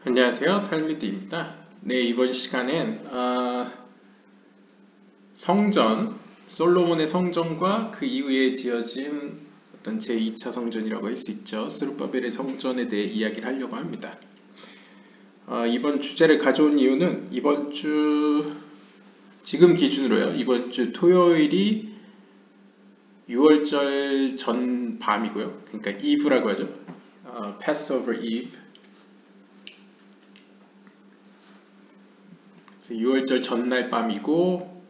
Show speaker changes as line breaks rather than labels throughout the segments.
안녕하세요, 탈미드입니다. 네, 이번 시간엔 성전, 솔로몬의 성전과 그 이후에 지어진 어떤 제2차 성전이라고 할 수 있죠. 스룹바벨의 성전에 대해 이야기를 하려고 합니다. 이번 주제를 가져온 이유는 지금 기준으로요. 이번 주 토요일이 6월절 전 밤이고요. 그러니까 Eve라고 하죠. Passover Eve. 6월절 전날 밤이고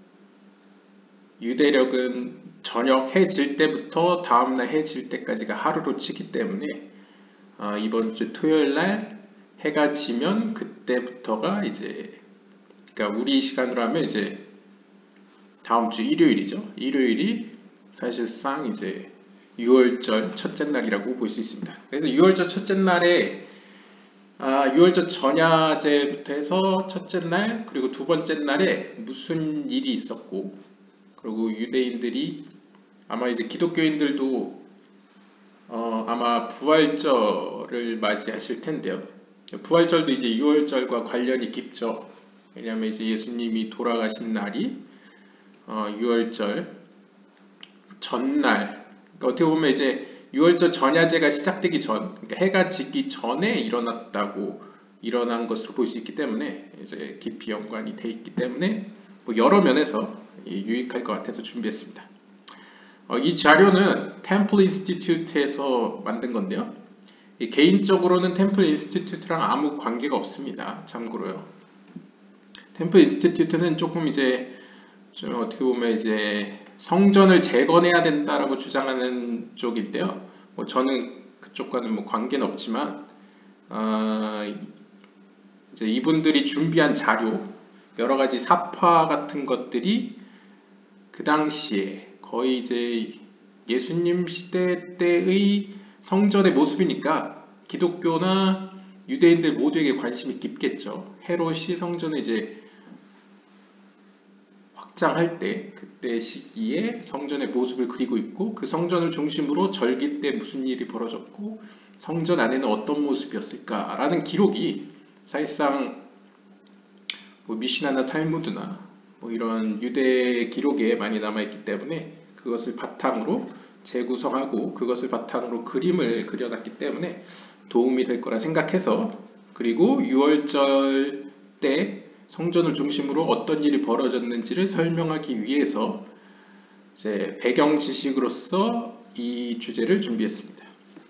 유대력은 저녁 해 질 때부터 다음날 해 질 때까지가 하루로 치기 때문에 이번 주 토요일 날 해가 지면 그때부터가 이제 그러니까 우리 시간으로 하면 이제 다음 주 일요일이죠. 일요일이 사실상 이제 6월절 첫째 날이라고 볼 수 있습니다. 그래서 6월절 첫째 날에 6월절 전야제부터 해서 첫째 날 그리고 두 번째 날에 무슨 일이 있었고 그리고 유대인들이 아마 이제 기독교인들도 아마 부활절을 맞이하실 텐데요. 부활절도 이제 6월절과 관련이 깊죠. 왜냐하면 이제 예수님이 돌아가신 날이 6월절 전날. 그러니까 어떻게 보면 이제 6월절 전야제가 시작되기 전, 그러니까 해가 지기 전에 일어난 것으로 볼 수 있기 때문에 이제 깊이 연관이 돼 있기 때문에 뭐 여러 면에서 유익할 것 같아서 준비했습니다. 이 자료는 템플 인스티튜트에서 만든 건데요. 개인적으로는 템플 인스티튜트랑 아무 관계가 없습니다. 참고로요. 템플 인스티튜트는 조금 이제 좀 어떻게 보면 이제 성전을 재건해야 된다라고 주장하는 쪽인데요. 뭐 저는 그쪽과는 뭐 관계는 없지만 이제 이분들이 준비한 자료 여러 가지 사파 같은 것들이 그 당시에 거의 이제 예수님 시대 때의 성전의 모습이니까 기독교나 유대인들 모두에게 관심이 깊겠죠. 헤롯이 성전을 이제 확장할 때 그때 시기에 성전의 모습을 그리고 있고 그 성전을 중심으로 절기 때 무슨 일이 벌어졌고 성전 안에는 어떤 모습이었을까라는 기록이 사실상 뭐 미시나나 탈무드나 뭐 이런 유대 기록에 많이 남아있기 때문에 그것을 바탕으로 재구성하고 그것을 바탕으로 그림을 그려놨기 때문에 도움이 될 거라 생각해서 그리고 6월절 때 성전을 중심으로 어떤 일이 벌어졌는지를 설명하기 위해서 이제 배경 지식으로서 이 주제를 준비했습니다.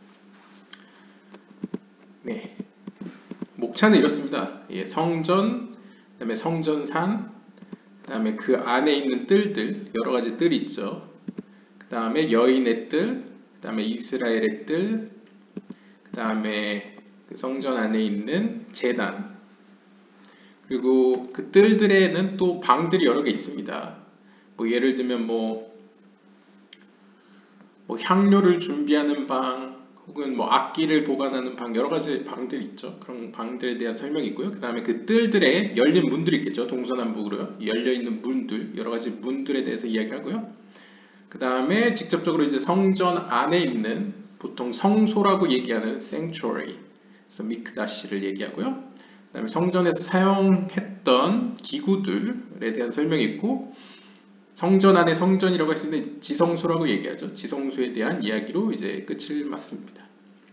네, 목차는 이렇습니다. 성전, 그다음에 성전산, 그다음에 그 안에 있는 뜰들, 여러 가지 뜰이 있죠. 그다음에 여인의 뜰, 그다음에 이스라엘의 뜰, 그다음에 그 성전 안에 있는 제단, 그리고 그 뜰들에는 또 방들이 여러 개 있습니다. 뭐 예를 들면 뭐 향료를 준비하는 방, 혹은 뭐 악기를 보관하는 방, 여러 가지 방들이 있죠. 그런 방들에 대한 설명이 있고요. 그 다음에 그 뜰들에 열린 문들이 있겠죠. 동서남북으로요. 열려있는 문들, 여러 가지 문들에 대해서 이야기하고요. 그 다음에 직접적으로 이제 성전 안에 있는 보통 성소라고 얘기하는 sanctuary, 그래서 미크다시를 얘기하고요. 그 다음에 성전에서 사용했던 기구들에 대한 설명이 있고 성전 안에 성전이라고 할 수 있는 지성소라고 얘기하죠. 지성소에 대한 이야기로 이제 끝을 맞습니다.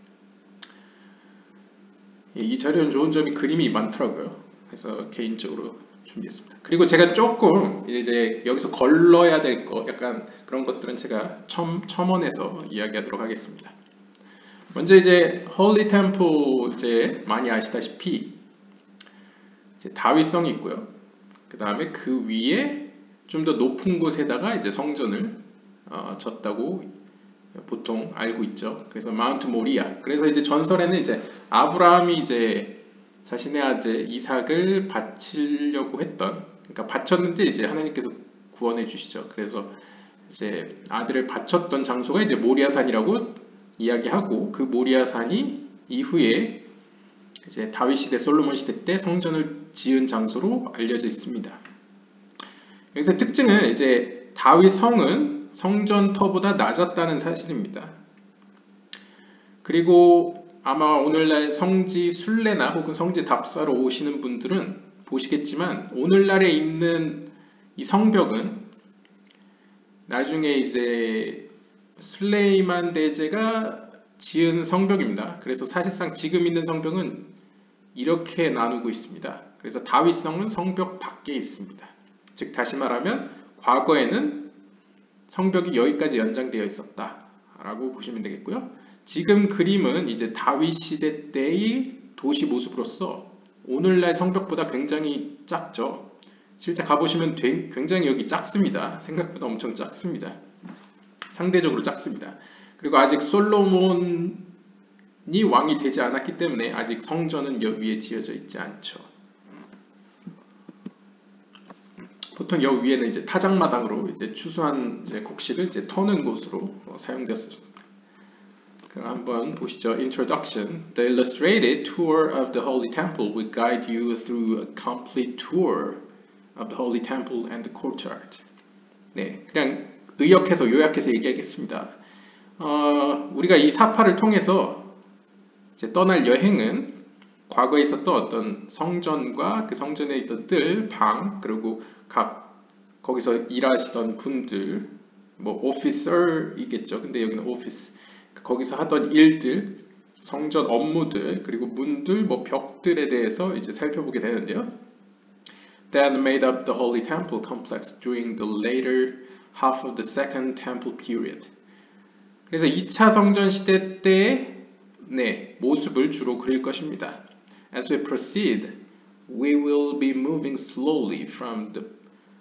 이 자료는 좋은 점이 그림이 많더라고요. 그래서 개인적으로 준비했습니다. 그리고 제가 조금 이제 여기서 걸러야 될 거, 약간 그런 것들은 제가 첨언해서 이야기하도록 하겠습니다. 먼저 이제 홀리 템플 이제 많이 아시다시피 이제 다윗성이 있고요. 그 다음에 그 위에 좀 더 높은 곳에다가 이제 성전을 졌다고 보통 알고 있죠. 그래서 마운트 모리아. 그래서 이제 전설에는 이제 아브라함이 이제 자신의 아들 이삭을 바치려고 했던, 그러니까 바쳤는데 이제 하나님께서 구원해 주시죠. 그래서 이제 아들을 바쳤던 장소가 이제 모리아산이라고 이야기하고 그 모리아산이 이후에 이제 다윗 시대, 솔로몬 시대 때 성전을 지은 장소로 알려져 있습니다. 여기서 특징은 이제 다윗 성은 성전터보다 낮았다는 사실입니다. 그리고 아마 오늘날 성지 순례나 혹은 성지 답사로 오시는 분들은 보시겠지만 오늘날에 있는 이 성벽은 나중에 이제 술레이만 대제가 지은 성벽입니다. 그래서 사실상 지금 있는 성벽은 이렇게 나누고 있습니다. 그래서 다윗성은 성벽 밖에 있습니다. 즉 다시 말하면 과거에는 성벽이 여기까지 연장되어 있었다라고 보시면 되겠고요. 지금 그림은 이제 다윗 시대 때의 도시 모습으로서 오늘날 성벽보다 굉장히 작죠. 실제 가보시면 굉장히 여기 작습니다. 생각보다 엄청 작습니다. 상대적으로 작습니다. 그리고 아직 솔로몬이 왕이 되지 않았기 때문에 아직 성전은 위에 지어져 있지 않죠. 보통 여기 위에는 이제 타작마당으로 이제 추수한 이제 곡식을 이제 터는 곳으로 사용되었습니다. 그럼 한번 보시죠. Introduction. The illustrated tour of the Holy Temple will guide you through a complete tour of the Holy Temple and the courtyard. 네, 그냥 의역해서 요약해서 얘기하겠습니다. 우리가 이 사파를 통해서 이제 떠날 여행은 과거에 있었던 어떤 성전과 그 성전에 있던 뜰, 방, 그리고 각 거기서 일하시던 분들, 뭐 오피서이겠죠. 근데 여기는 오피스. 거기서 하던 일들, 성전 업무들, 그리고 문들, 뭐 벽들에 대해서 이제 살펴보게 되는데요. That made up the Holy Temple complex during the later half of the Second Temple period. 그래서 2차 성전 시대 때의 모습을 주로 그릴 것입니다. As we proceed, we will be moving slowly from the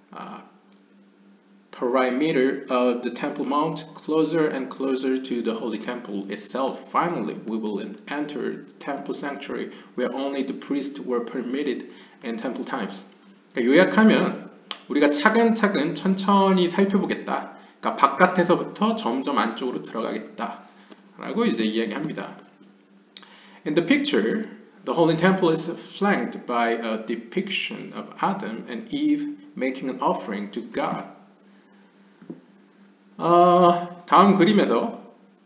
perimeter of the Temple Mount closer and closer to the Holy Temple itself. Finally, we will enter the Temple Sanctuary where only the priests were permitted in Temple times. 그러니까 요약하면 우리가 차근차근 천천히 살펴보겠다. 그러니까 바깥에서부터 점점 안쪽으로 들어가겠다. 라고 이제 이야기합니다. In the picture, the Holy Temple is flanked by a depiction of Adam and Eve making an offering to God. 다음 그림에서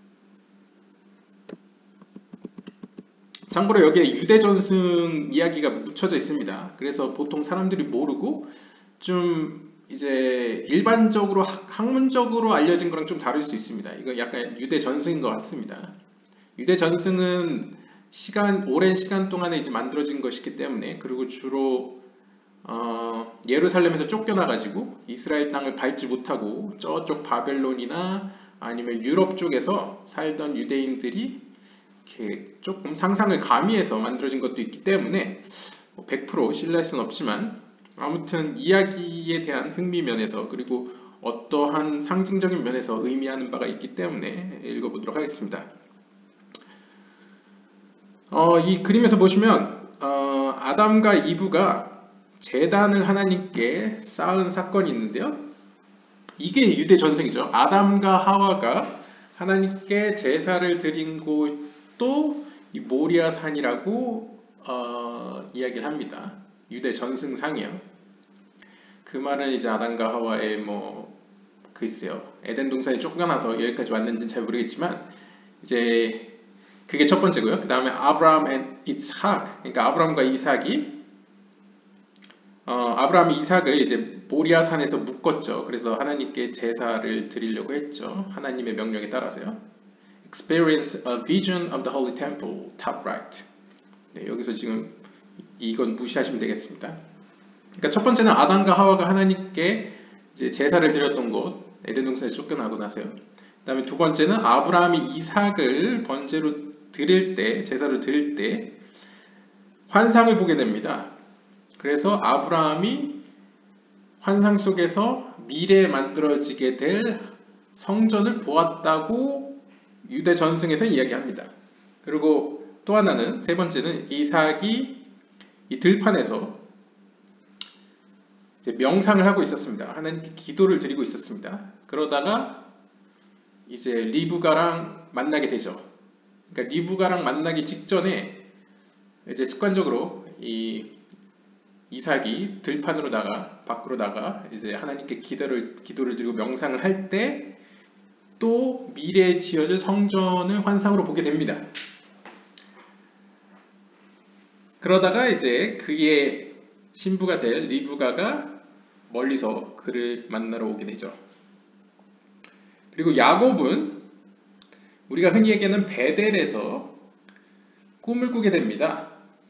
참고로 여기에 유대 전승 이야기가 묻혀져 있습니다. 그래서 보통 사람들이 모르고 좀 이제 일반적으로 학문적으로 알려진 거랑 좀 다를 수 있습니다. 이거 약간 유대 전승인 것 같습니다. 유대 전승은 오랜 시간 동안에 이제 만들어진 것이기 때문에 그리고 주로 예루살렘에서 쫓겨나가지고 이스라엘 땅을 밟지 못하고 저쪽 바벨론이나 아니면 유럽 쪽에서 살던 유대인들이 이렇게 조금 상상을 가미해서 만들어진 것도 있기 때문에 100% 신뢰할 수는 없지만 아무튼 이야기에 대한 흥미 면에서 그리고 어떠한 상징적인 면에서 의미하는 바가 있기 때문에 읽어보도록 하겠습니다. 이 그림에서 보시면 아담과 이브가 제단을 하나님께 쌓은 사건이 있는데요. 이게 유대 전승이죠. 아담과 하와가 하나님께 제사를 드린 곳도 이 모리아 산이라고 이야기를 합니다. 유대 전승상이요. 그 말은 이제 아담과 하와의 글쎄요. 에덴 동산에 쫓겨나서 여기까지 왔는지는 잘 모르겠지만 이제 그게 첫 번째고요. 그 다음에 아브라함 앤 이삭, 그러니까 아브라함과 이삭이 아브라함이 이삭을 이제 모리아 산에서 묶었죠. 그래서 하나님께 제사를 드리려고 했죠. 하나님의 명령에 따라서요. Experience a vision of the Holy Temple, top right. 네, 여기서 지금 이건 무시하시면 되겠습니다. 그러니까 첫 번째는 아담과 하와가 하나님께 이제 제사를 드렸던 곳, 에덴 동산에서 쫓겨나고 나서요. 그 다음에 두 번째는 아브라함이 이삭을 번제로 드릴 때, 제사를 드릴 때 환상을 보게 됩니다. 그래서 아브라함이 환상 속에서 미래에 만들어지게 될 성전을 보았다고 유대 전승에서 이야기합니다. 그리고 또 하나는 세 번째는 이삭이 이 들판에서 이제 명상을 하고 있었습니다. 하나님께 기도를 드리고 있었습니다. 그러다가 이제 리브가랑 만나게 되죠. 그러니까 리브가랑 만나기 직전에 이제 습관적으로 이삭이 들판으로 밖으로 나가 이제 하나님께 기도를 드리고 명상을 할 때 또 미래에 지어질 성전을 환상으로 보게 됩니다. 그러다가 이제 그의 신부가 될 리브가가 멀리서 그를 만나러 오게 되죠. 그리고 야곱은 우리가 흔히 얘기하는 베델에서 꿈을 꾸게 됩니다.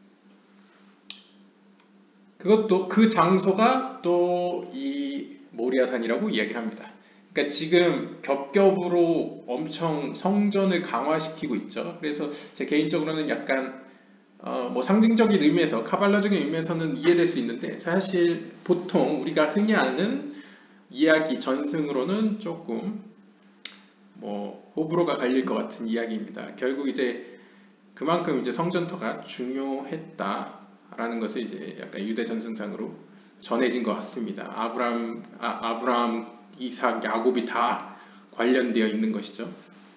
그것도 그 장소가 또 이 모리아산이라고 이야기를 합니다. 그러니까 지금 겹겹으로 엄청 성전을 강화시키고 있죠. 그래서 제 개인적으로는 약간 뭐 상징적인 의미에서 카발라적인 의미에서는 이해될 수 있는데 사실 보통 우리가 흔히 아는 이야기 전승으로는 조금 뭐 호불호가 갈릴 것 같은 이야기입니다. 결국 이제 그만큼 이제 성전터가 중요했다라는 것을 이제 약간 유대 전승상으로 전해진 것 같습니다. 아브라함, 이삭, 야곱이 다 관련되어 있는 것이죠.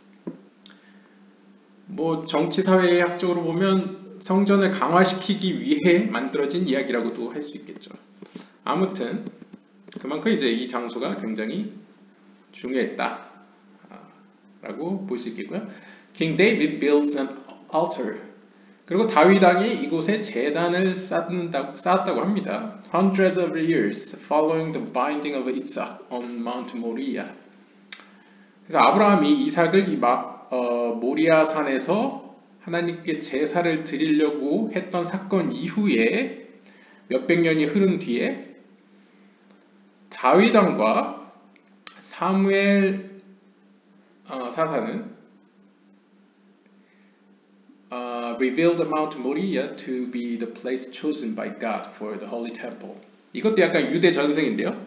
뭐 정치 사회학적으로 보면 성전을 강화시키기 위해 만들어진 이야기라고도 할 수 있겠죠. 아무튼 그만큼 이제 이 장소가 굉장히 중요했다 라고 볼 수 있겠고요. King David builds an altar. 그리고 다윗 왕이 이곳에 제단을 쌓았다고 합니다. Hundreds of years following the binding of Isaac on Mount Moriah. 그래서 아브라함이 이삭을 이 모리아 산에서 하나님께 제사를 드리려고 했던 사건 이후에 몇백 년이 흐른 뒤에 다윗 왕과 사무엘 사사는 revealed Mount Moriah to be the place chosen by God for the Holy Temple. 이것도 약간 유대 전승인데요.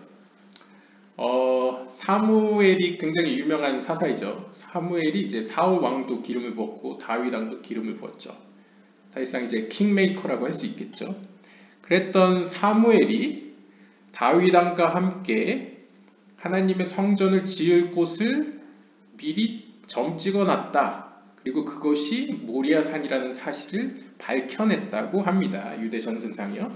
사무엘이 굉장히 유명한 사사이죠. 사무엘이 이제 사울 왕도 기름을 부었고 다윗 왕도 기름을 부었죠. 사실상 이제 킹메이커라고 할 수 있겠죠. 그랬던 사무엘이 다윗 왕과 함께 하나님의 성전을 지을 곳을 미리 점 찍어놨다. 그리고 그것이 모리아산이라는 사실을 밝혀냈다고 합니다. 유대 전승상이요.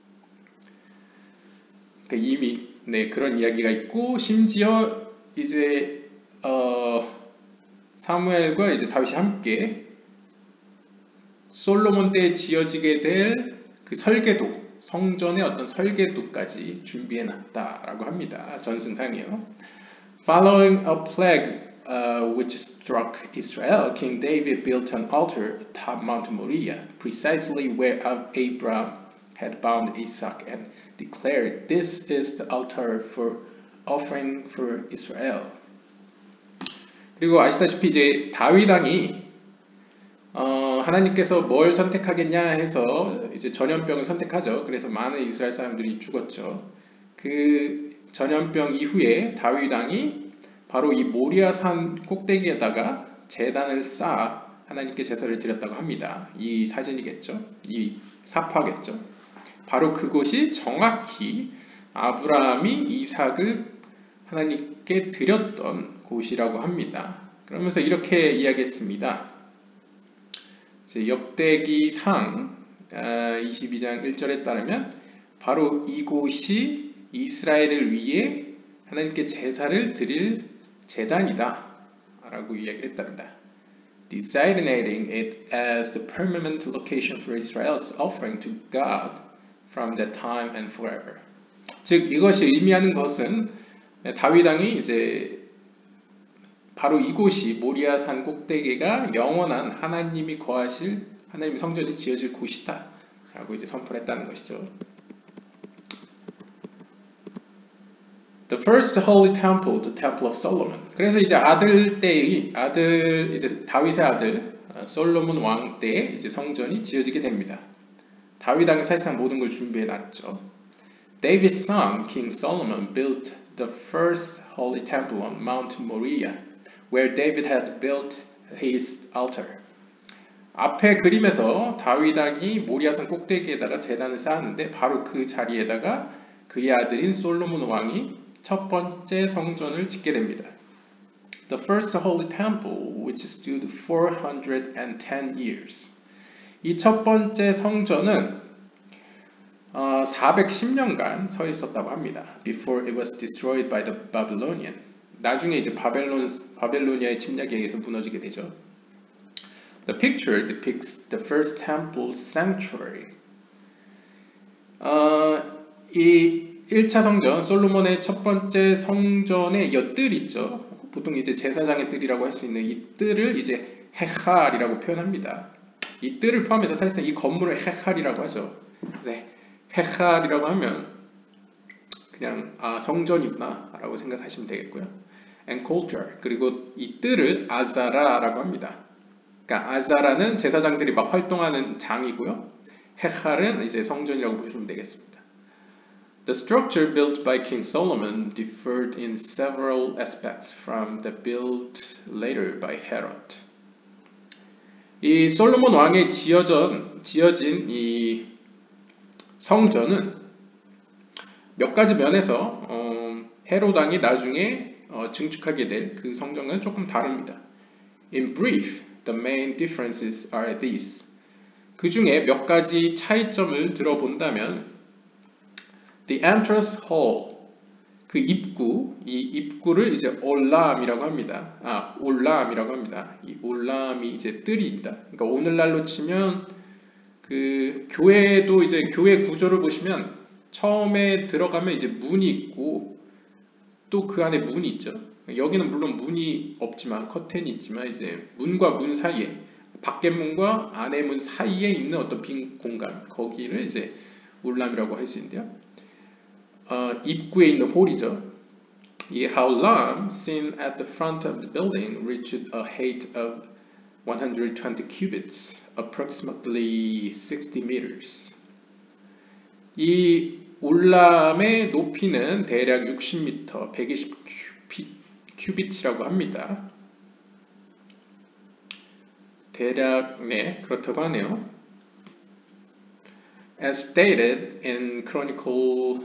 그러니까 이미 그런 이야기가 있고 심지어 이제 사무엘과 이제 다윗이 함께 솔로몬 때에 지어지게 될 그 설계도, 성전의 어떤 설계도까지 준비해놨다라고 합니다. 전승상이요. Following a plague which struck Israel, King David built an altar atop Mount Moriah, precisely where Abraham had bound Isaac, and declared, "This is the altar for offering for Israel." 그리고 아시다시피 이제 다윗 왕이 하나님께서 뭘 선택하겠냐 해서 이제 전염병을 선택하죠. 그래서 많은 이스라엘 사람들이 죽었죠. 그 전염병 이후에 다윗 왕이 바로 이 모리아산 꼭대기에다가 제단을 쌓아 하나님께 제사를 드렸다고 합니다. 이 사진이겠죠. 이 사파겠죠. 바로 그곳이 정확히 아브라함이 이삭을 하나님께 드렸던 곳이라고 합니다. 그러면서 이렇게 이야기했습니다. 역대기상 22장 1절에 따르면 바로 이곳이 이스라엘을 위해 하나님께 제사를 드릴 제단이다 라고 이야기를 했답니다. Designating it as the permanent location for Israel's offering to God from that time and forever. 즉 이것이 의미하는 것은 다윗 왕이 이제 바로 이곳이 모리아산 꼭대기가 영원한 하나님이 거하실 하나님의 성전이 지어질 곳이다 라고 이제 선포했다는 것이죠. The first holy temple, the temple of Solomon. 그래서 이제 이제 다윗의 아들 솔로몬 왕 때 이제 성전이 지어지게 됩니다. 다윗 왕이 사실상 모든 걸 준비해 놨죠. David's son, King Solomon, built the first holy temple on Mount Moriah, where David had built his altar. 앞에 그림에서 다윗 왕이 모리아산 꼭대기에다가 제단을 쌓았는데 바로 그 자리에다가 그의 아들인 솔로몬 왕이 첫 번째 성전을 짓게 됩니다. The first holy temple, which stood 410 years. 이 첫 번째 성전은 410년간 서 있었다고 합니다. Before it was destroyed by the Babylonian. 나중에 이제 바벨로니아의 침략에 의해서 무너지게 되죠. The picture depicts the first temple sanctuary. 이 1차 성전, 솔로몬의 첫 번째 성전의 이 뜰 있죠. 보통 이제 제사장의 뜰이라고 할 수 있는 이 뜰을 이제 헤칼이라고 표현합니다. 이 뜰을 포함해서 사실상 이 건물을 헤칼이라고 하죠. 그래서 헤칼이라고 하면 그냥 성전이구나 라고 생각하시면 되겠고요. And culture, 그리고 이 뜰을 아자라라고 합니다. 그러니까 아자라는 제사장들이 막 활동하는 장이고요. 헤칼은 이제 성전이라고 보시면 되겠습니다. The structure built by King Solomon differed in several aspects from the built later by Herod. 이 솔로몬 왕의 지어진 이 성전은 몇 가지 면에서 헤롯 왕이 나중에 증축하게 될 그 성전과는 조금 다릅니다. In brief, the main differences are these. 그 중에 몇 가지 차이점을 들어본다면 The entrance hall, 그 입구, 이 입구를 이제 올람이라고 합니다. 올람이라고 합니다. 이 올람이 이제 뜰이 있다. 그러니까 오늘날로 치면 그 교회도 이제 교회 구조를 보시면 처음에 들어가면 이제 문이 있고 또 그 안에 문이 있죠. 여기는 물론 문이 없지만 커튼이 있지만 이제 문과 문 사이에 밖에 문과 안에 문 사이에 있는 어떤 빈 공간 거기를 이제 올람이라고 할 수 있는데요. 입구에 있는 홀이죠. 이 하울람 seen at the front of the building reached a height of 120 cubits, approximately 60 meters. 이 올람의 높이는 대략 60m, 120 큐빗이라고 합니다. 대략 네 그렇다고 하네요. As stated in Chronicle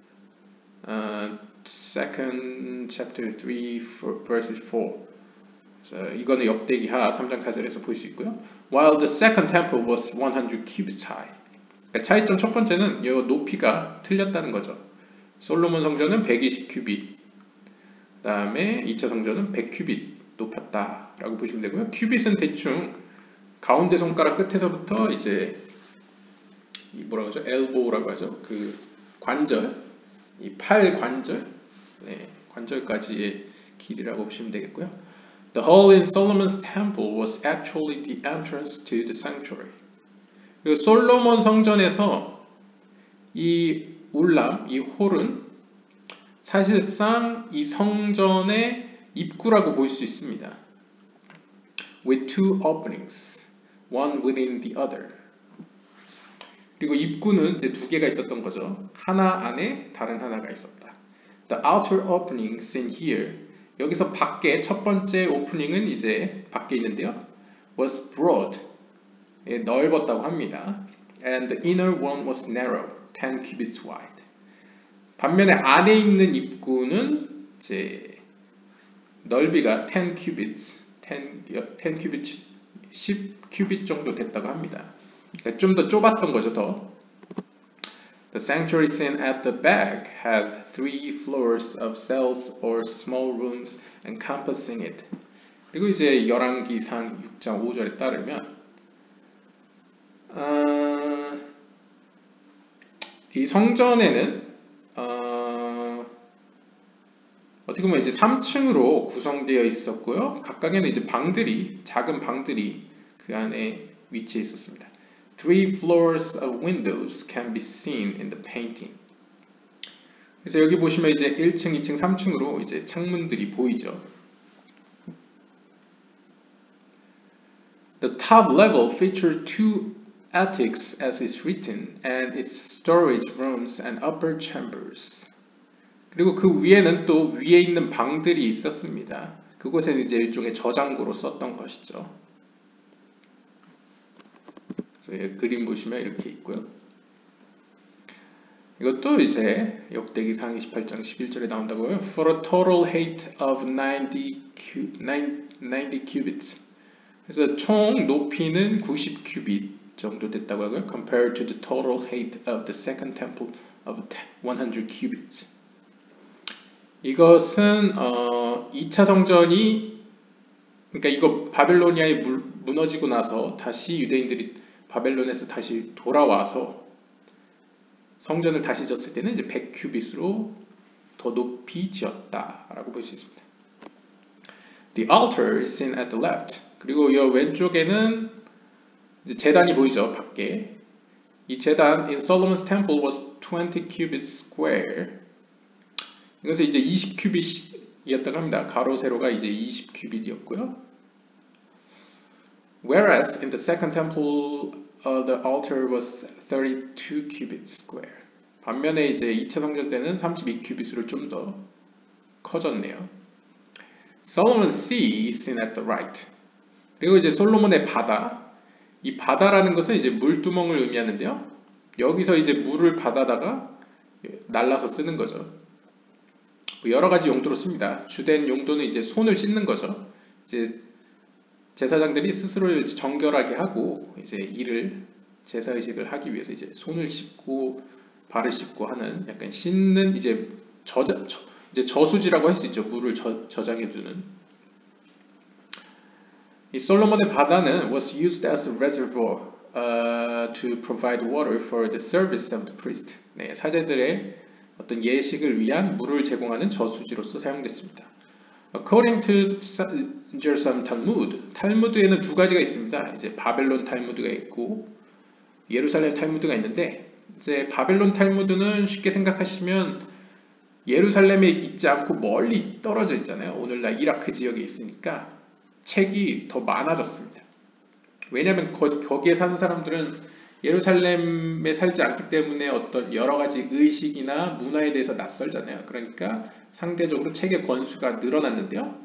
2nd chapter 3 verses 4. 이거는 역대기하 3장 4절에서 볼 수 있고요. While the second temple was 100 cubits high. 그러니까 차이점 첫 번째는 이 높이가 틀렸다는 거죠. 솔로몬 성전은 120 큐빗, 그 다음에 2차 성전은 100 큐빗 높았다라고 보시면 되고요. 큐빗은 대충 가운데 손가락 끝에서부터 이제 이 뭐라고 하죠? 엘보라고 하죠. 그 관절, 이 팔 관절, 관절까지의 길이라고 보시면 되겠고요. The hall in Solomon's temple was actually the entrance to the sanctuary. 그리고 솔로몬 성전에서 이 울람, 이 홀은 사실상 이 성전의 입구라고 볼 수 있습니다. With two openings, one within the other. 그리고 입구는 이제 두 개가 있었던 거죠. 하나 안에 다른 하나가 있었다. The outer opening seen here. 여기서 밖에 첫 번째 오프닝은 이제 밖에 있는데요. Was broad. 넓었다고 합니다. And the inner one was narrow, 10 cubits wide. 반면에 안에 있는 입구는 이제 넓이가 10 cubits, 10 cubits, 10 큐빗 정도 됐다고 합니다. 그러니까 좀 더 좁았던 거죠, 더. The sanctuary scene at the back had 3 floors of cells or small rooms encompassing it. 그리고 이제 열왕기상 6장 5절에 따르면 이 성전에는 어떻게 보면 이제 3층으로 구성되어 있었고요. 각각에는 이제 방들이, 작은 방들이 그 안에 위치해 있었습니다. 3 floors of windows can be seen in the painting. 그래서 여기 보시면 이제 1층, 2층, 3층으로 이제 창문들이 보이죠. The top level featured 2 attics as is written, and its storage rooms and upper chambers. 그리고 그 위에는 또 위에 있는 방들이 있었습니다. 그곳에는 이제 일종의 저장고로 썼던 것이죠. 그래서 그림 보시면 이렇게 있고요. 이것도 이제 역대기상 28장 11절에 나온다고요. For a total height of 90 cubits. 그래서 총 높이는 90 큐빗 정도 됐다고 하고요. Compared to the total height of the second temple of 100 cubits. 이것은 2차 성전이 그러니까 이거 바벨로니아에 무너지고 나서 다시 유대인들이 바벨론에서 다시 돌아와서 성전을 다시 졌을 때는 이제 100큐빗으로 더 높이 지었다라고 볼 수 있습니다. The altar is seen at the left. 그리고 이 왼쪽에는 이제 제단이 보이죠, 밖에. 이 제단 in Solomon's temple was 20 cubits square. 이것은 이제 20큐빗이었다고 합니다. 가로 세로가 이제 20큐빗이었고요. Whereas in the second temple the altar was 32 cubits square. 반면에 이제 2차 성전 때는 32큐빗으로 좀 더 커졌네요. Solomon's Sea is seen at the right. 그리고 이제 솔로몬의 바다. 이 바다라는 것은 이제 물두멍을 의미하는데요. 여기서 이제 물을 받아다가 날라서 쓰는 거죠. 여러 가지 용도로 씁니다. 주된 용도는 이제 손을 씻는 거죠. 이제 제사장들이 스스로를 정결하게 하고 이제 제사 의식을 하기 위해서 이제 손을 씻고 발을 씻고 하는 약간 씻는 이제 저수지라고 할 수 있죠. 물을 저장해주는. 이 솔로몬의 바다는 was used as a reservoir to provide water for the service of the priest. 네, 사제들의 어떤 예식을 위한 물을 제공하는 저수지로서 사용됐습니다. According to Jerusalem Talmud, 탈무드에는 두 가지가 있습니다. 이제 바벨론 탈무드가 있고 예루살렘 탈무드가 있는데 이제 바벨론 탈무드는 쉽게 생각하시면 예루살렘에 있지 않고 멀리 떨어져 있잖아요. 오늘날 이라크 지역에 있으니까 책이 더 많아졌습니다. 왜냐하면 거기에 사는 사람들은 예루살렘에 살지 않기 때문에 어떤 여러 가지 의식이나 문화에 대해서 낯설잖아요. 그러니까 상대적으로 책의 권수가 늘어났는데요.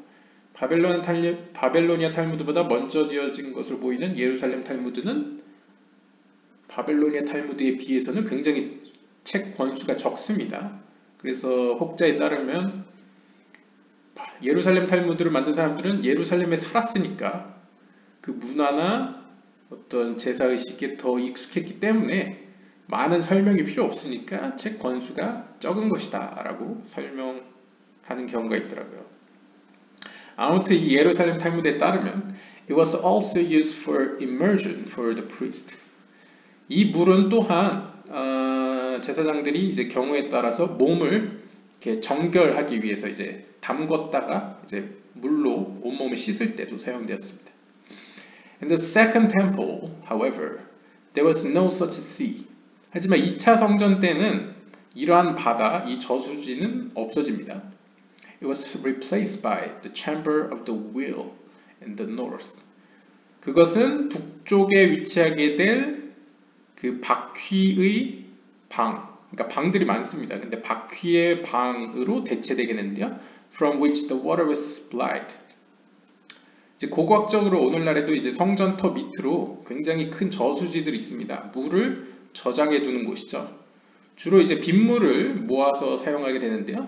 바벨로니아 탈무드보다 먼저 지어진 것으로 보이는 예루살렘 탈무드는 바벨로니아 탈무드에 비해서는 굉장히 책 권수가 적습니다. 그래서 혹자에 따르면 예루살렘 탈무드를 만든 사람들은 예루살렘에 살았으니까 그 문화나 어떤 제사의식에 더 익숙했기 때문에 많은 설명이 필요 없으니까 책 권수가 적은 것이다 라고 설명하는 경우가 있더라고요. 아무튼 이 예루살렘 탈무드에 따르면 It was also used for immersion for the priest. 이 물은 또한 제사장들이 이제 경우에 따라서 몸을 이렇게 정결하기 위해서 이제 담궜다가 이제 물로 온몸을 씻을 때도 사용되었습니다. In the second temple, however, there was no such sea. 하지만 2차 성전 때는 이러한 바다, 이 저수지는 없어집니다. It was replaced by the chamber of the wheel in the north. 그것은 북쪽에 위치하게 될 그 바퀴의 방, 그러니까 방들이 많습니다. 근데 바퀴의 방으로 대체되겠는데요. From which the water was supplied. 이제 고고학적으로 오늘날에도 이제 성전터 밑으로 굉장히 큰 저수지들이 있습니다. 물을 저장해 두는 곳이죠. 주로 이제 빗물을 모아서 사용하게 되는데요.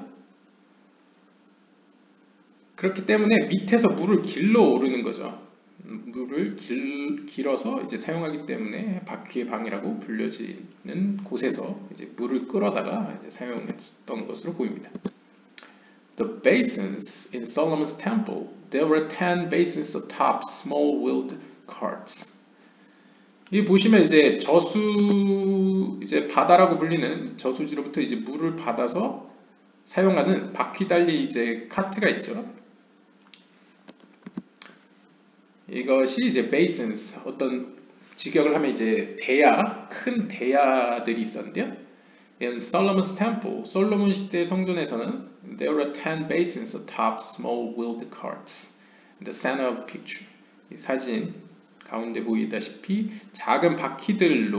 그렇기 때문에 밑에서 물을 길러 오르는 거죠. 물을 길어서 이제 사용하기 때문에 바퀴의 방이라고 불려지는 곳에서 이제 물을 끌어다가 이제 사용했던 것으로 보입니다. The basins in Solomon's temple, there were 10 basins atop small wheeled carts. 이 보시면 이제 이제 바다라고 불리는 저수지로부터 이제 물을 받아서 사용하는 바퀴 달린 이제 카트가 있죠. 이것이 이제 basins, 어떤 직역을 하면 이제 큰 대야들이 있었는데요. In Solomon's temple, 솔로몬 시대 성전에서는 there were 10 basins atop small wheeled carts. In the center of the picture, 이 사진 가운데 보이다시피 작은 바퀴들이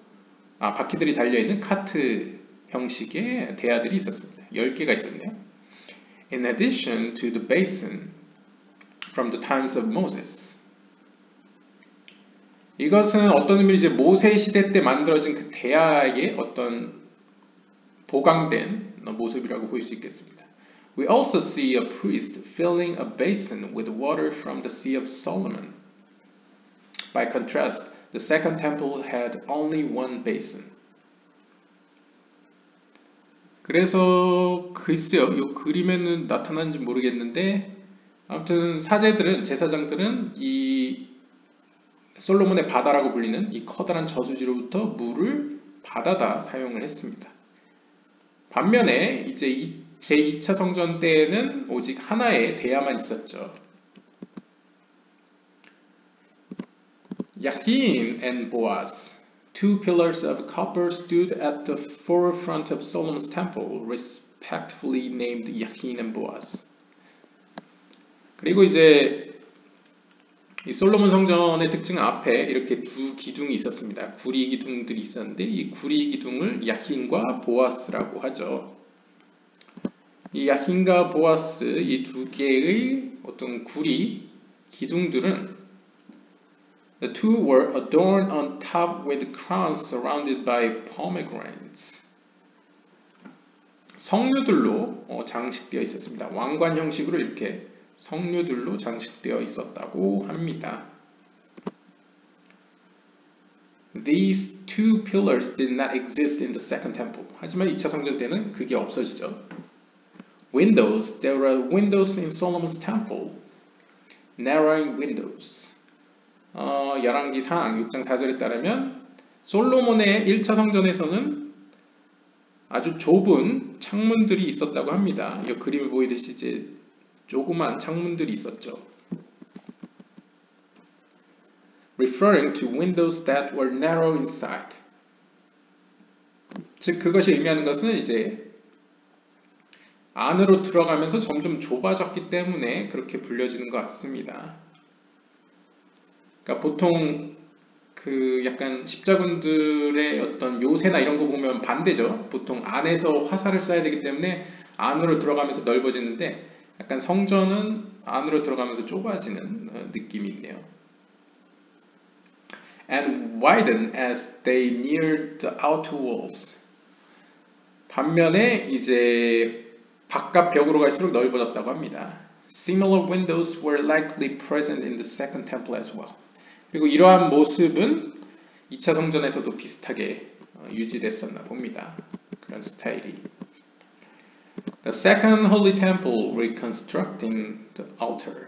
달려있는 카트 형식의 대야들이 있었습니다. 10개가 있었네요. In addition to the basin from the times of Moses. 이것은 어떤 의미로 이제 모세 시대 때 만들어진 그 대야의 어떤 보강된 모습이라고 볼 수 있겠습니다. We also see a priest filling a basin with water from the Sea of Solomon. By contrast, the second temple had only one basin. 그래서 글쎄요, 이 그림에는 나타나는지 모르겠는데 아무튼 제사장들은 이 솔로몬의 바다라고 불리는 이 커다란 저수지로부터 물을 받아다 사용을 했습니다. 반면에 이제 제2차 성전 때에는 오직 하나의 대야만 있었죠. Yachin and Boaz, two pillars of copper, stood at the forefront of Solomon's temple, respectively named Yachin and Boaz. 그리고 이제 이 솔로몬 성전의 특징은 앞에 이렇게 두 기둥이 있었습니다. 구리 기둥들이 있었는데 이 구리 기둥을 야힌과 보아스라고 하죠. 이 야힌과 보아스 이 두 개의 어떤 구리 기둥들은 The two were adorned on top with crowns surrounded by pomegranates. 성류들로 장식되어 있었습니다. 왕관 형식으로 이렇게 성류들로 장식되어 있었다고 합니다. These two pillars did not exist in the second temple. 하지만 2차 성전 때는 그게 없어지죠. Windows. There were windows in Solomon's temple. Narrowing windows. 열왕기상 6장 4절에 따르면 솔로몬의 1차 성전에서는 아주 좁은 창문들이 있었다고 합니다. 이 그림을 보이듯이 이제 조그만 창문들이 있었죠. Referring to windows that were narrow inside. 즉 그것이 의미하는 것은 이제 안으로 들어가면서 점점 좁아졌기 때문에 그렇게 불려지는 것 같습니다. 그러니까 보통 그 약간 십자군들의 어떤 요새나 이런 거 보면 반대죠. 보통 안에서 화살을 쏴야 되기 때문에 안으로 들어가면서 넓어지는데 약간 성전은 안으로 들어가면서 좁아지는 느낌이 있네요. And widen as they neared the outer walls. 반면에 이제 바깥 벽으로 갈수록 넓어졌다고 합니다. Similar windows were likely present in the second temple as well. 그리고 이러한 모습은 2차 성전에서도 비슷하게 유지됐었나 봅니다. 그런 스타일이. The second holy temple reconstructing the altar.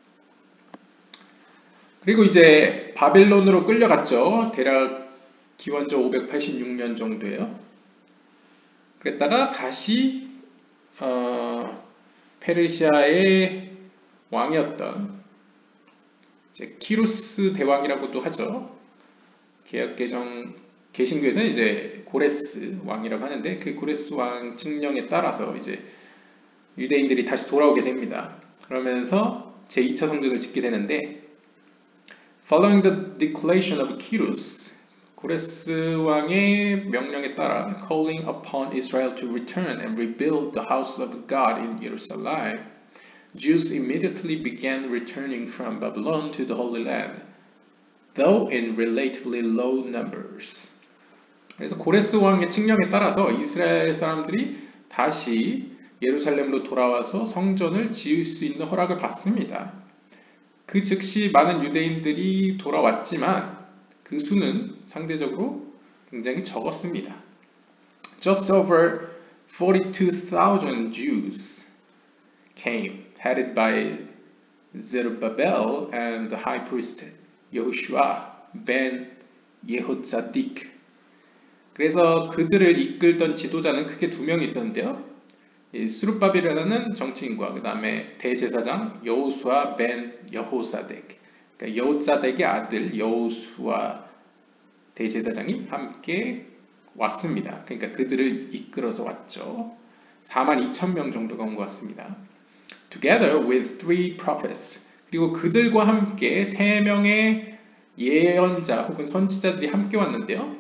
그리고 이제 바빌론으로 끌려갔죠. 대략 기원전 586년 정도예요. 그랬다가 다시 페르시아의 왕이었던 이제 키루스 대왕이라고도 하죠. 개신교에서는 이제 고레스 왕이라고 하는데 그 고레스 왕 칙령에 따라서 이제 유대인들이 다시 돌아오게 됩니다. 그러면서 제2차 성전을 짓게 되는데 Following the declaration of Kyrus, 고레스 왕의 명령에 따라 calling upon Israel to return and rebuild the house of God in Jerusalem, Jews immediately began returning from Babylon to the Holy Land, though in relatively low numbers. 그래서 고레스 왕의 칙령에 따라서 이스라엘 사람들이 다시 예루살렘으로 돌아와서 성전을 지을 수 있는 허락을 받습니다. 그 즉시 많은 유대인들이 돌아왔지만 그 수는 상대적으로 굉장히 적었습니다. Just over 42,000 Jews came, headed by Zerubbabel and the high priest Yehoshua ben Yehozadik. 그래서 그들을 이끌던 지도자는 크게 두 명이 있었는데요. 수룹바벨이라는 정치인과 그 다음에 대제사장 여호수아 벤 여호사덱, 그러니까 여호사덱의 아들 여호수아 대제사장이 함께 왔습니다. 그러니까 그들을 이끌어서 왔죠. 42,000명 정도가 온 것 같습니다. Together with three prophets. 그리고 그들과 함께 3명의 예언자 혹은 선지자들이 함께 왔는데요.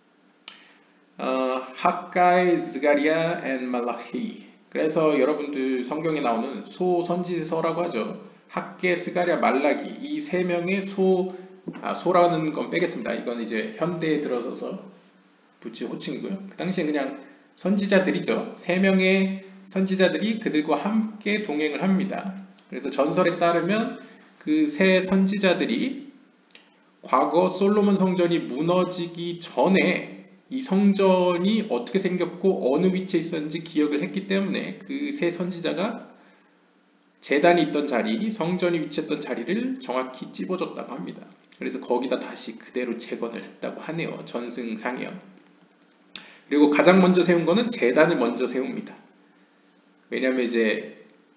하가이, 스가리아, and 말라히. 그래서 여러분들 성경에 나오는 소선지서라고 하죠. 학계, 스가랴, 말라기 이 3명의 소라는 건 빼겠습니다. 이건 이제 현대에 들어서서 붙인 호칭이고요. 그 당시엔 그냥 선지자들이죠. 3명의 선지자들이 그들과 함께 동행을 합니다. 그래서 전설에 따르면 그 세 선지자들이 과거 솔로몬 성전이 무너지기 전에 이 성전이 어떻게 생겼고 어느 위치에 있었는지 기억을 했기 때문에 그 세 선지자가 제단이 있던 자리, 성전이 위치했던 자리를 정확히 찝어줬다고 합니다. 그래서 거기다 다시 그대로 재건을 했다고 하네요. 전승상이요. 그리고 가장 먼저 세운 거는 제단을 먼저 세웁니다. 왜냐하면 이제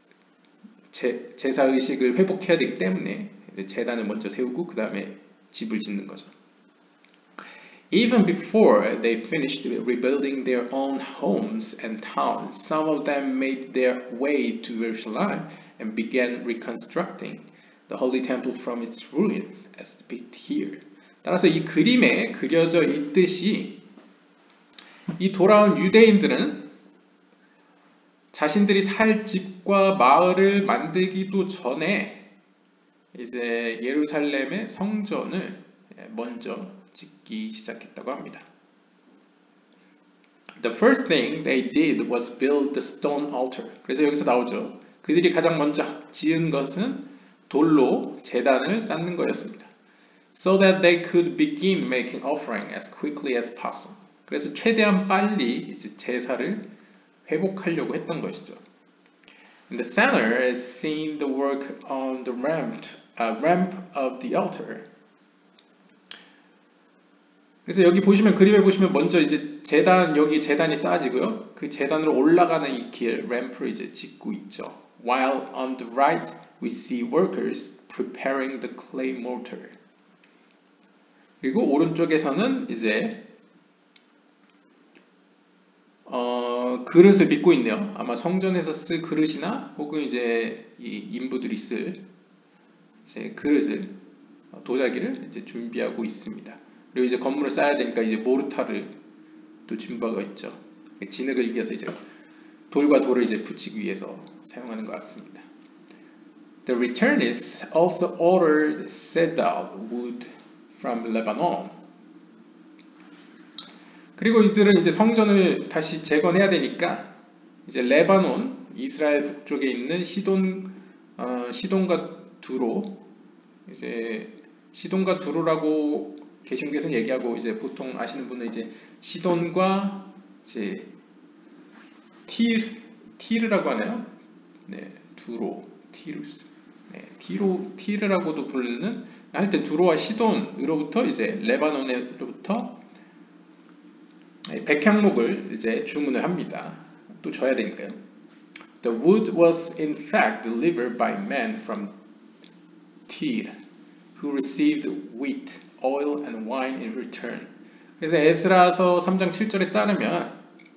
제사 의식을 회복해야 되기 때문에 이제 제단을 먼저 세우고 그 다음에 집을 짓는 거죠. Even before they finished rebuilding their own homes and towns, some of them made their way to Jerusalem and began reconstructing the Holy Temple from its ruins, as depicted here. 따라서 이 그림에 그려져 있듯이 이 돌아온 유대인들은 자신들이 살 집과 마을을 만들기도 전에 이제 예루살렘의 성전을 먼저 짓기 시작했다고 합니다. The first thing they did was build the stone altar. 그래서 여기서 나오죠. 그들이 가장 먼저 지은 것은 돌로 제단을 쌓는 거였습니다. So that they could begin making offering as quickly as possible. 그래서 최대한 빨리 이제 제사를 회복하려고 했던 것이죠. In the center is seen the work on the ramp of the altar. 그래서 여기 보시면 그림에 보시면 먼저 이제 여기 제단이 쌓아지고요. 그 제단으로 올라가는 이 길, 램프를 이제 짓고 있죠. While on the right we see workers preparing the clay mortar. 그리고 오른쪽에서는 이제 그릇을 믿고 있네요. 아마 성전에서 쓸 그릇이나 혹은 이제 이 인부들이 쓸 이제 그릇을 도자기를 이제 준비하고 있습니다. 그리고 이제 건물을 쌓아야 되니까 이제 모르타르 또 준비가 있죠. 진흙을 이겨서 이제 돌과 돌을 이제 붙이기 위해서 사용하는 것 같습니다. The returnists also ordered cedar wood from Lebanon. 그리고 이들은 이제 성전을 다시 재건해야 되니까 이제 레바논, 이스라엘 북쪽에 있는 시돈과 두로, 이제 시돈과 두로라고 개신교에서는 얘기하고 이제 보통 아시는 분은 이제 시돈과 이제 티르라고 하나요? 네, 두로, 티루스, 네, 티르라고도 부르는 하여튼 두로와 시돈으로부터 이제 레바논으로부터 백향목을 이제 주문을 합니다. 또 줘야 되니까요. The wood was in fact delivered by men from Tyre, who received wheat, oil, and wine in return. 그래서 에스라서 3장 7절에 따르면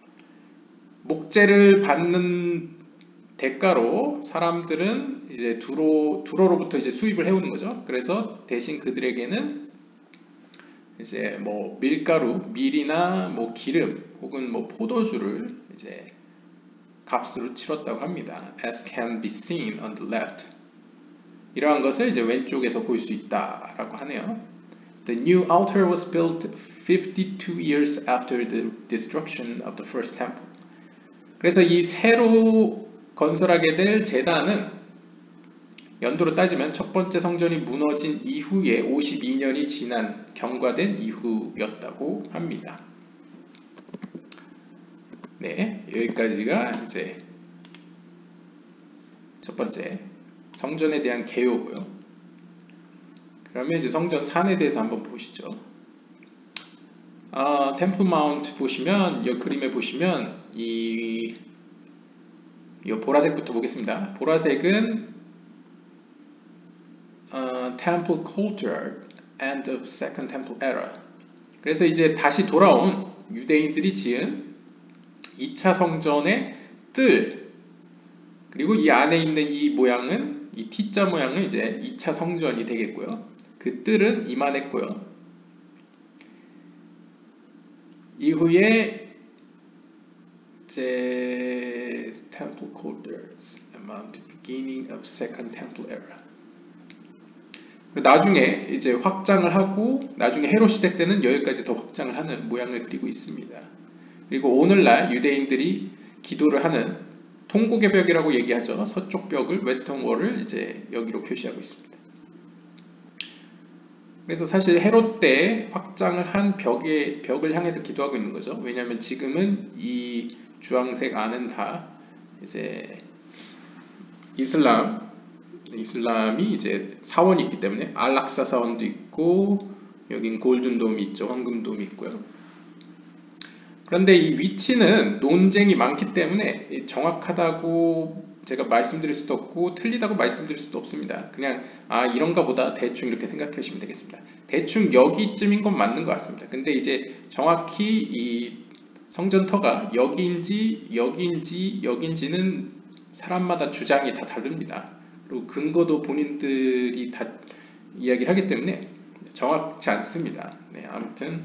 목재를 받는 대가로 사람들은 이제 두로로부터 이제 수입을 해오는 거죠. 그래서 대신 그들에게는 이제 뭐 밀가루, 밀이나 뭐 기름 혹은 뭐 포도주를 이제 값으로 치렀다고 합니다. As can be seen on the left. 이러한 것을 이제 왼쪽에서 볼 수 있다라고 하네요. The new altar was built 52 years after the destruction of the first temple. 그래서 이 새로 건설하게 될 제단은 연도로 따지면 첫 번째 성전이 무너진 이후에 52년이 지난 경과된 이후였다고 합니다. 네, 여기까지가 이제 첫 번째 성전에 대한 개요고요. 그러면 이제 성전 산에 대해서 한번 보시죠. 템플 마운트 보시면 이 그림에 보시면 이 보라색부터 보겠습니다. 보라색은 Temple Courtyard, end of Second Temple Era. 그래서 이제 다시 돌아온 유대인들이 지은 2차 성전의 뜰, 그리고 이 안에 있는 이 모양은 이 T자 모양은 이제 2차 성전이 되겠고요. 그 뜰은 이만했고요. 이후에 이제 Temple Courtyards, among the beginning of Second Temple Era. 나중에 이제 확장을 하고 나중에 헤롯 시대 때는 여기까지 더 확장을 하는 모양을 그리고 있습니다. 그리고 오늘날 유대인들이 기도를 하는 통곡의 벽이라고 얘기하죠. 서쪽 벽을 웨스턴 월을 이제 여기로 표시하고 있습니다. 그래서 사실 헤롯 때 확장을 한 벽을 향해서 기도하고 있는 거죠. 왜냐하면 지금은 이 주황색 안은 다 이제 이슬람이 이제 사원이 있기 때문에 알락사 사원도 있고 여긴 골든돔이 있죠. 황금돔이 있고요. 그런데 이 위치는 논쟁이 많기 때문에 정확하다고 제가 말씀드릴 수도 없고 틀리다고 말씀드릴 수도 없습니다. 그냥 이런가 보다 대충 이렇게 생각하시면 되겠습니다. 대충 여기쯤인 건 맞는 것 같습니다. 근데 이제 정확히 이 성전터가 여기인지는 사람마다 주장이 다 다릅니다. 그리고 근거도 본인들이 다 이야기를 하기 때문에 정확치 않습니다. 네, 아무튼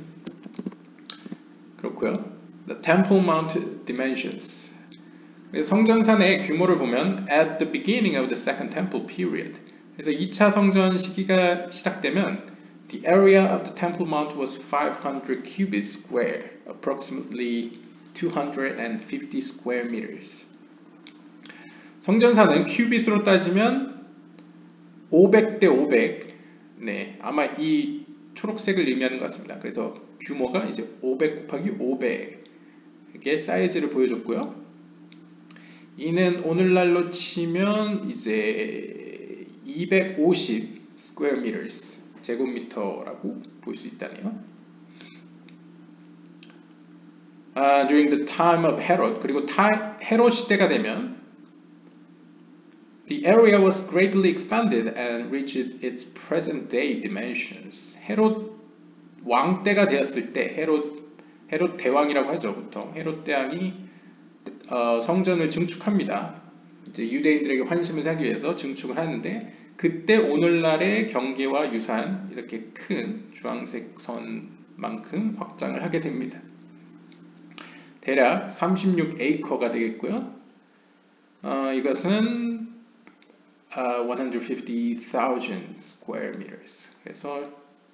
그렇고요. The Temple Mount Dimensions. 성전산의 규모를 보면 at the beginning of the Second Temple period. 그래서 2차 성전 시기가 시작되면 the area of the Temple Mount was 500 cubits square, approximately 250 square meters. 성전산은 큐빗으로 따지면 500대 500. 네, 아마 이 초록색을 의미하는 것 같습니다. 그래서 규모가 이제 500 곱하기 500의 사이즈를 보여줬고요. 이는 오늘날로 치면 이제 250 square meters, 제곱미터라고 볼 수 있다네요. During the time of Herod, 그리고 헤롯 시대가 되면 the area was greatly expanded and reached its present day dimensions. 헤롯 왕 때가 되었을 때, 헤롯 대왕이라고 하죠. 보통 헤롯 대왕이 성전을 증축합니다. 이제 유대인들에게 환심을 사기 위해서 증축을 하는데 그때 오늘날의 경계와 유사한 이렇게 큰 주황색 선만큼 확장을 하게 됩니다. 대략 36에이커가 되겠고요. 이것은 150,000 square meters. 그래서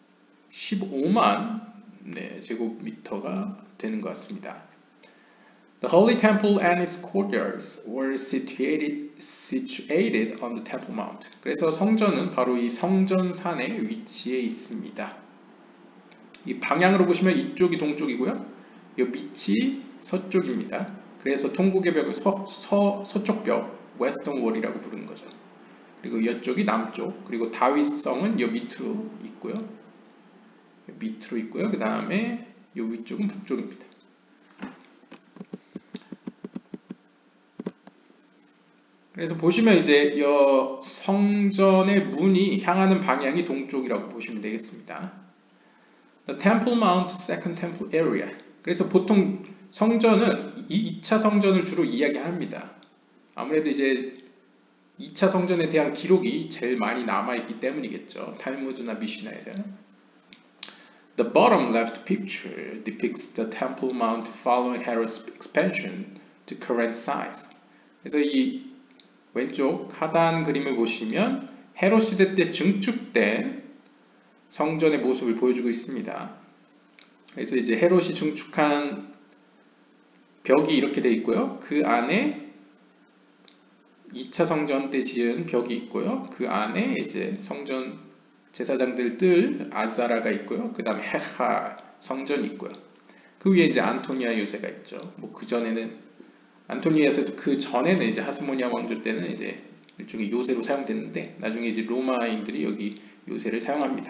15만 제곱미터가 되는 것 같습니다. The Holy Temple and its courtyards were situated on the Temple Mount. 그래서 성전은 바로 이 성전산에 위치해 있습니다. 이 방향으로 보시면 이쪽이 동쪽이고요. 이 밑이 서쪽입니다. 그래서 통곡의 벽을 서쪽 벽, Western Wall이라고 부르는 거죠. 그리고 이쪽이 남쪽, 그리고 다윗성은 이 밑으로 있고요. 그 다음에 이 위쪽은 북쪽입니다. 그래서 보시면 이제 이 성전의 문이 향하는 방향이 동쪽이라고 보시면 되겠습니다. The Temple Mount Second Temple Area. 그래서 보통 성전은 이 2차 성전을 주로 이야기합니다. 아무래도 이제 2차 성전에 대한 기록이 제일 많이 남아있기 때문이겠죠. 탈무드나 미시나에서는. The bottom left picture depicts the Temple Mount following Herod's expansion to current size. 그래서 이 왼쪽 하단 그림을 보시면 헤롯 시대 때 증축된 성전의 모습을 보여주고 있습니다. 그래서 이제 헤롯이 증축한 벽이 이렇게 되어 있고요. 그 안에 2차 성전 때 지은 벽이 있고요. 그 안에 이제 성전 제사장들 뜰 아자라가 있고요. 그 다음에 헤하 성전이 있고요. 그 위에 이제 안토니아 요새가 있죠. 뭐 그 전에는 안토니아에서도 그 전에는 이제 하스모니아 왕조 때는 이제 일종의 요새로 사용됐는데 나중에 이제 로마인들이 여기 요새를 사용합니다.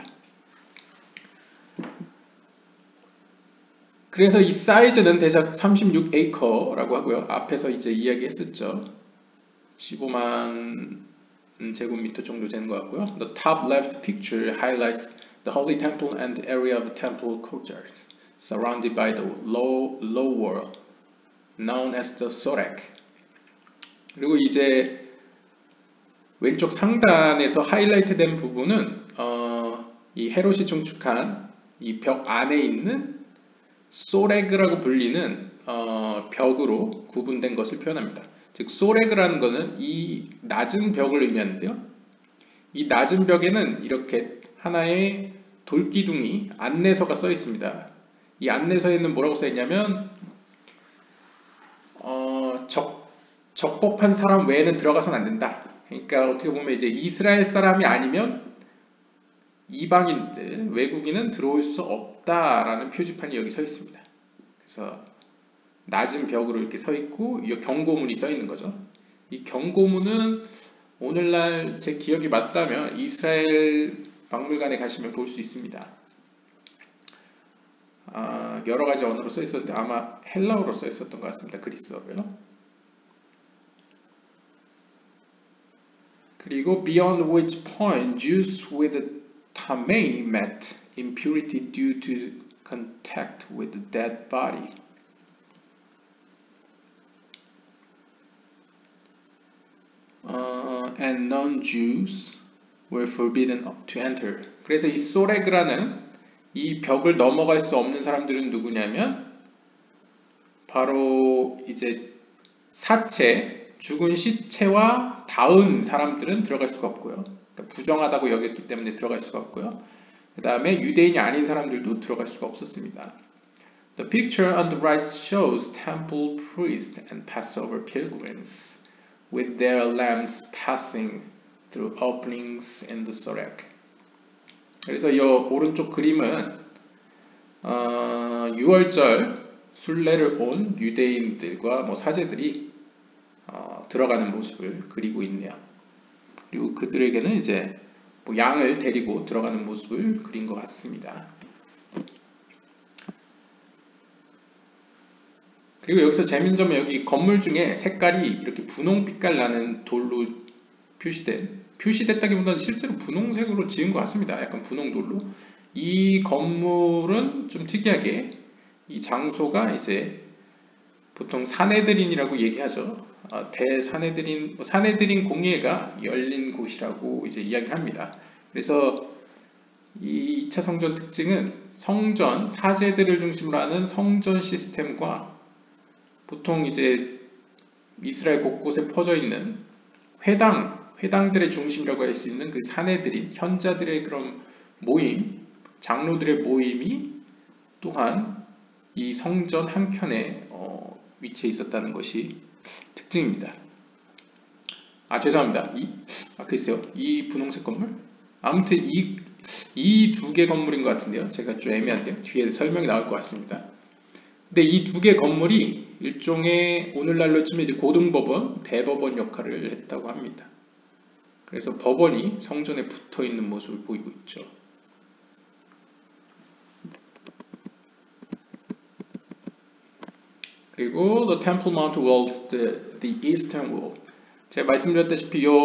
그래서 이 사이즈는 대략 36에이커라고 하고요. 앞에서 이제 이야기했었죠. 15만 제곱미터 정도 되는 것 같고요. The top left picture highlights the Holy Temple and the area of the temple courtyard, surrounded by the low wall, known as the Sorek. 그리고 이제 왼쪽 상단에서 하이라이트된 부분은 이 헤롯이 증축한 이 벽 안에 있는 소레그라고 불리는 벽으로 구분된 것을 표현합니다. 즉 소레그라는 것은 이 낮은 벽을 의미하는데요. 이 낮은 벽에는 이렇게 하나의 돌기둥이 안내서가 써 있습니다. 이 안내서에는 뭐라고 써 있냐면 적법한 사람 외에는 들어가서는 안 된다. 그러니까 어떻게 보면 이제 이스라엘 사람이 아니면 이방인들, 외국인은 들어올 수 없다라는 표지판이 여기 서 있습니다. 그래서 낮은 벽으로 이렇게 서 있고 이 경고문이 써 있는 거죠. 이 경고문은 오늘날 제 기억이 맞다면 이스라엘 박물관에 가시면 볼 수 있습니다. 여러 가지 언어로 써 있었는데 아마 헬라어로 써 있었던 것 같습니다. 그리스어로요. 그리고 beyond which point Jews with tamei met impurity due to contact with the dead body. And non-Jews were forbidden to enter. 그래서 이 소레그라는 이 벽을 넘어갈 수 없는 사람들은 누구냐면 바로 이제 사체, 죽은 시체와 닿은 사람들은 들어갈 수가 없고요. 그러니까 부정하다고 여겼기 때문에 들어갈 수가 없고요. 그 다음에 유대인이 아닌 사람들도 들어갈 수가 없었습니다. The picture on the right shows temple priests and Passover pilgrims with their lamps passing through openings in the sorek. 그래서 이 오른쪽 그림은 6월절 순례를 온 유대인들과 사제들이 들어가는 모습을 그리고 있네요. 그리고 그들에게는 이제 양을 데리고 들어가는 모습을 그린 것 같습니다. 그리고 여기서 재밌는 점은 여기 건물 중에 색깔이 이렇게 분홍빛깔 나는 돌로 표시됐다기보다는 실제로 분홍색으로 지은 것 같습니다. 약간 분홍돌로. 이 건물은 좀 특이하게 이 장소가 이제 보통 사내들인이라고 얘기하죠. 사내들인 공예가 열린 곳이라고 이제 이야기를 합니다. 그래서 이 2차 성전 특징은 성전, 사제들을 중심으로 하는 성전 시스템과 보통 이제 이스라엘 곳곳에 퍼져 있는 회당들의 중심이라고 할 수 있는 그 사내들인 현자들의 그런 모임, 장로들의 모임이 또한 이 성전 한켠에 위치해 있었다는 것이 특징입니다. 죄송합니다. 글쎄요. 이 분홍색 건물? 아무튼 이 두 개 건물인 것 같은데요. 제가 좀 애매한데요. 뒤에 설명이 나올 것 같습니다. 근데 이 두 개 건물이 일종의 오늘날로 치면 이제 고등법원, 대법원 역할을 했다고 합니다. 그래서 법원이 성전에 붙어 있는 모습을 보이고 있죠. 그리고 the Temple Mount walls, the eastern wall. 제가 말씀드렸다시피 이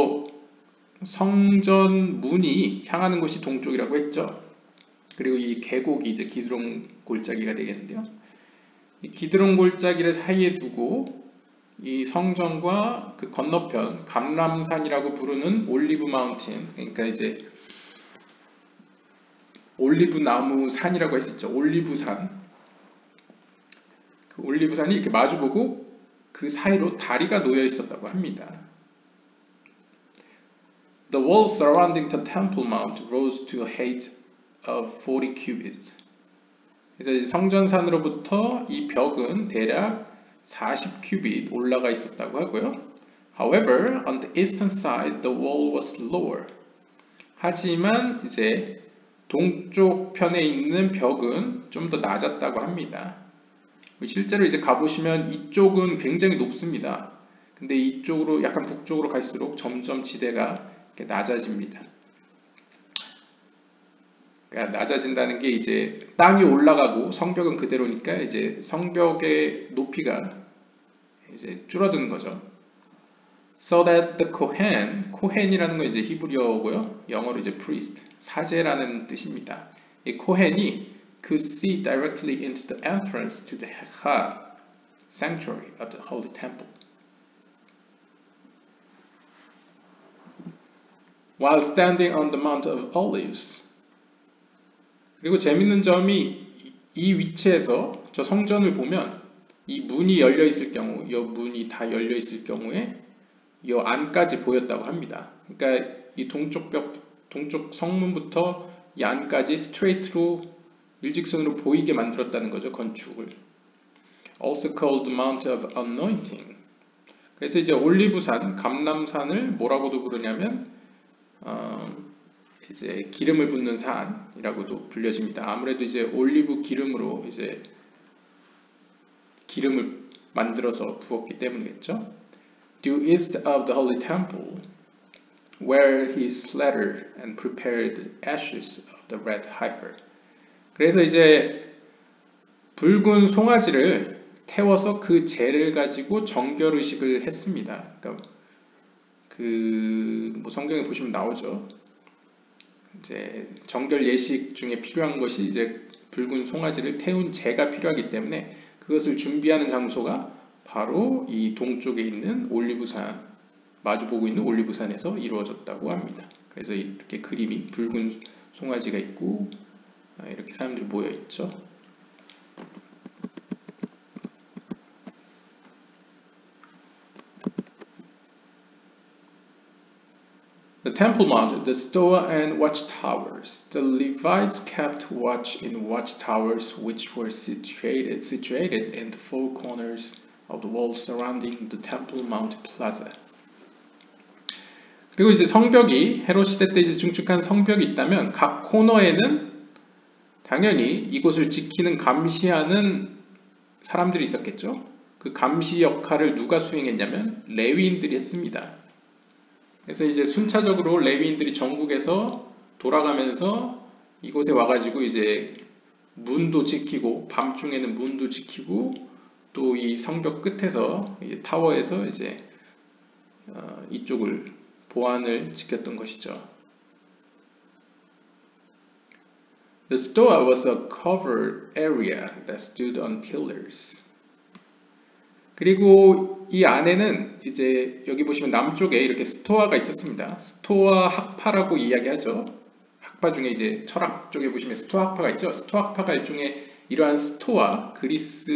성전 문이 향하는 곳이 동쪽이라고 했죠. 그리고 이 계곡이 이제 기드론 골짜기가 되겠는데요. 이 기드론 골짜기를 사이에 두고 이 성전과 그 건너편 감람산이라고 부르는 올리브 마운틴, 그러니까 이제 올리브 나무 산이라고 했었죠. 올리브산. 그 올리브산이 이렇게 마주보고 그 사이로 다리가 놓여 있었다고 합니다. The wall surrounding the Temple Mount rose to a height of 40 cubits. 그래서 성전산으로부터 이 벽은 대략 40 큐빗 올라가 있었다고 하고요. However, on the eastern side, the wall was lower. 하지만 이제 동쪽 편에 있는 벽은 좀 더 낮았다고 합니다. 실제로 이제 가보시면 이쪽은 굉장히 높습니다. 근데 이쪽으로 약간 북쪽으로 갈수록 점점 지대가 이렇게 낮아집니다. 그러니까 낮아진다는 게 이제 땅이 올라가고 성벽은 그대로니까 이제 성벽의 높이가 이제 줄어드는 거죠. So that the 코헨이라는 건 이제 히브리어고요. 영어로 이제 priest, 사제라는 뜻입니다. 이 코헨이 could see directly into the entrance to the Hechal, sanctuary of the Holy Temple. While standing on the Mount of Olives. 그리고 재밌는 점이 이 위치에서 저 성전을 보면 이 문이 열려 있을 경우, 이 문이 다 열려 있을 경우에 이 안까지 보였다고 합니다. 그러니까 이 동쪽 성문부터 이 안까지 스트레이트로 일직선으로 보이게 만들었다는 거죠, 건축을. Also called the Mount of Anointing. 그래서 이제 올리브산, 감람산을 뭐라고도 부르냐면 이제 기름을 붓는 산이라고도 불려집니다. 아무래도 이제 올리브 기름으로 이제 기름을 만들어서 부었기 때문이겠죠. Due east of the Holy Temple, where he slaughtered and prepared the ashes of the red heifer. 그래서 이제 붉은 송아지를 태워서 그 재를 가지고 정결의식을 했습니다. 그러니까 뭐 성경에 보시면 나오죠. 이제 정결 예식 중에 필요한 것이 이제 붉은 송아지를 태운 재가 필요하기 때문에 그것을 준비하는 장소가 바로 이 동쪽에 있는 올리브산, 마주보고 있는 올리브산에서 이루어졌다고 합니다. 그래서 이렇게 그림이 붉은 송아지가 있고 이렇게 사람들이 모여 있죠. The Temple Mount, the Stoa and watchtowers. The Levites kept watch in watchtowers which were situated in the four corners of the wall surrounding the Temple Mount Plaza. 그리고 이제 성벽이 헤롯 시대 때 이제 중축한 성벽이 있다면 각 코너에는 당연히 이곳을 지키는 감시하는 사람들이 있었겠죠. 그 감시 역할을 누가 수행했냐면 레위인들이 했습니다. 그래서 이제 순차적으로 레위인들이 전국에서 돌아가면서 이곳에 와가지고 이제 문도 지키고 밤중에는 문도 지키고 또 이 성벽 끝에서 타워에서 이제 이쪽을 보안을 지켰던 것이죠. The stoa was a covered area that stood on pillars. 그리고 이 안에는 이제 여기 보시면 남쪽에 이렇게 스토아가 있었습니다. 스토아 학파라고 이야기하죠. 학파 중에 이제 철학 쪽에 보시면 스토아 학파가 있죠. 스토아 학파가 일종의 이러한 스토아, 그리스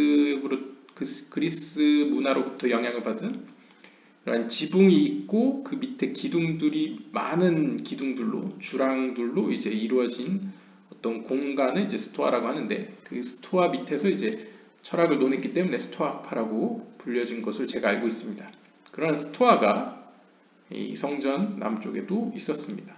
문화로부터 영향을 받은 이러한 지붕이 있고 그 밑에 기둥들이 많은 기둥들로 주랑들로 이제 이루어진 어떤 공간을 이제 스토아라고 하는데 그 스토아 밑에서 이제 철학을 논했기 때문에 스토아 학파라고 불려진 것을 제가 알고 있습니다. 그러한 스토아가 이 성전 남쪽에도 있었습니다.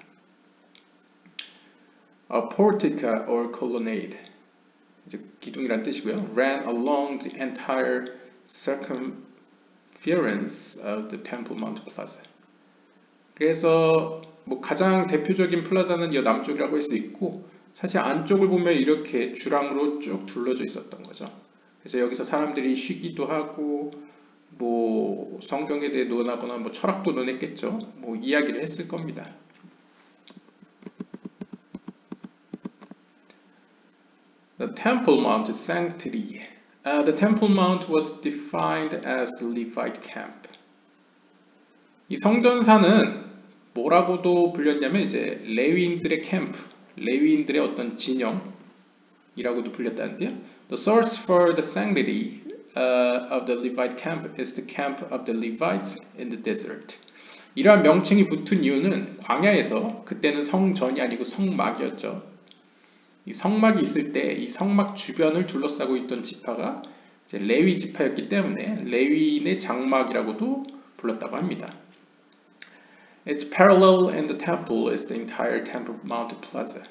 A portica or colonnade, 이제 기둥이란 뜻이고요. Ran along the entire circumference of the Temple Mount Plaza. 그래서 뭐 가장 대표적인 플라자는 이 남쪽이라고 할 수 있고 사실 안쪽을 보면 이렇게 주랑으로 쭉 둘러져 있었던 거죠. 그래서 여기서 사람들이 쉬기도 하고 뭐 성경에 대해 논하거나 뭐 철학도 논했겠죠. 뭐 이야기를 했을 겁니다. The Temple Mount Sanctuary. The Temple Mount was defined as the Levite camp. 이 성전산은 뭐라고도 불렸냐면 이제 레위인들의 캠프, 레위인들의 어떤 진영이라고도 불렸다는데요. The source for the sanctity of the Levite camp is the camp of the Levites in the desert. 이러한 명칭이 붙은 이유는 광야에서 그때는 성전이 아니고 성막이었죠. 이 성막이 있을 때 이 성막 주변을 둘러싸고 있던 지파가 이제 레위 지파였기 때문에 레위인의 장막이라고도 불렀다고 합니다. Its parallel in the temple is the entire Temple Mount Plaza.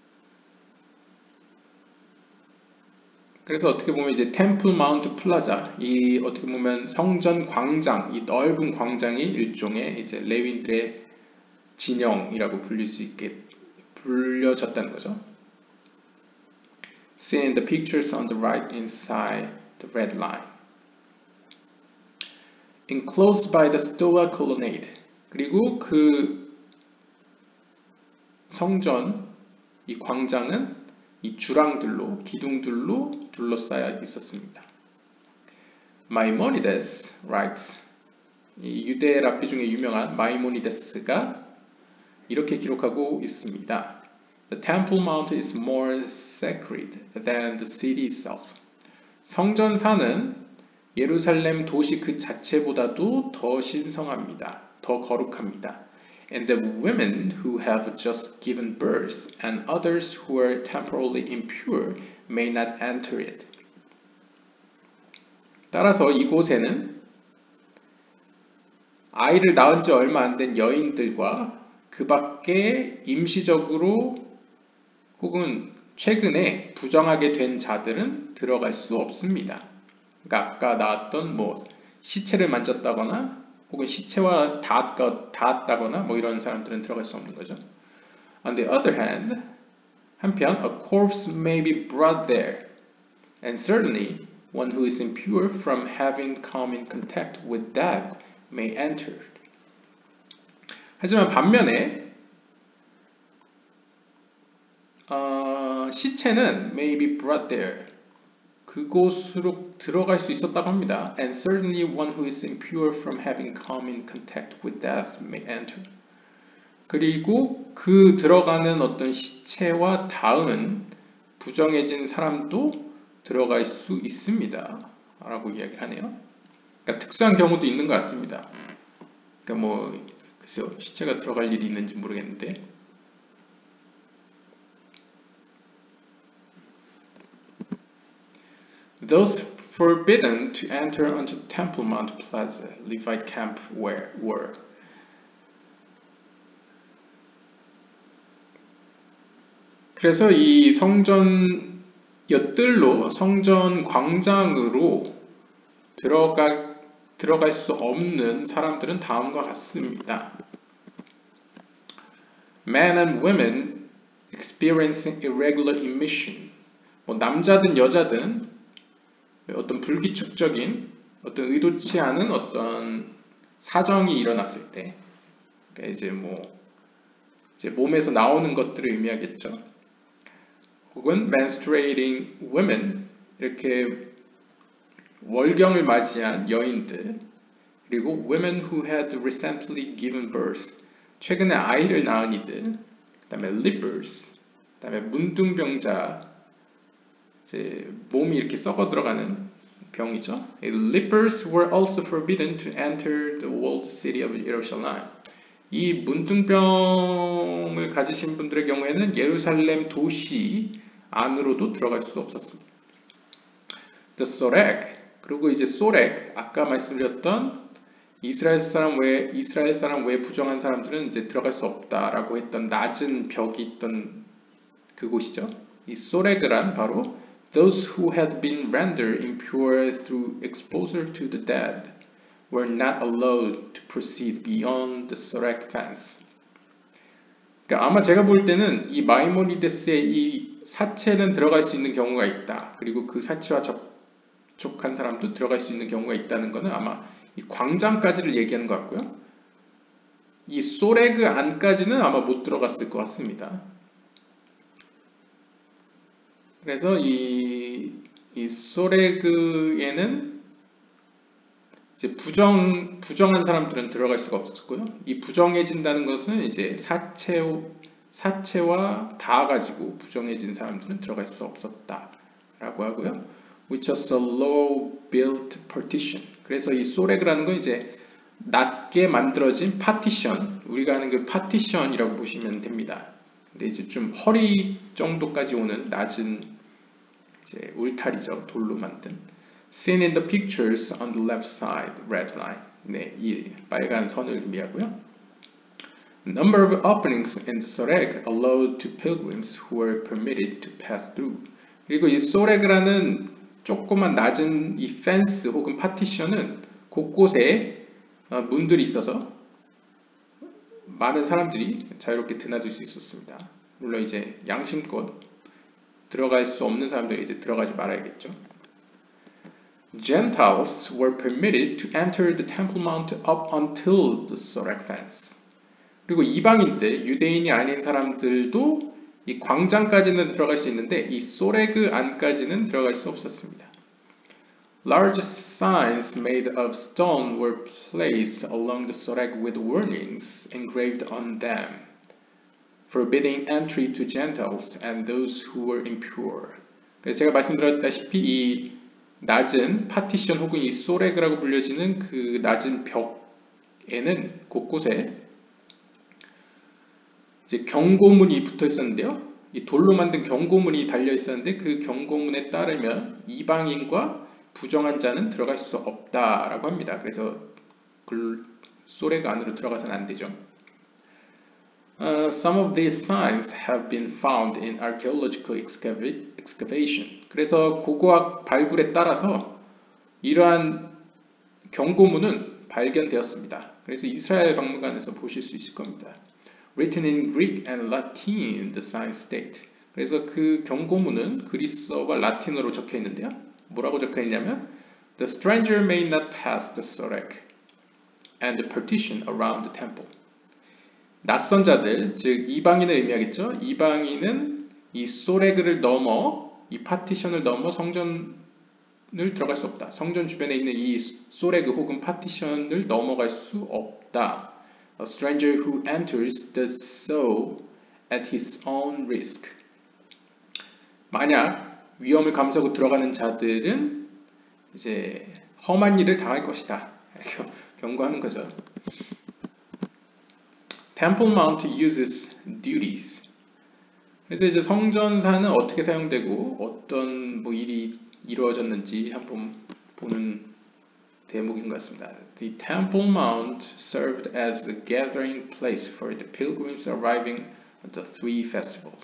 그래서 어떻게 보면 이제 템플 마운트 플라자, 이 어떻게 보면 성전 광장, 이 넓은 광장이 일종의 이제 레위인들의 진영이라고 불릴 수 있게 불려졌다는 거죠. Seen in the pictures on the right inside the red line. Enclosed by the Stoa colonnade. 그리고 그 성전, 이 광장은 이 주랑들로, 기둥들로 둘러싸여 있었습니다. Maimonides writes, 이 유대 랍비 중에 유명한 마이모니데스가 이렇게 기록하고 있습니다. The Temple Mount is more sacred than the city itself. 성전산은 예루살렘 도시 그 자체보다도 더 신성합니다. 더 거룩합니다. And the women who have just given birth and others who are temporarily impure may not enter it. 따라서 이곳에는 아이를 낳은 지 얼마 안 된 여인들과 그 밖에 임시적으로 혹은 최근에 부정하게 된 자들은 들어갈 수 없습니다. 그러니까 아까 나왔던 뭐 시체를 만졌다거나 혹은 시체와 닿았다거나 뭐 이런 사람들은 들어갈 수 없는 거죠. On the other hand, 한편 a corpse may be brought there. And certainly, one who is impure from having come in contact with death may enter. 하지만 반면에 시체는 may be brought there. 그곳으로 들어갈 수 있었다고 합니다. And certainly one who is impure from having come in contact with death may enter. 그리고 그 들어가는 어떤 시체와 닿은 부정해진 사람도 들어갈 수 있습니다. 라고 이야기를 하네요. 그러니까 특수한 경우도 있는 것 같습니다. 그러니까 뭐 글쎄요, 시체가 들어갈 일이 있는지 모르겠는데 Those forbidden to enter onto Temple Mount Plaza, Levite camp were 그래서 이 성전 엿들로 성전 광장으로 들어갈 수 없는 사람들은 다음과 같습니다. Men and women experiencing irregular emission. 뭐 남자든 여자든 어떤 불규칙적인 어떤 의도치 않은 어떤 사정이 일어났을 때 그러니까 이제 몸에서 나오는 것들을 의미하겠죠. 혹은 menstruating women 이렇게 월경을 맞이한 여인들 그리고 women who had recently given birth 최근에 아이를 낳은 이들 그 다음에 lepers 그 다음에 문둥병자 이제 몸이 이렇게 썩어 들어가는 병이죠. Lepers were also forbidden to enter the walled city of Jerusalem. 이 문둥병을 가지신 분들의 경우에는 예루살렘 도시 안으로도 들어갈 수 없었습니다. The Sorek, 그리고 이제 소렉, 아까 말씀드렸던 이스라엘 사람 외에 부정한 사람들은 이제 들어갈 수 없다라고 했던 낮은 벽이 있던 그곳이죠. 이 소렉이란 바로 those who had been rendered impure through exposure to the dead were not allowed to proceed beyond the Sorek fence. 그러니까 아마 제가 볼 때는 이 마이모니데스의 이 사체는 들어갈 수 있는 경우가 있다. 그리고 그 사체와 접촉한 사람도 들어갈 수 있는 경우가 있다는 것은 아마 이 광장까지를 얘기하는 것 같고요. 이 소레그 안까지는 아마 못 들어갔을 것 같습니다. 그래서 이 소레그에는 이제 부정한 사람들은 들어갈 수가 없었고요. 이 부정해진다는 것은 이제 사체와 닿아가지고 부정해진 사람들은 들어갈 수 없었다라고 하고요. Which was a low-built partition. 그래서 이 소렉이라는 건 이제 낮게 만들어진 파티션, 우리가 하는 그 파티션이라고 보시면 됩니다. 근데 이제 좀 허리 정도까지 오는 낮은 이제 울타리죠, 돌로 만든. Seen in the pictures on the left side, red line. 네, 이 빨간 선을 의미하고요. Number of openings in the Sorek allowed to pilgrims who were permitted to pass through. 그리고 이 소렉이라는 조그만 낮은 이 펜스 혹은 파티션은 곳곳에 문들이 있어서 많은 사람들이 자유롭게 드나들 수 있었습니다. 물론 이제 양심껏 들어갈 수 없는 사람들이 이제 들어가지 말아야겠죠. Gentiles were permitted to enter the Temple Mount up until the Sorek fence. 그리고 이방인들, 유대인이 아닌 사람들도 이 광장까지는 들어갈 수 있는데 이 소레그 안까지는 들어갈 수 없었습니다. Large signs made of stone were placed along the Sorek with warnings engraved on them, forbidding entry to Gentiles and those who were impure. 그래서 제가 말씀드렸다시피 이 낮은 파티션 혹은 이 소레그라고 불려지는 그 낮은 벽에는 곳곳에 이제 경고문이 붙어 있었는데요. 이 돌로 만든 경고문이 달려 있었는데 그 경고문에 따르면 이방인과 부정한 자는 들어갈 수 없다라고 합니다. 그래서 소레그 안으로 들어가서는 안 되죠. Some of these signs have been found in archaeological excavation. 그래서 고고학 발굴에 따라서 이러한 경고문은 발견되었습니다. 그래서 이스라엘 박물관에서 보실 수 있을 겁니다. Written in Greek and Latin, the signs state. 그래서 그 경고문은 그리스어와 라틴어로 적혀 있는데요. 뭐라고 적혀 있냐면 The stranger may not pass the sorek and the partition around the temple. 낯선 자들, 즉 이방인을 의미하겠죠. 이방인은 이 소레그를 넘어, 이 파티션을 넘어 성전을 들어갈 수 없다. 성전 주변에 있는 이 소레그 혹은 파티션을 넘어갈 수 없다. A stranger who enters does so at his own risk. 만약 위험을 감수하고 들어가는 자들은 이제 험한 일을 당할 것이다. 경고하는 거죠. Temple Mount uses duties. 그래서 이제 성전사는 어떻게 사용되고 어떤 뭐 일이 이루어졌는지 한번 보는 대목인 것 같습니다. The Temple Mount served as the gathering place for the pilgrims arriving at the three festivals.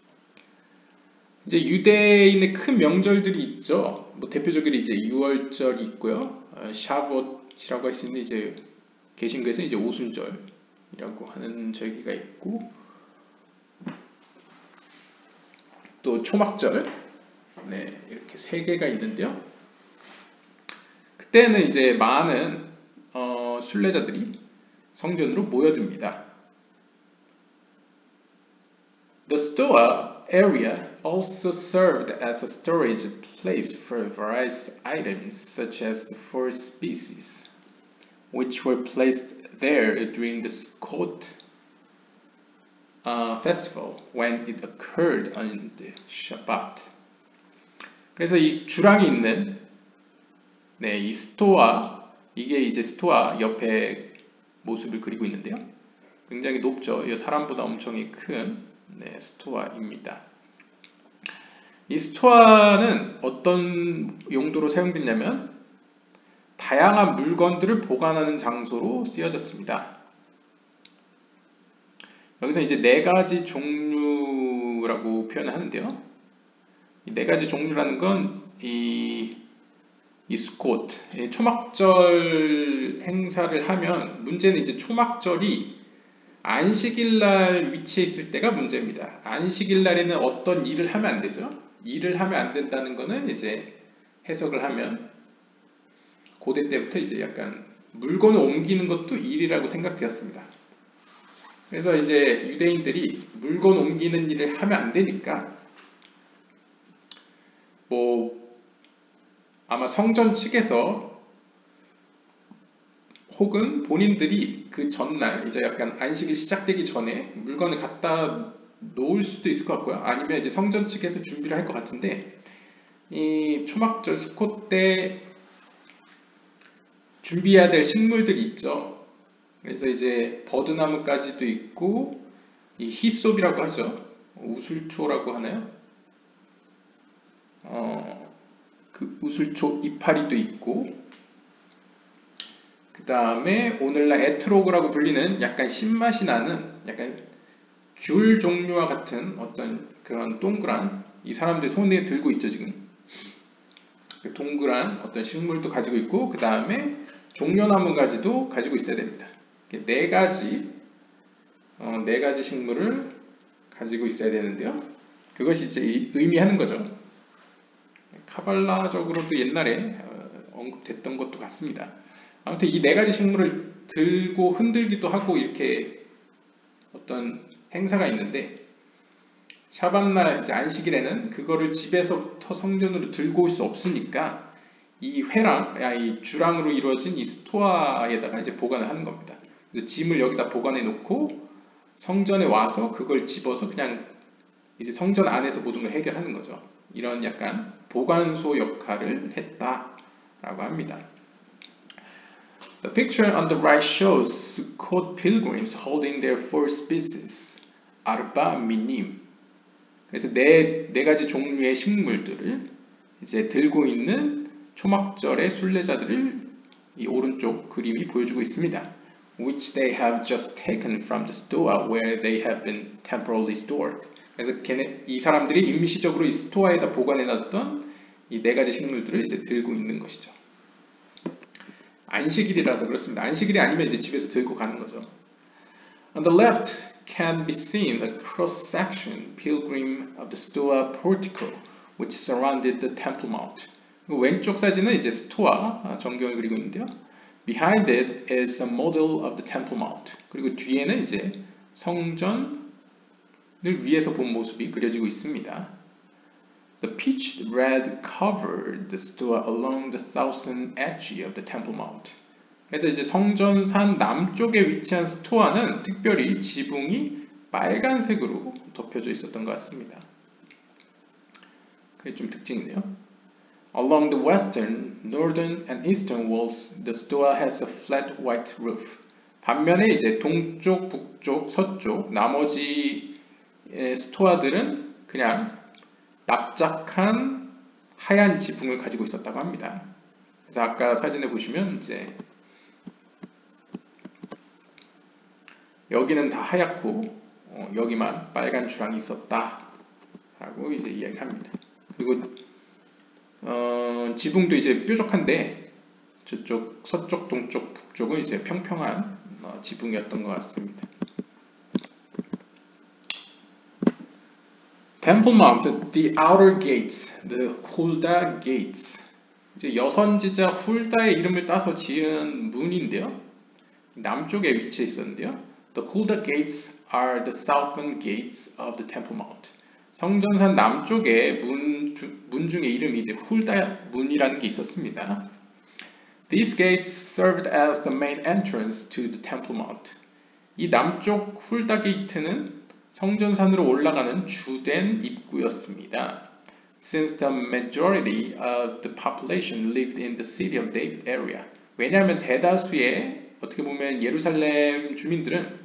이제 유대인의 큰 명절들이 있죠. 뭐 대표적으로 이제 유월절이 있고요. 샤봇이라고 할 수 있는 이제 개신교에서 이제 오순절이라고 하는 절기가 있고, 또 초막절, 네, 이렇게 세 개가 있는데요. 그때는 이제 많은 순례자들이 성전으로 모여듭니다. The Stoa area also served as a storage place for various items such as the four species, which were placed there during the Sukkot festival when it occurred on the Shabbat. 그래서 이 주랑이 있는 이 스토아, 이게 이제 스토아 옆에 모습을 그리고 있는데요. 굉장히 높죠. 이 사람보다 엄청 큰 스토아입니다. 이 스토아는 어떤 용도로 사용됐냐면 다양한 물건들을 보관하는 장소로 쓰여졌습니다. 여기서 이제 네 가지 종류라고 표현을 하는데요. 이 네 가지 종류라는 건 이 수콧, 초막절 행사를 하면 문제는 이제 초막절이 안식일날 위치해 있을 때가 문제입니다. 안식일날에는 어떤 일을 하면 안 되죠. 일을 하면 안 된다는 거는 이제 해석을 하면 고대 때부터 이제 약간 물건을 옮기는 것도 일이라고 생각되었습니다. 그래서 이제 유대인들이 물건 옮기는 일을 하면 안 되니까 뭐 아마 성전 측에서 혹은 본인들이 그 전날 이제 약간 안식일 시작되기 전에 물건을 갖다 놓을 수도 있을 것 같고요. 아니면 이제 성전 측에서 준비를 할 것 같은데, 이 초막절 수콧 때 준비해야 될 식물들이 있죠. 그래서 이제 버드나무까지도 있고, 이 히솝이라고 하죠. 우슬초라고 하나요? 그 우슬초 이파리도 있고, 그 다음에 오늘날 에트로그라고 불리는 약간 신맛이 나는 약간 귤 종류와 같은 어떤 그런 동그란, 이 사람들 손에 들고 있죠 지금. 동그란 어떤 식물도 가지고 있고, 그 다음에 종려나무 가지도 가지고 있어야 됩니다. 네 가지 식물을 가지고 있어야 되는데요. 그것이 이제 의미하는 거죠. 카발라적으로도 옛날에 언급됐던 것도 같습니다. 아무튼 이 네 가지 식물을 들고 흔들기도 하고 이렇게 어떤 행사가 있는데, 샤밧날 이제 안식일에는 그거를 집에서부터 성전으로 들고 올 수 없으니까 이 이 주랑으로 이루어진 이 스토아에다가 이제 보관을 하는 겁니다. 그래서 짐을 여기다 보관해 놓고 성전에 와서 그걸 집어서 그냥 이제 성전 안에서 모든 걸 해결하는 거죠. 이런 약간 보관소 역할을 했다라고 합니다. The picture on the right shows Sukkot pilgrims holding their four species, arba minim. 그래서 네 가지 종류의 식물들을 이제 들고 있는 초막절의 순례자들을 이 오른쪽 그림이 보여주고 있습니다. Which they have just taken from the stoa where they have been temporarily stored. 그래서 이 사람들이 임시적으로 이 스토아에다 보관해놨던 이 네 가지 식물들을 이제 들고 있는 것이죠. 안식일이라서 그렇습니다. 안식일이 아니면 이제 집에서 들고 가는 거죠. On the left can be seen a cross-section pilgrim of the Stoa portico, which surrounded the Temple Mount. 왼쪽 사진은 이제 스토아 전경을 그리고 있는데요. Behind it is a model of the Temple Mount. 그리고 뒤에는 이제 성전을 위에서 본 모습이 그려지고 있습니다. The pitched red covered the stoa along the southern edge of the Temple Mount. 그래서 이제 성전산 남쪽에 위치한 스토아는 특별히 지붕이 빨간색으로 덮여져 있었던 것 같습니다. 그게 좀 특징이네요. Along the western, northern, and eastern walls, the stoa has a flat white roof. 반면에 이제 동쪽, 북쪽, 서쪽, 나머지 스토아들은 그냥 납작한 하얀 지붕을 가지고 있었다고 합니다. 그래서 아까 사진에 보시면 이제 여기는 다 하얗고 여기만 빨간 주랑이 있었다라고 이제 이야기합니다. 그리고 지붕도 이제 뾰족한데 저쪽 서쪽, 동쪽, 북쪽은 이제 평평한 지붕이었던 것 같습니다. Temple Mount, the outer gates, the Hulda gates. 이제 여선지자 훌다의 이름을 따서 지은 문인데요. 남쪽에 위치해 있었는데요. The Hulda gates are the southern gates of the Temple Mount. 성전산 남쪽에 문 중에 이름이 이제 훌다 문이라는 게 있었습니다. These gates served as the main entrance to the Temple Mount. 이 남쪽 훌다 게이트는 성전산으로 올라가는 주된 입구였습니다. Since the majority of the population lived in the city of David area. 왜냐하면 대다수의 어떻게 보면 예루살렘 주민들은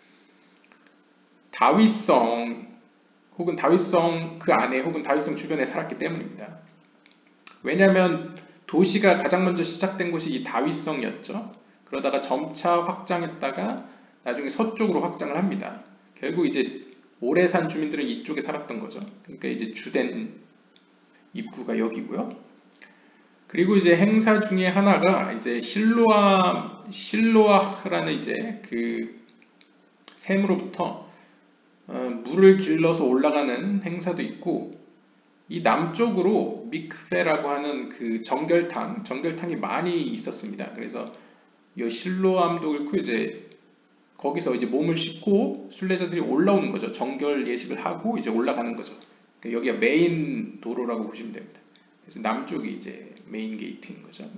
다윗성 혹은 다윗성 그 안에 혹은 다윗성 주변에 살았기 때문입니다. 왜냐하면 도시가 가장 먼저 시작된 곳이 이 다윗성이었죠. 그러다가 점차 확장했다가 나중에 서쪽으로 확장을 합니다. 결국 이제 오래 산 주민들은 이쪽에 살았던 거죠. 그러니까 이제 주된 입구가 여기고요. 그리고 이제 행사 중에 하나가 이제 실로아라는 이제 그 샘으로부터 물을 길러서 올라가는 행사도 있고, 이 남쪽으로 미크베라고 하는 그 정결탕이 많이 있었습니다. 그래서 이 실로암도 그렇고 이제 거기서 이제 몸을 씻고 순례자들이 올라오는 거죠. 정결 예식을 하고 이제 올라가는 거죠. 그러니까 여기가 메인 도로라고 보시면 됩니다. 그래서 남쪽이 이제 메인 게이트인 거죠.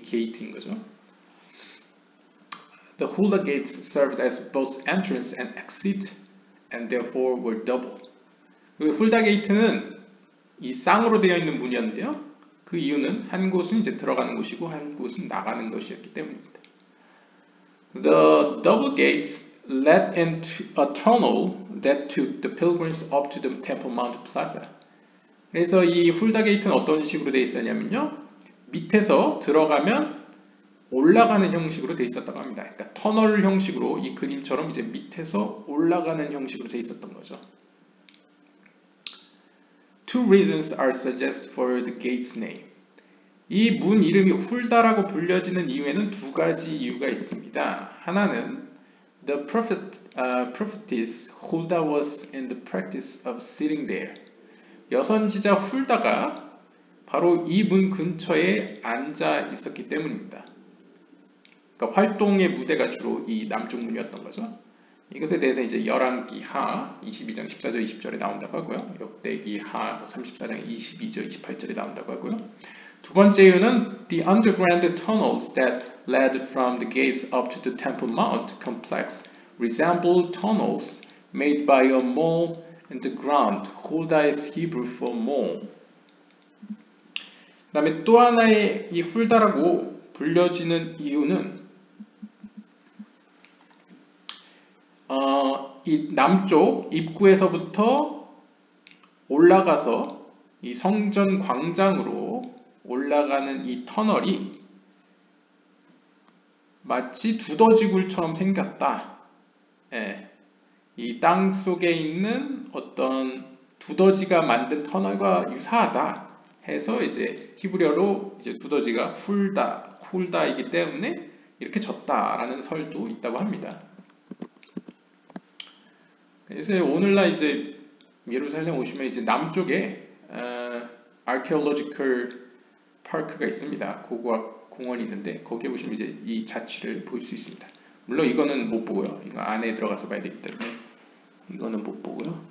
The Hulda gates served as both entrance and exit, and therefore were double. 그리고 훌다 게이트는 이 쌍으로 되어 있는 문이었는데요. 그 이유는 한 곳은 이제 들어가는 곳이고 한 곳은 나가는 것이었기 때문입니다. The double gates led into a tunnel that took the pilgrims up to the Temple Mount Plaza. 그래서 이 훌다 게이트는 어떤 식으로 되어 있었냐면요. 밑에서 들어가면 올라가는 형식으로 되어 있었다고 합니다. 그러니까 터널 형식으로 이 그림처럼 이제 밑에서 올라가는 형식으로 되어 있었던 거죠. Two reasons are suggested for the gate's name. 이 문 이름이 훌다라고 불려지는 이유에는 두 가지 이유가 있습니다. 하나는 the prophetess Hulda was in the practice of sitting there. 여선지자 훌다가 바로 이 문 근처에 앉아 있었기 때문입니다. 그러니까 활동의 무대가 주로 이 남쪽 문이었던 거죠. 이것에 대해서 이제 열왕기하 22장 14절 20절에 나온다고 하고요. 역대기하 34장 22절 28절에 나온다고 하고요. 두 번째 이유는 the underground tunnels that led from the gates up to the Temple Mount complex resembled tunnels made by a mole in the ground. Hulda is Hebrew for mole. 그 다음에 또 하나의 이 훌다라고 불려지는 이유는 이 남쪽 입구에서부터 올라가서 이 성전 광장으로 올라가는 이 터널이 마치 두더지굴처럼 생겼다. 예, 이 땅 속에 있는 어떤 두더지가 만든 터널과 유사하다 해서 이제 히브리어로 이제 두더지가 훌다이기 때문에 이렇게 졌다라는 설도 있다고 합니다. 이제 오늘날 이제 예루살렘 오시면 이제 남쪽에 archaeological 파크가 있습니다. 고고학 공원이 있는데 거기에 보시면 이제 이 자취를 볼 수 있습니다. 물론 이거는 못 보고요. 이거 안에 들어가서 봐야 되기 때문에 이거는 못 보고요.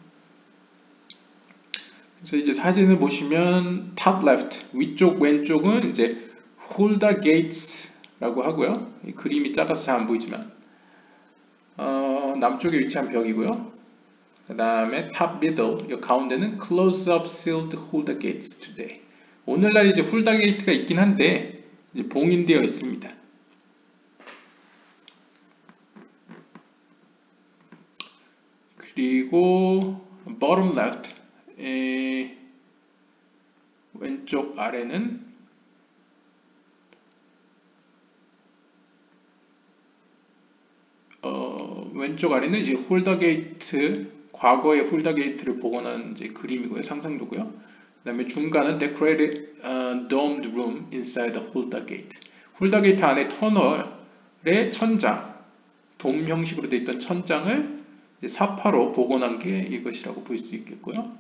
그래서 이제 사진을 보시면 top left 위쪽 왼쪽은 이제 홀다 게이츠라고 하고요. 이 그림이 작아서 잘 안 보이지만 남쪽에 위치한 벽이고요. 그 다음에 top middle 이 가운데는 close up sealed 홀다 gates today. 오늘날 이제 홀다 게이트가 있긴 한데 이제 봉인되어 있습니다. 그리고 bottom left 왼쪽 아래는 왼쪽 아래는 이제 홀더 게이트 과거의 홀더 게이트를 복원한 이제 그림이고요, 상상도고요. 그다음에 중간은 decorated domed room inside the 홀더 게이트. 홀더 게이트 안에 터널의 천장, 돔 형식으로 되어 있던 천장을 이제 사파로 복원한 게 이것이라고 볼 수 있겠고요.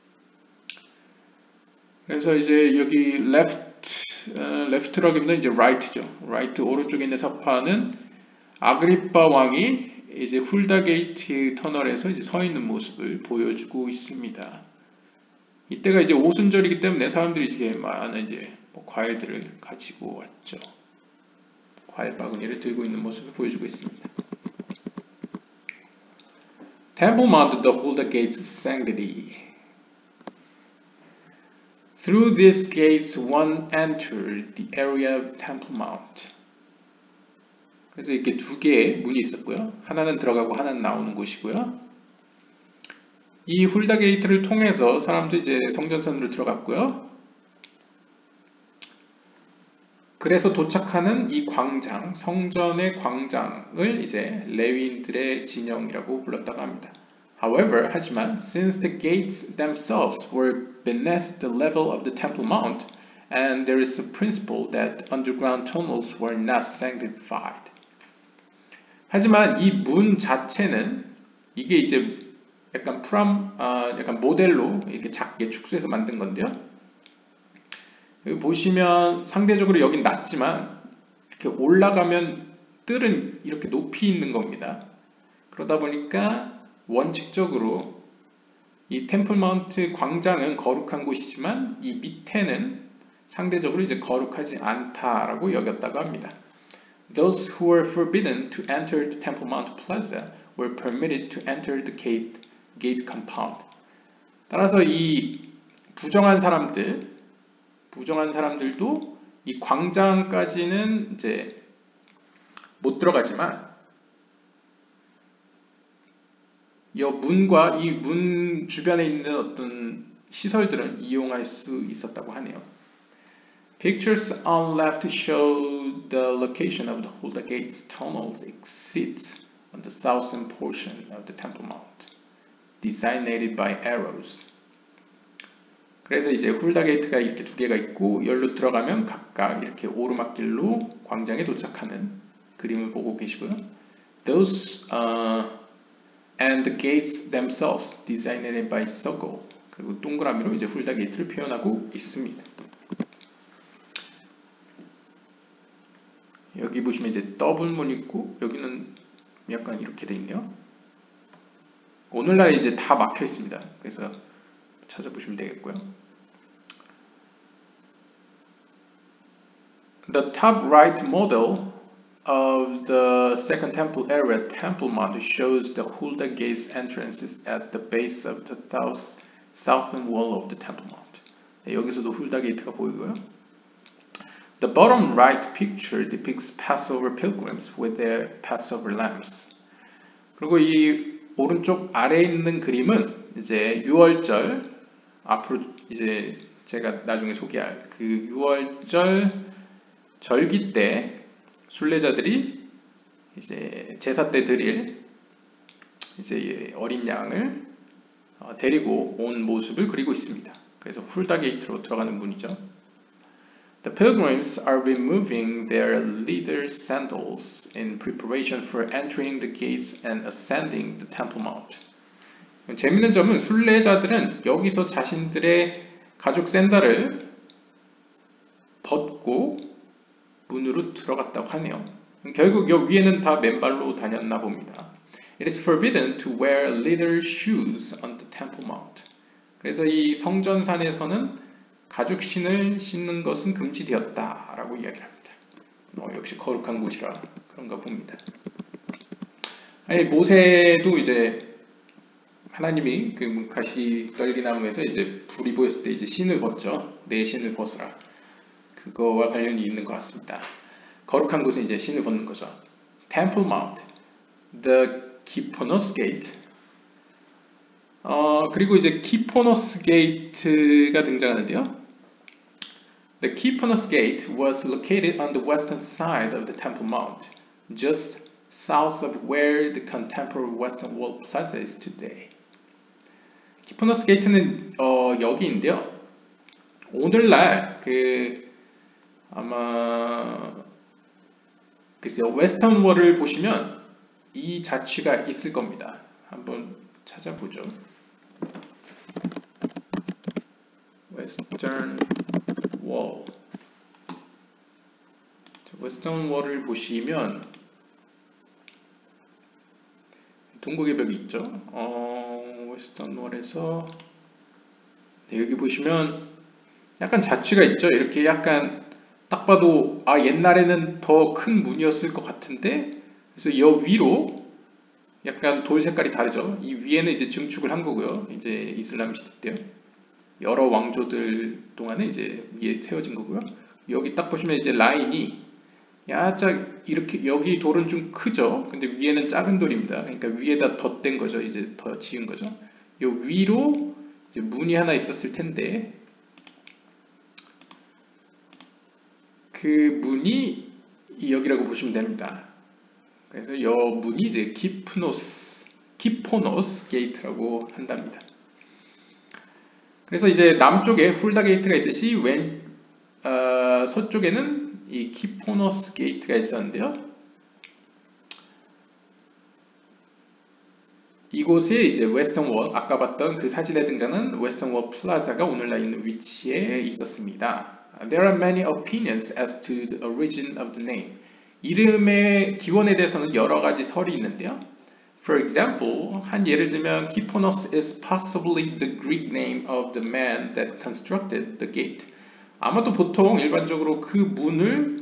그래서 이제 여기 left라기보다 이제 right죠. right 오른쪽에 있는 사파는 아그리빠 왕이 이제 훌다 게이트 터널에서 이제 서 있는 모습을 보여주고 있습니다. 이때가 이제 오순절이기 때문에 사람들이 이제 많은 이제 과일들을 가지고 왔죠. 과일 바구니를 들고 있는 모습을 보여주고 있습니다. Temple Mount to hold the gates sanctity. Through these gates one entered the area of Temple Mount. 그래서 이렇게 두 개의 문이 있었고요. 하나는 들어가고 하나는 나오는 곳이고요. 이 홀다 게이트를 통해서 사람들이 이제 성전선으로 들어갔고요. 그래서 도착하는 이 광장, 성전의 광장을 이제 레위인들의 진영이라고 불렀다고 합니다. However, 하지만 since the gates themselves were beneath the level of the Temple Mount, and there is a principle that underground tunnels were not sanctified. 하지만 이 문 자체는 이게 이제 약간 모델로 이렇게 작게 축소해서 만든 건데요. 여기 보시면 상대적으로 여긴 낮지만 이렇게 올라가면 뜰은 이렇게 높이 있는 겁니다. 그러다 보니까 원칙적으로 이 템플 마운트 광장은 거룩한 곳이지만 이 밑에는 상대적으로 이제 거룩하지 않다라고 여겼다고 합니다. Those who were forbidden to enter the Temple Mount Plaza were permitted to enter the gate compound. 따라서 이 부정한 사람들도 이 광장까지는 이제 못 들어가지만 이 문과 이 문 주변에 있는 어떤 시설들은 이용할 수 있었다고 하네요. Pictures on left show the location of the Hulda Gates tunnels exits on the southern portion of the Temple Mount, designated by arrows. 그래서 이제 훌다 게이트가 이렇게 두 개가 있고 열로 들어가면 각각 이렇게 오르막길로 광장에 도착하는 그림을 보고 계시고요. Those and the gates themselves designated by circle. 그리고 동그라미로 이제 훌다 게이트를 표현하고 있습니다. 여기 보시면 이제 더블문 있고 여기는 약간 이렇게 돼 있네요. 오늘날 이제 다 막혀 있습니다. 그래서 찾아보시면 되겠고요. The top right model of the Second Temple era Temple Mount shows the Hulda Gates entrances at the base of the southern wall of the Temple Mount. 네, 여기서도 훌다 게이트가 보이고요. The bottom right picture depicts Passover pilgrims with their Passover lambs. 그리고 이 오른쪽 아래에 있는 그림은 이제 유월절 앞으로 이제 제가 나중에 소개할 그 유월절 절기 때 순례자들이 이제 제사 때 드릴 이제 어린 양을 데리고 온 모습을 그리고 있습니다. 그래서 훌다 게이트로 들어가는 문이죠. The pilgrims are removing their leather sandals in preparation for entering the gates and ascending the Temple Mount. 재밌는 점은 순례자들은 여기서 자신들의 가죽 샌들을 벗고 문으로 들어갔다고 하네요. 결국 여 위에는 다 맨발로 다녔나 봅니다. It is forbidden to wear leather shoes on the Temple Mount. 그래서 이 성전산에서는 가죽 신을 신는 것은 금지되었다라고 이야기를 합니다. 역시 거룩한 곳이라 그런가 봅니다. 아니, 모세도 이제 하나님이 그 가시 떨기나무에서 이제 불이 보였을 때 이제 신을 벗죠. 내 신을 벗으라. 그거와 관련이 있는 것 같습니다. 거룩한 곳은 이제 신을 벗는 거죠. Temple Mount, the Kiponos Gate. 그리고 이제 키포노스 게이트가 등장하는데요. The Kiponos Gate was located on the western side of the Temple Mount, just south of where the contemporary Western Wall Plaza is today. 키포노스 게이트는 여기인데요. 오늘날 아마 글쎄요, 웨스턴 월을 보시면 이 자취가 있을 겁니다. 한번 찾아보죠. 웨스턴 월. 웨스턴 월을 보시면 동국의 벽이 있죠. 웨스턴 월에서 여기 보시면 약간 자취가 있죠. 이렇게 약간 딱 봐도 옛날에는 더 큰 문이었을 것 같은데, 그래서 여 위로 약간 돌 색깔이 다르죠. 이 위에는 이제 증축을 한 거고요. 이제 이슬람 시대 때 여러 왕조들 동안에 이제 위에 세워진 거고요. 여기 딱 보시면 이제 라인이 야짝 이렇게, 여기 돌은 좀 크죠. 근데 위에는 작은 돌입니다. 그러니까 위에다 덧댄 거죠. 이제 더 지은 거죠. 요 위로 이제 문이 하나 있었을 텐데, 그 문이 여기라고 보시면 됩니다. 그래서 여 문이 이제 키포노스 게이트라고 한답니다. 그래서 이제 남쪽에 훌다 게이트가 있듯이 서쪽에는 이 키포노스 게이트가 있었는데요. 이곳에 이제 웨스턴 월, 아까 봤던 그 사진에 등장하는 웨스턴 월 플라자가 오늘날 있는 위치에 있었습니다. There are many opinions as to the origin of the name. 이름의 기원에 대해서는 여러 가지 설이 있는데요. For example, 한 예를 들면 Kiponos is possibly the Greek name of the man that constructed the gate. 아마도 보통 일반적으로 그 문을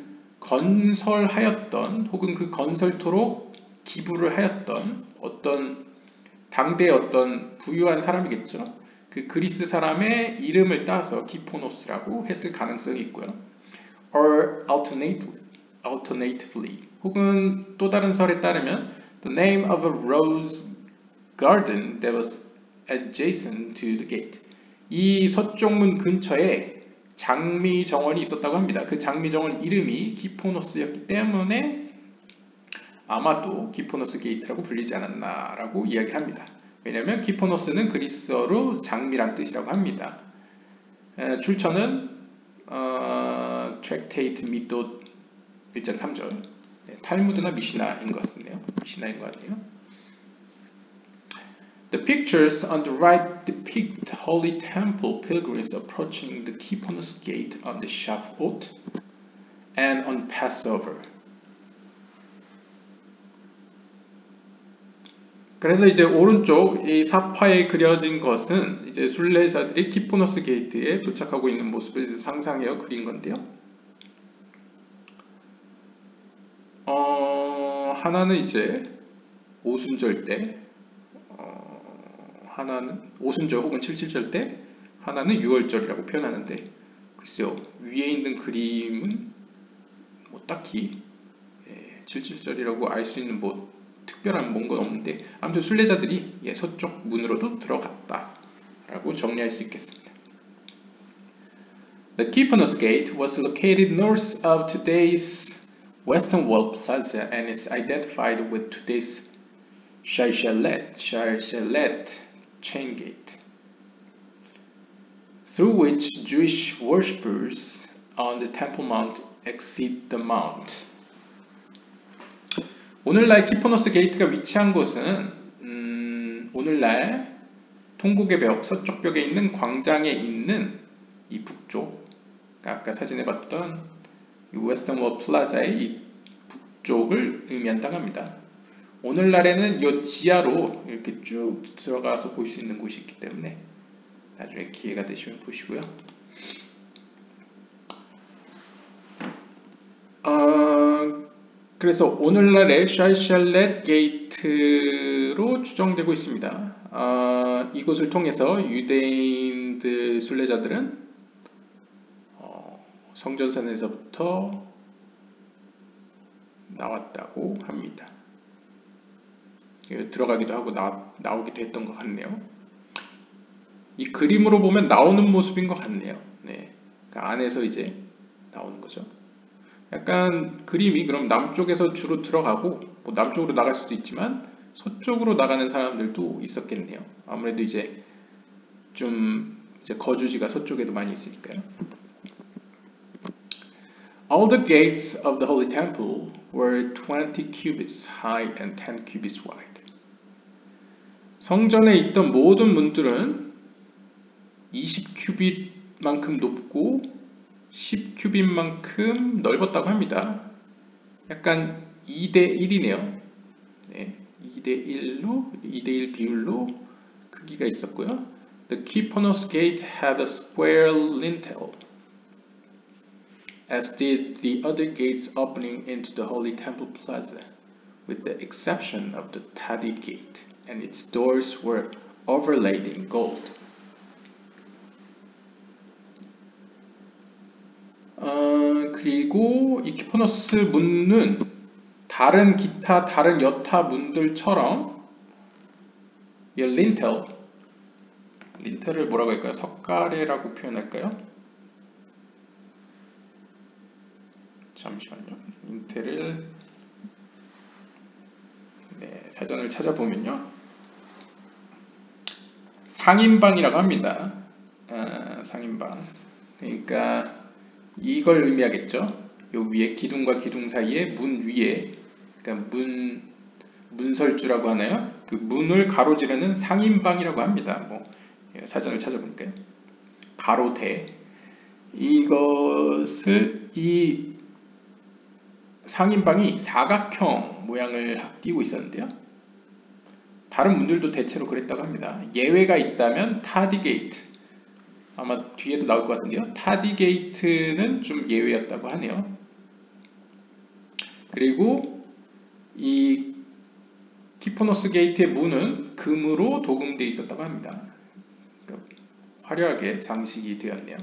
건설하였던 혹은 그 건설토록 기부를 하였던 어떤 당대의 어떤 부유한 사람이겠죠. 그 그리스 사람의 이름을 따서 키포노스라고 했을 가능성이 있고요. Or alternatively, 혹은 또 다른 설에 따르면 the name of a rose garden that was adjacent to the gate. 이 서쪽문 근처에 장미 정원이 있었다고 합니다. 그 장미 정원 이름이 키포노스였기 때문에 아마도 키포노스 게이트라고 불리지 않았나라고 이야기를 합니다. 왜냐하면 키포노스는 그리스어로 장미란 뜻이라고 합니다. 출처는 트랙테이트 미도 1.3절, 탈무드나 미시나인 것 같네요. The pictures on the right depict Holy Temple pilgrims approaching the Kiponos Gate on the Shavuot and on Passover. 그래서 이제 오른쪽 이 사파에 그려진 것은 이제 순례자들이 키포노스 게이트에 도착하고 있는 모습을 상상해서 그린 건데요. 하나는 이제 오순절 때, 하나는 오순절 혹은 77절 때, 하나는 6월절이라고 표현하는데, 글쎄요, 위에 있는 그림은 뭐 딱히 77절이라고 알 수 있는 뭐 특별한 뭔가 없는데, 아무튼 순례자들이 서쪽 문으로도 들어갔다라고 정리할 수 있겠습니다. The Kiponos Gate was located north of today's Western Wall Plaza and is identified with today's Shalshelet chain gate, through which Jewish worshippers on the Temple Mount exit the mount. 오늘날 키포노스 게이트가 위치한 곳은 오늘날 통곡의 벽 서쪽 벽에 있는 광장에 있는 이 북쪽, 아까 사진에 봤던 이 웨스턴 월 플라자의 이 북쪽을 의미한다고 합니다. 오늘날에는 이 지하로 이렇게 쭉 들어가서 볼 수 있는 곳이 있기 때문에 나중에 기회가 되시면 보시고요. 그래서 오늘날의 샬샬렛 게이트로 추정되고 있습니다. 이곳을 통해서 유대인들 순례자들은 성전산에서부터 나왔다고 합니다. 들어가기도 하고 나오기도 했던 것 같네요. 이 그림으로 보면 나오는 모습인 것 같네요. 네, 그러니까 안에서 이제 나오는 거죠. 약간 그림이 그럼 남쪽에서 주로 들어가고 뭐 남쪽으로 나갈 수도 있지만 서쪽으로 나가는 사람들도 있었겠네요. 아무래도 이제 좀 이제 거주지가 서쪽에도 많이 있으니까요. All the gates of the Holy Temple were 20 cubits high and 10 cubits wide. 성전에 있던 모든 문들은 20큐빗만큼 높고 10큐빗만큼 넓었다고 합니다. 약간 2대1이네요. 네, 2대1 비율로 크기가 있었고요. The Kyponos gate had a square lintel, as did the other gates opening into the Holy Temple Plaza, with the exception of the Tadi gate, and its doors were overlaid in gold. 그리고 이 키포노스 문은 다른 여타 문들처럼 이 린텔을 뭐라고 할까요? 석가래라고 표현할까요? 잠시만요. 린텔을 사전을 찾아보면요. 상인방이라고 합니다. 상인방. 그러니까 이걸 의미하겠죠. 요 위에 기둥과 기둥 사이에 문 위에, 그러니까 문설주라고 하나요? 그 문을 가로지르는 상인방이라고 합니다. 뭐 사전을 찾아보니까요. 가로대. 이것을 이 상인방이 사각형 모양을 띠고 있었는데요. 다른 문들도 대체로 그랬다고 합니다. 예외가 있다면 타디 게이트. 아마 뒤에서 나올 것 같은데요. 타디 게이트는 좀 예외였다고 하네요. 그리고 이 키포노스 게이트의 문은 금으로 도금되어 있었다고 합니다. 화려하게 장식이 되었네요.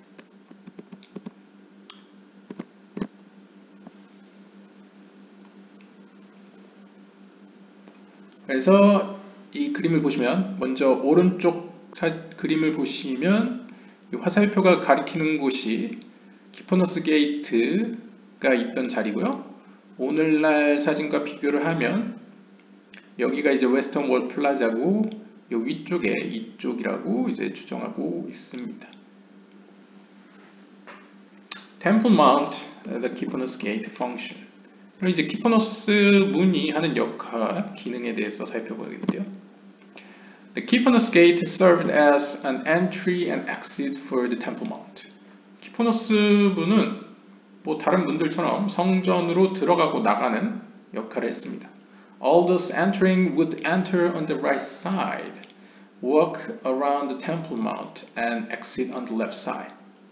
그래서 이 그림을 보시면 먼저 오른쪽 그림을 보시면 이 화살표가 가리키는 곳이 키포노스 게이트가 있던 자리고요. 오늘날 사진과 비교를 하면 여기가 이제 웨스턴 월 플라자고 이 위쪽에 이쪽이라고 이제 추정하고 있습니다. Temple Mount, the Kyponos Gate function. 그럼 이제 키포노스 문이 하는 역할, 기능에 대해서 살펴보겠는데요. The Kyponos Gate served as an entry and exit for the Temple Mount. 키포노스 문은 뭐 다른 문들처럼 성전으로 들어가고 나가는 역할을 했습니다. All those entering would enter on the right side, walk around the Temple Mount, and exit on the left side.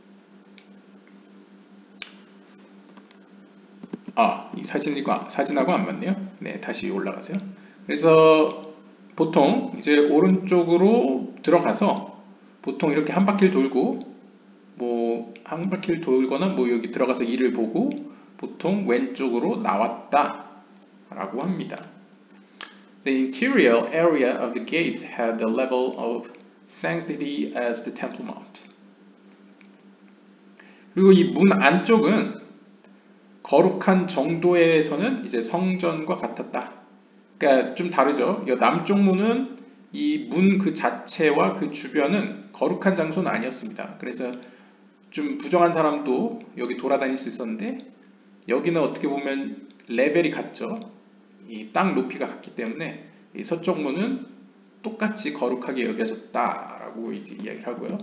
이 사진하고 안 맞네요. 네, 다시 올라가세요. 그래서 보통 이제 오른쪽으로 들어가서 보통 이렇게 한 바퀴를 돌고 뭐 한 바퀴를 돌거나 뭐 여기 들어가서 일을 보고 보통 왼쪽으로 나왔다 라고 합니다. The interior area of the gate had the level of sanctity as the Temple Mount. 그리고 이 문 안쪽은 거룩한 정도에서는 이제 성전과 같았다. 그러니까 좀 다르죠. 이 남쪽 문은 이 문 그 자체와 그 주변은 거룩한 장소는 아니었습니다. 그래서 좀 부정한 사람도 여기 돌아다닐 수 있었는데 여기는 어떻게 보면 레벨이 같죠. 이 땅 높이가 같기 때문에 이 서쪽 문은 똑같이 거룩하게 여겨졌다라고 이제 이야기를 하고요.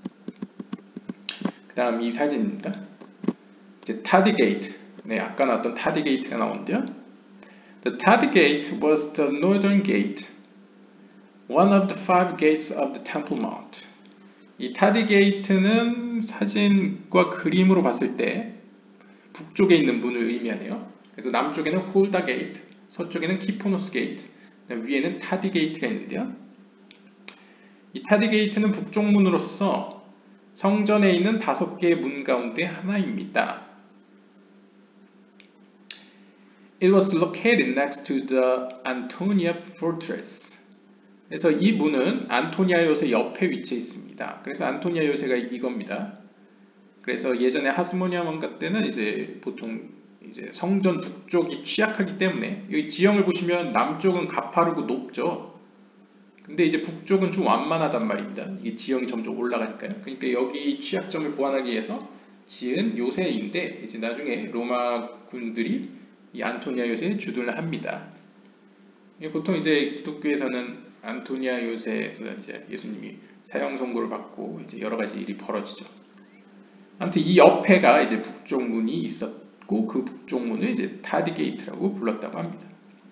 그 다음 이 사진입니다. 이제 타디 게이트. 네, 아까 나왔던 타디 게이트가 나오는데요. The Tadi Gate was the northern gate, one of the 5 gates of the Temple Mount. 이 타디 게이트는 사진과 그림으로 봤을 때 북쪽에 있는 문을 의미하네요. 그래서 남쪽에는 홀다 게이트, 서쪽에는 키포노스 게이트, 위에는 타디 게이트가 있는데요. 이 타디 게이트는 북쪽 문으로서 성전에 있는 5개의 문 가운데 하나입니다. It was located next to the Antonia Fortress. 그래서 이 문은 안토니아 요새 옆에 위치해 있습니다. 그래서 안토니아 요새가 이겁니다. 그래서 예전에 하스모니아 왕가 때는 이제 보통 이제 성전 북쪽이 취약하기 때문에 여기 지형을 보시면 남쪽은 가파르고 높죠. 근데 이제 북쪽은 좀 완만하단 말입니다. 이게 지형이 점점 올라가니까요. 그러니까 여기 취약점을 보완하기 위해서 지은 요새인데 이제 나중에 로마 군들이 이 안토니아 요새에 주둔을 합니다. 보통 이제 기독교에서는 안토니아 요새에서 이제 예수님이 사형 선고를 받고 이제 여러 가지 일이 벌어지죠. 아무튼 이 옆에가 이제 북쪽 문이 있었고 그 북쪽 문을 이제 타디 게이트라고 불렀다고 합니다.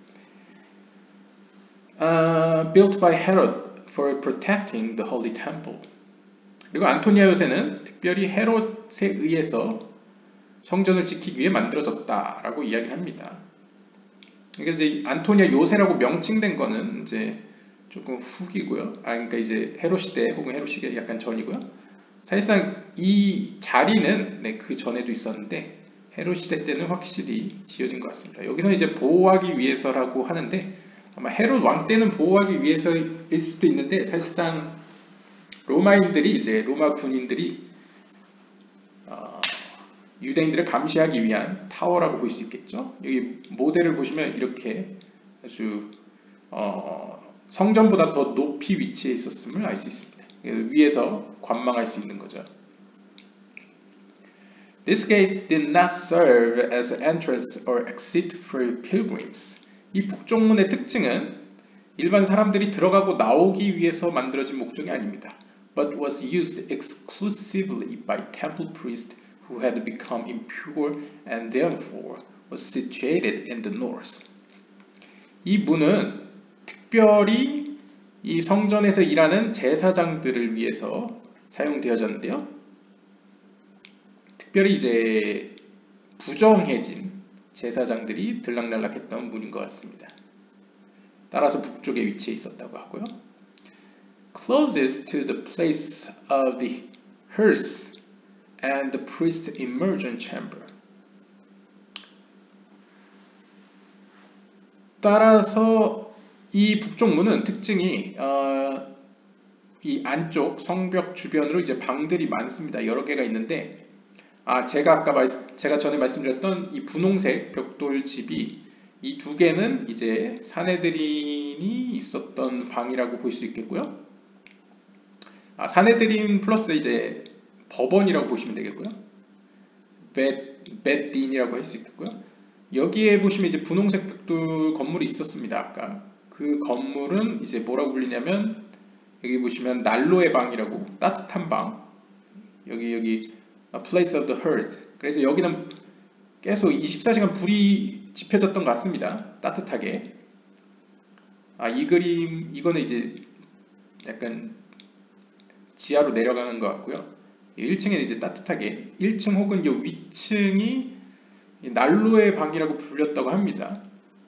Built by Herod for protecting the Holy Temple. 그리고 안토니아 요새는 특별히 헤롯에 의해서 성전을 지키기 위해 만들어졌다라고 이야기를 합니다. 그래서 이제 안토니아 요새라고 명칭된 거는 이제 조금 후기고요. 그러니까 이제 헤롯 시대 혹은 헤롯 시대 약간 전이고요. 사실상 이 자리는 그 전에도 있었는데 헤롯 시대 때는 확실히 지어진 것 같습니다. 여기서 이제 보호하기 위해서라고 하는데 아마 헤롯 왕 때는 보호하기 위해서일 수도 있는데 사실상 로마인들이 이제 로마 군인들이 유대인들을 감시하기 위한 타워라고 볼 수 있겠죠. 여기 모델을 보시면 이렇게 아주 성전보다 더 높이 위치해 있었음을 알 수 있습니다. 위에서 관망할 수 있는 거죠. This gate did not serve as an entrance or exit for pilgrims. 이 북쪽문의 특징은 일반 사람들이 들어가고 나오기 위해서 만들어진 목적이 아닙니다. But was used exclusively by temple priests who had become impure and therefore was situated in the north. 이 문은 특별히 이 성전에서 일하는 제사장들을 위해서 사용되어졌는데요. 특별히 이제 부정해진 제사장들이 들락날락했던 문인 것 같습니다. 따라서 북쪽에 위치해 있었다고 하고요. Closest to the place of the hearse and the priest immersion chamber. 따라서 이 북쪽 문은 특징이 이 안쪽 성벽 주변으로 이제 방들이 많습니다. 여러 개가 있는데 제가 전에 말씀드렸던 이 분홍색 벽돌 집이 이 2개는 이제 사내들인이 있었던 방이라고 볼 수 있겠고요. 사내들인 플러스 이제 법원이라고 보시면 되겠고요. 벳딘이라고 할 수 있겠고요. 여기에 보시면 이제 분홍색 벽돌 건물이 있었습니다. 아까 그 건물은 이제 뭐라고 불리냐면 여기 보시면 난로의 방이라고 따뜻한 방. 여기 A place of the hearth. 그래서 여기는 계속 24시간 불이 지펴졌던 것 같습니다. 따뜻하게. 이 그림 이거는 이제 약간 지하로 내려가는 것 같고요. 1층에는 이제 따뜻하게 1층 혹은 이 위층이 난로의 방이라고 불렸다고 합니다.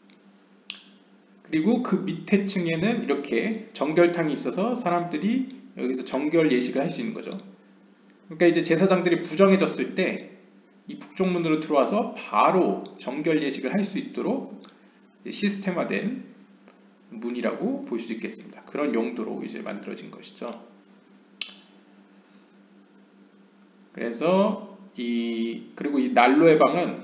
그리고 그 밑에 층에는 이렇게 정결탕이 있어서 사람들이 여기서 정결 예식을 할 수 있는 거죠. 그러니까 이제 제사장들이 부정해졌을 때 이 북쪽문으로 들어와서 바로 정결 예식을 할 수 있도록 시스템화된 문이라고 볼 수 있겠습니다. 그런 용도로 이제 만들어진 것이죠. 그래서 그리고 이 난로의 방은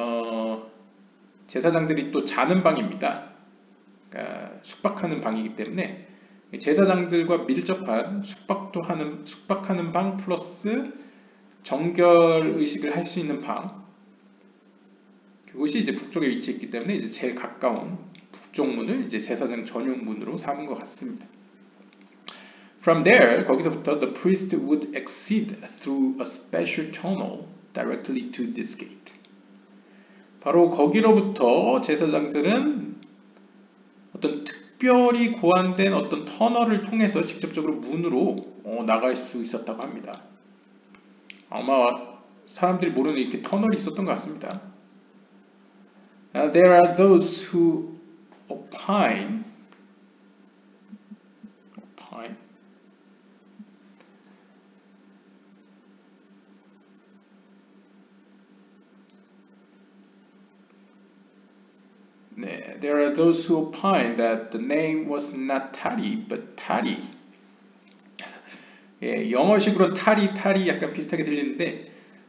제사장들이 또 자는 방입니다. 그러니까 숙박하는 방이기 때문에 제사장들과 밀접한 숙박하는 방 플러스 정결 의식을 할 수 있는 방, 그곳이 이제 북쪽에 위치했기 때문에 이제 제일 가까운 북쪽 문을 이제 제사장 전용 문으로 삼은 것 같습니다. From there, 거기서부터 the priest would exit through a special tunnel directly to this gate. 바로 거기로부터 제사장들은 어떤 특별히 고안된 어떤 터널을 통해서 직접적으로 문으로 나갈 수 있었다고 합니다. 아마 사람들이 모르는 이렇게 터널이 있었던 것 같습니다. There are those who opine There are those who opine that the name was not Tari, but Tari. 예, 영어식으로 타리 약간 비슷하게 들리는데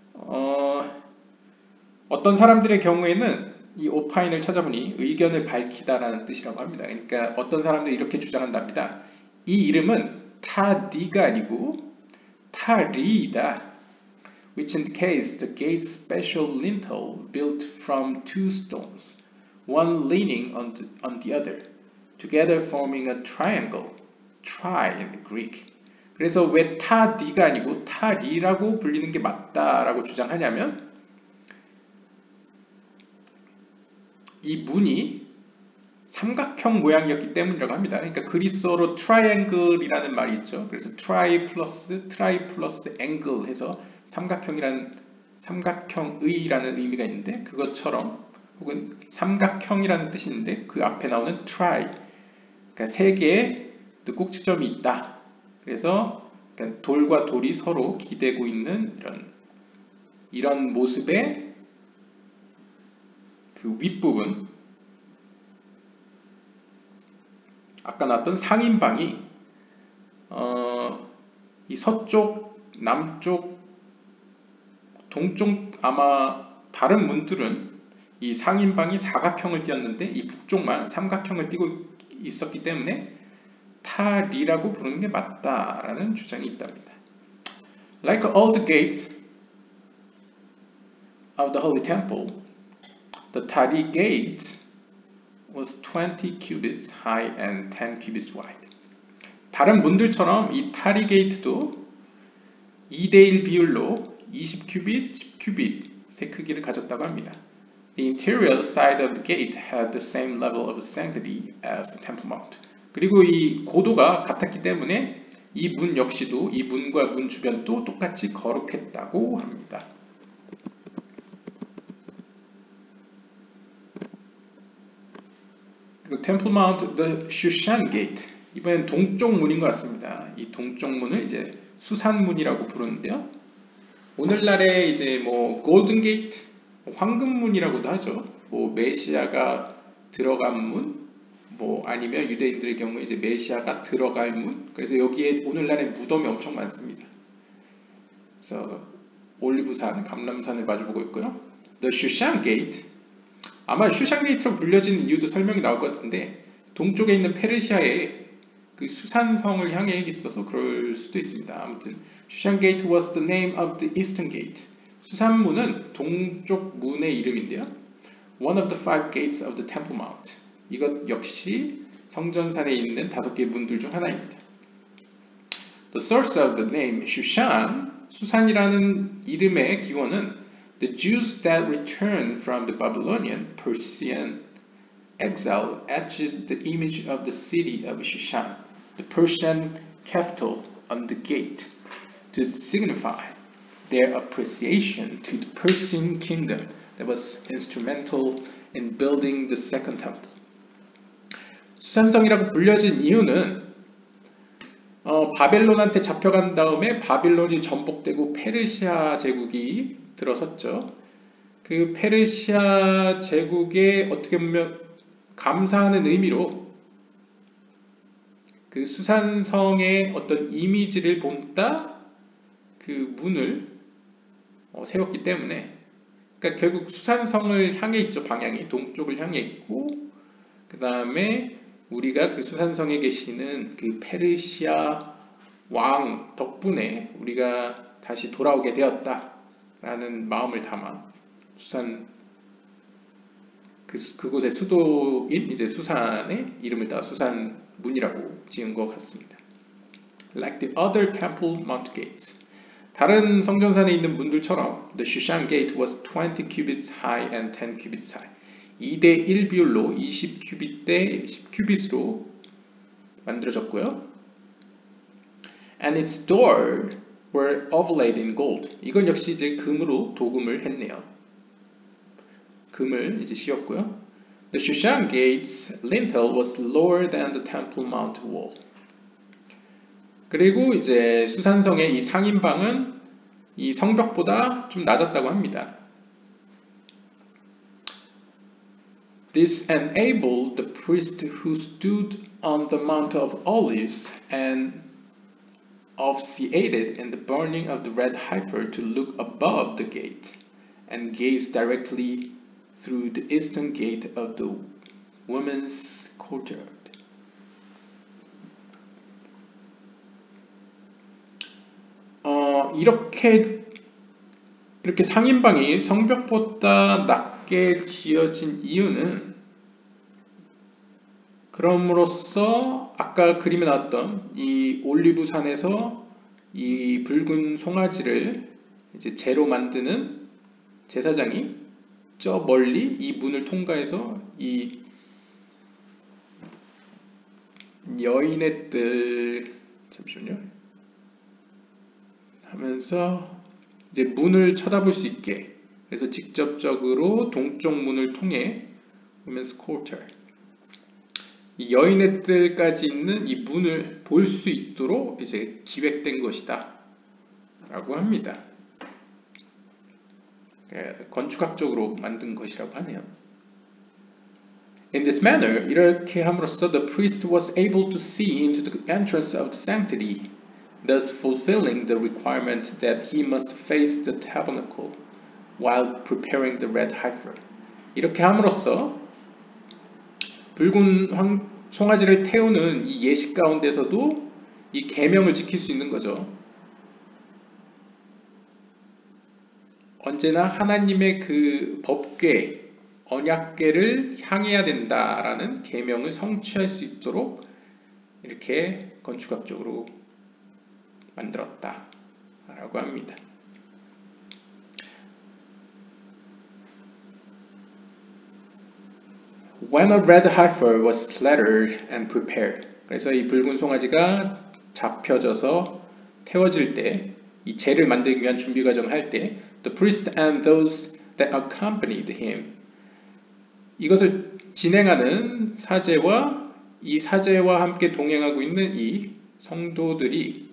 어떤 사람들의 경우에는 이 오파인을 찾아보니 의견을 밝히다라는 뜻이라고 합니다. 그러니까 어떤 사람들이 이렇게 주장한답니다. 이 이름은 타디가 아니고 타리이다. Which indicates the gate's special lintel built from two stones. One leaning on the other, together forming a triangle, tri in Greek. 그래서 왜 타디가 아니고 타리라고 불리는 게 맞다라고 주장하냐면 이 문이 삼각형 모양이었기 때문이라고 합니다. 그러니까 그리스어로 triangle이라는 말이 있죠. 그래서 try 플러스 angle 해서 삼각형이라는 삼각형의라는 의미가 있는데 그것처럼 혹은 삼각형이라는 뜻이 있는데 그 앞에 나오는 try, 그러니까 세 개의 꼭지점이 있다. 그래서 그러니까 돌과 돌이 서로 기대고 있는 이런 모습의 그 윗부분, 아까 나왔던 상인방이 이 서쪽, 남쪽, 동쪽 아마 다른 문들은 이 상인방이 사각형을 띄었는데 이 북쪽만 삼각형을 띄고 있었기 때문에 타리라고 부르는 게 맞다라는 주장이 있답니다. Like all the gates of the Holy Temple, the Tari gate was 20 cubits high and 10 cubits wide. 다른 문들처럼 이 타리 게이트도 2대1 비율로 20큐빗, 10큐빗 세 크기를 가졌다고 합니다. The interior side of the gate had the same level of sanctity as the Temple Mount. 그리고 이 고도가 같았기 때문에 이 문 역시도 이 문과 문 주변도 똑같이 거룩했다고 합니다. 그리고 Temple Mount, the Shushan Gate. 이번엔 동쪽 문인 것 같습니다. 이 동쪽 문을 이제 수산문이라고 부르는데요. 오늘날에 이제 뭐 골든 게이트, 황금문이라고도 하죠. 뭐 메시아가 들어간 문, 뭐 아니면 유대인들의 경우에 이제 메시아가 들어갈 문. 그래서 여기에 오늘날에 무덤이 엄청 많습니다. 그래서 올리브산, 감람산을 마주보고 있고요. The Shushan Gate. 아마 슈샹 게이트로 불려진 이유도 설명이 나올 것 같은데 동쪽에 있는 페르시아의 그 수산성을 향해 있어서 그럴 수도 있습니다. 아무튼 슈샹 게이트 was the name of the eastern gate. 수산문은 동쪽 문의 이름인데요. One of the five gates of the Temple Mount. 이것 역시 성전산에 있는 5개의 문들 중 하나입니다. The source of the name Shushan, 수산이라는 이름의 기원은 The Jews that returned from the Babylonian, Persian exile etched the image of the city of Shushan, the Persian capital, on the gate to signify their appreciation to the Persian kingdom that was instrumental in building the second temple. 수산성이라고 불려진 이유는 바벨론한테 잡혀간 다음에 바빌론이 전복되고 페르시아 제국이 들어섰죠. 그 페르시아 제국에 어떻게 보면 감사하는 의미로 그 수산성의 어떤 이미지를 본따 그 문을 세웠기 때문에, 그러니까 결국 수산성을 향해 있죠. 방향이 동쪽을 향해 있고, 그 다음에 우리가 그 수산성에 계시는 그 페르시아 왕 덕분에 우리가 다시 돌아오게 되었다라는 마음을 담아 수산 그곳의 수도인 이제 수산의 이름을 따 수산문이라고 지은 것 같습니다. like the other Temple Mount gates. 다른 성전산에 있는 문들처럼 the Shushan gate was 20 cubits high and 10 cubits high. 2대 1 비율로 20 큐빗 대 10 큐빗으로 만들어졌고요. And its door were overlaid in gold. 이건 역시 이제 금으로 도금을 했네요. 금을 이제 씌웠고요. The Shushan gate's lintel was lower than the Temple Mount wall. 그리고 이제 수산성의 이 상인방은 이 성벽보다 좀 낮았다고 합니다. This enabled the priest who stood on the Mount of Olives and officiated in the burning of the red heifer to look above the gate and gaze directly through the eastern gate of the women's courtyard. 이렇게 상인방이 성벽보다 낮게 지어진 이유는 그럼으로써 아까 그림에 나왔던 이 올리브산에서 이 붉은 송아지를 이제 재로 만드는 제사장이 저 멀리 이 문을 통과해서 이 여인의 뜰 잠시만요 하면서 이제 문을 쳐다볼 수 있게 그래서 직접적으로 동쪽 문을 통해 Women's Courtyard 이 여인의 뜰까지 있는 이 문을 볼 수 있도록 이제 기획된 것이다 라고 합니다. 건축학적으로 만든 것이라고 하네요. In this manner, 이렇게 함으로써 the priest was able to see into the entrance of the sanctity, thus fulfilling the requirement that he must face the tabernacle while preparing the red heifer. 이렇게 함으로써 붉은 송아지를 태우는 이 예식 가운데서도 이 계명을 지킬 수 있는 거죠. 언제나 하나님의 그 법궤, 언약궤를 향해야 된다라는 계명을 성취할 수 있도록 이렇게 건축학적으로 만들었다라고 합니다. When a red heifer was slaughtered and prepared. 그래서 이 붉은 송아지가 잡혀져서 태워질 때, 이 제를 만들기 위한 준비 과정을 할 때, the priest and those that accompanied him. 이것을 진행하는 사제와 이 사제와 함께 동행하고 있는 이 성도들이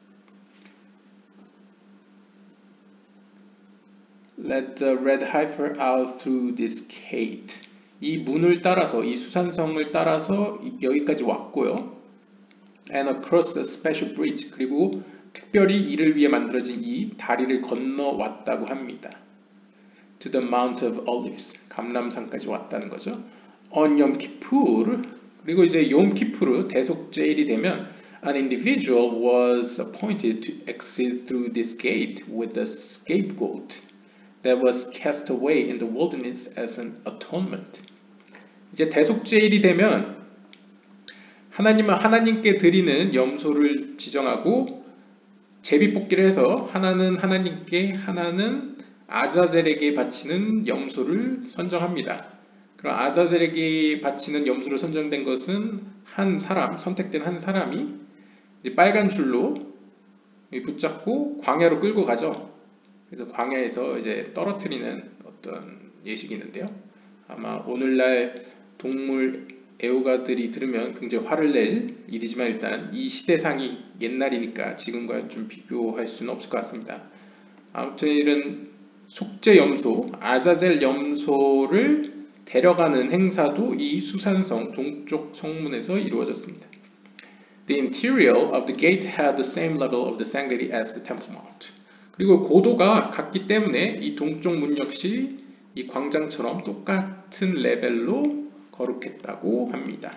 Let the red heifer out through this gate. 이 문을 따라서 이 수산성을 따라서 여기까지 왔고요. And across a special bridge. 그리고 특별히 이를 위해 만들어진 이 다리를 건너왔다고 합니다. To the Mount of Olives. 감람산까지 왔다는 거죠. On Yom Kippur. 그리고 이제 욤 키푸르 대속제일이 되면 an individual was appointed to exit through this gate with a scapegoat that was cast away in the wilderness as an atonement. 이제 대속제일이 되면 하나님은 하나님께 드리는 염소를 지정하고 제비뽑기를 해서 하나는 하나님께 하나는 아자젤에게 바치는 염소를 선정합니다. 그럼 아자젤에게 바치는 염소를 선정된 것은 한 사람, 선택된 한 사람이 이제 빨간 줄로 붙잡고 광야로 끌고 가죠. 그래서 광야에서 이제 떨어뜨리는 어떤 예식이 있는데요. 아마 오늘날 동물 애호가들이 들으면 굉장히 화를 낼 일이지만 일단 이 시대상이 옛날이니까 지금과 좀 비교할 수는 없을 것 같습니다. 아무튼 이런 속죄 염소, 아자젤 염소를 데려가는 행사도 이 수산성 동쪽 성문에서 이루어졌습니다. The interior of the gate had the same level of the sanctity as the Temple Mount. 그리고 고도가 같기 때문에 이 동쪽 문 역시 이 광장처럼 똑같은 레벨로 거룩했다고 합니다.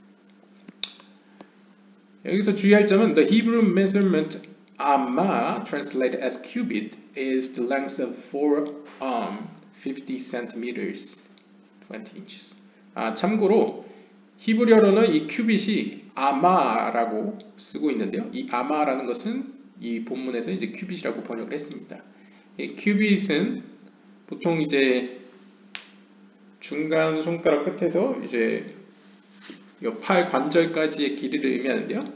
여기서 주의할 점은 the Hebrew measurement amma, translated as cubit, is the length of forearm, 50 centimeters, 20 inches. 참고로 히브리어로는 이 큐빗이 아마라고 쓰고 있는데요. 이 아마라는 것은 이 본문에서 이제 큐빗이라고 번역을 했습니다. 이 큐빗은 보통 이제 중간 손가락 끝에서 이제 이 팔 관절까지의 길이를 의미하는데요.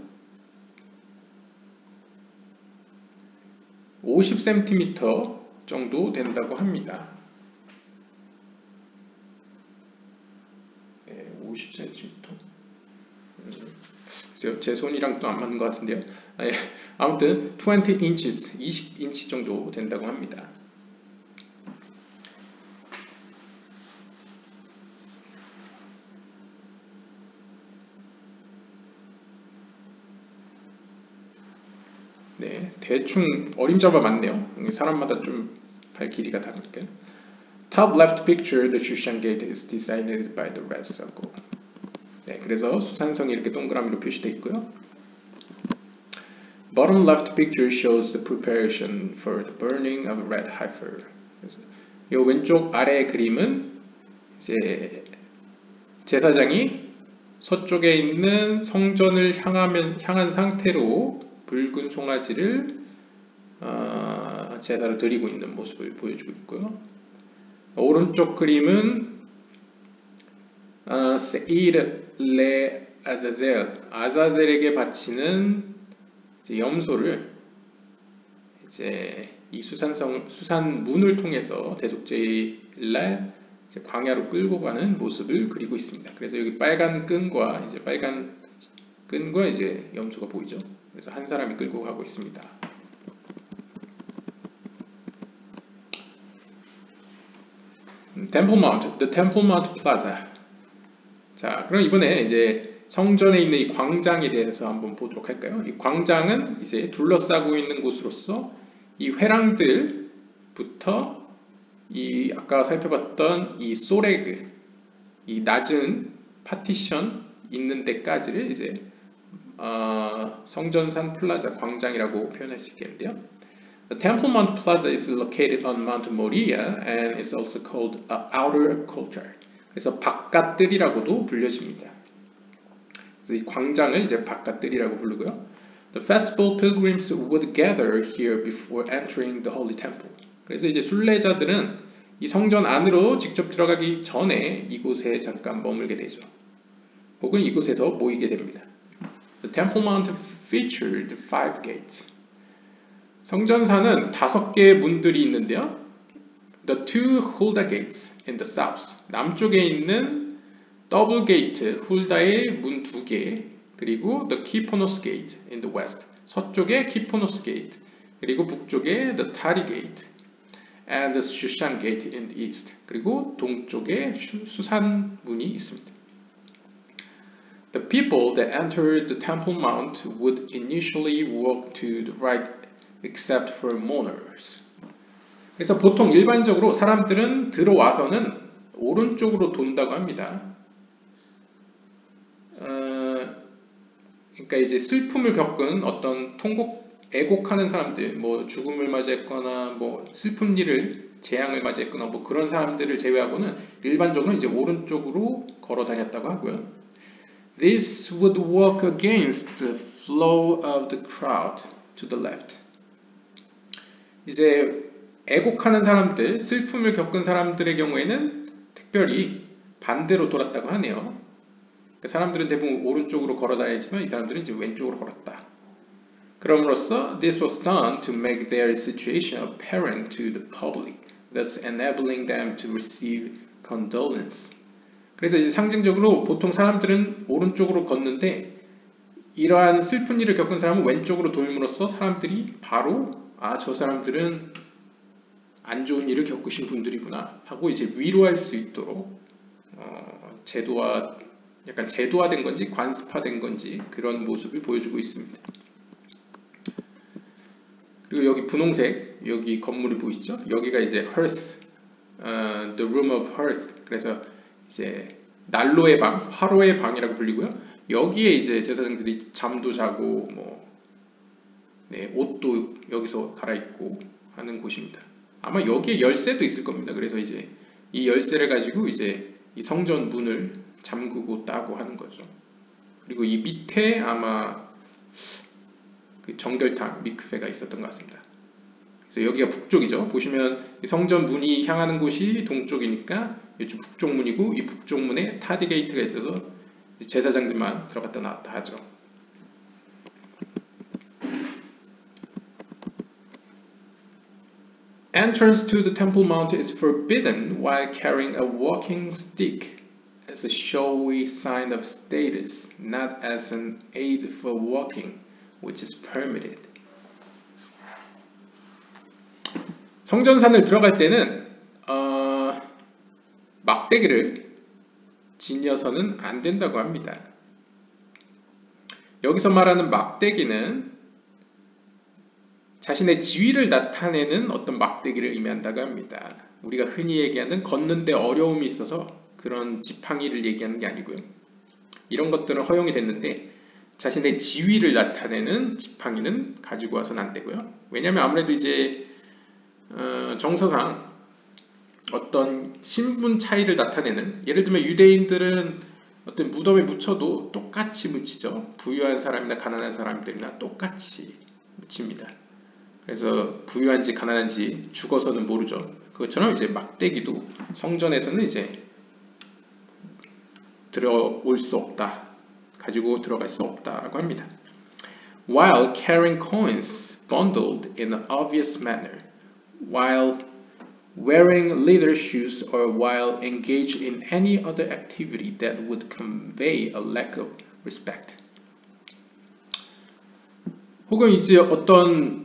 50cm 정도 된다고 합니다. 50cm. 글쎄요, 제 손이랑 또 안 맞는 것 같은데요. 아무튼 20 inches, 20인치 정도 된다고 합니다. 네, 대충 어림잡아 맞네요. 사람마다 좀 발 길이가 다르니까요. Top left picture, the Shushan Gate is designated by the red circle. 네, 그래서 수산성이 이렇게 동그라미로 표시되어 있고요. Bottom left picture shows the preparation for the burning of red heifer. 그래서 이 왼쪽 아래 그림은 이제 제사장이 서쪽에 있는 성전을 향한 상태로 붉은 송아지를 제사를 드리고 있는 모습을 보여주고 있고요. 오른쪽 그림은 세일 레 아자젤에게 바치는 염소를 이제 이 수산문을 통해서 대속제일날 광야로 끌고 가는 모습을 그리고 있습니다. 그래서 여기 빨간 끈과 이제 염소가 보이죠. 그래서 한 사람이 끌고 가고 있습니다. Temple Mount, the Temple Mount Plaza. 자, 그럼 이번에 이제 성전에 있는 이 광장에 대해서 한번 보도록 할까요? 이 광장은 이제 둘러싸고 있는 곳으로서 이 회랑들부터 이 아까 살펴봤던 이 소레그, 이 낮은 파티션 있는 데까지를 이제 성전산 플라자 광장이라고 표현할 수 있겠는데요. The Temple Mount Plaza is located on Mount Moriah and is also called outer courtyard. 그래서 바깥들이라고도 불려집니다. 그래서 이 광장을 이제 바깥들이라고 부르고요. The festival pilgrims would gather here before entering the holy temple. 그래서 이제 순례자들은 이 성전 안으로 직접 들어가기 전에 이곳에 잠깐 머물게 되죠. 혹은 이곳에서 모이게 됩니다. The Temple Mount featured 5 gates. 성전산은 5개의 문들이 있는데요. The two Hulda gates in the south. 남쪽에 있는 더블 게이트, 훌다의 문 2개, 그리고 the Kiponos gate in the west. 서쪽에 키포노스 게이트, 그리고 북쪽에 the Tari gate and the Shushan gate in the east. 그리고 동쪽에 수산 문이 있습니다. The people that entered the Temple Mount would initially walk to the right except for mourners. 그래서 보통 일반적으로 사람들은 들어와서는 오른쪽으로 돈다고 합니다. 그러니까 이제 슬픔을 겪은 어떤 애곡하는 사람들, 뭐 죽음을 맞이했거나 뭐 슬픈 일을 재앙을 맞이했거나 뭐 그런 사람들을 제외하고는 일반적으로 이제 오른쪽으로 걸어 다녔다고 하고요. This would work against the flow of the crowd to the left. 이제 애곡하는 사람들, 슬픔을 겪은 사람들의 경우에는 특별히 반대로 돌았다고 하네요. 사람들은 대부분 오른쪽으로 걸어 다니지만 이 사람들은 이제 왼쪽으로 걸었다. 그럼으로써 this was done to make their situation apparent to the public, thus enabling them to receive condolence. 그래서 이제 상징적으로 보통 사람들은 오른쪽으로 걷는데 이러한 슬픈 일을 겪은 사람은 왼쪽으로 돌므로써 사람들이 바로 저 사람들은 안 좋은 일을 겪으신 분들이구나 하고 이제 위로할 수 있도록 약간 제도화된 건지 관습화된 건지 그런 모습을 보여주고 있습니다. 그리고 여기 분홍색 여기 건물이 보이시죠? 여기가 이제 hearth, the room of hearth. 그래서 이제 난로의 방, 화로의 방이라고 불리고요. 여기에 이제 제사장들이 잠도 자고 옷도 여기서 갈아입고 하는 곳입니다. 아마 여기에 열쇠도 있을 겁니다. 그래서 이제 이 열쇠를 가지고 이제 이 성전 문을 잠그고 따고 하는 거죠. 그리고 이 밑에 아마 그 정결탑 미크페가 있었던 것 같습니다. 그래서 여기가 북쪽이죠. 보시면 성전 문이 향하는 곳이 동쪽이니까 이쪽 북쪽 문이고, 이 북쪽 문에 타디 게이트가 있어서 제사장들만 들어갔다 나왔다 하죠. Entrance to the Temple Mount is forbidden while carrying a walking stick as a showy sign of status, not as an aid for walking, which is permitted. 성전산을 들어갈 때는 막대기를 지녀서는 안 된다고 합니다. 여기서 말하는 막대기는 자신의 지위를 나타내는 어떤 막대기를 의미한다고 합니다. 우리가 흔히 얘기하는 걷는데 어려움이 있어서 그런 지팡이를 얘기하는 게 아니고요. 이런 것들은 허용이 됐는데 자신의 지위를 나타내는 지팡이는 가지고 와서는 안 되고요. 왜냐하면 아무래도 이제 정서상 어떤 신분 차이를 나타내는, 예를 들면 유대인들은 어떤 무덤에 묻혀도 똑같이 묻히죠. 부유한 사람이나 가난한 사람들이나 똑같이 묻힙니다. 그래서 부유한지 가난한지 죽어서는 모르죠. 그것처럼 이제 막대기도 성전에서는 이제 들어올 수 없다, 가지고 들어갈 수 없다라고 합니다. While carrying coins bundled in an obvious manner, while wearing leather shoes, or while engaged in any other activity that would convey a lack of respect. 혹은 이제 어떤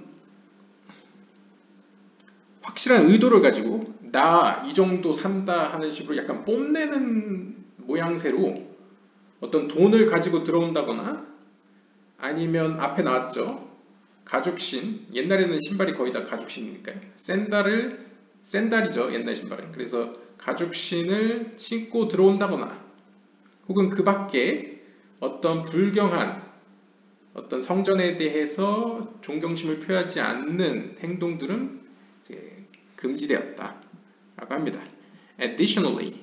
확실한 의도를 가지고 나 이 정도 산다 하는 식으로 약간 뽐내는 모양새로 어떤 돈을 가지고 들어온다거나, 아니면 앞에 나왔죠. 가죽신, 옛날에는 신발이 거의 다 가죽신이니까요. 샌달이죠, 옛날 신발은. 그래서 가죽신을 신고 들어온다거나, 혹은 그 밖에 어떤 불경한 어떤 성전에 대해서 존경심을 표하지 않는 행동들은 이제 금지되었다라고 합니다. Additionally,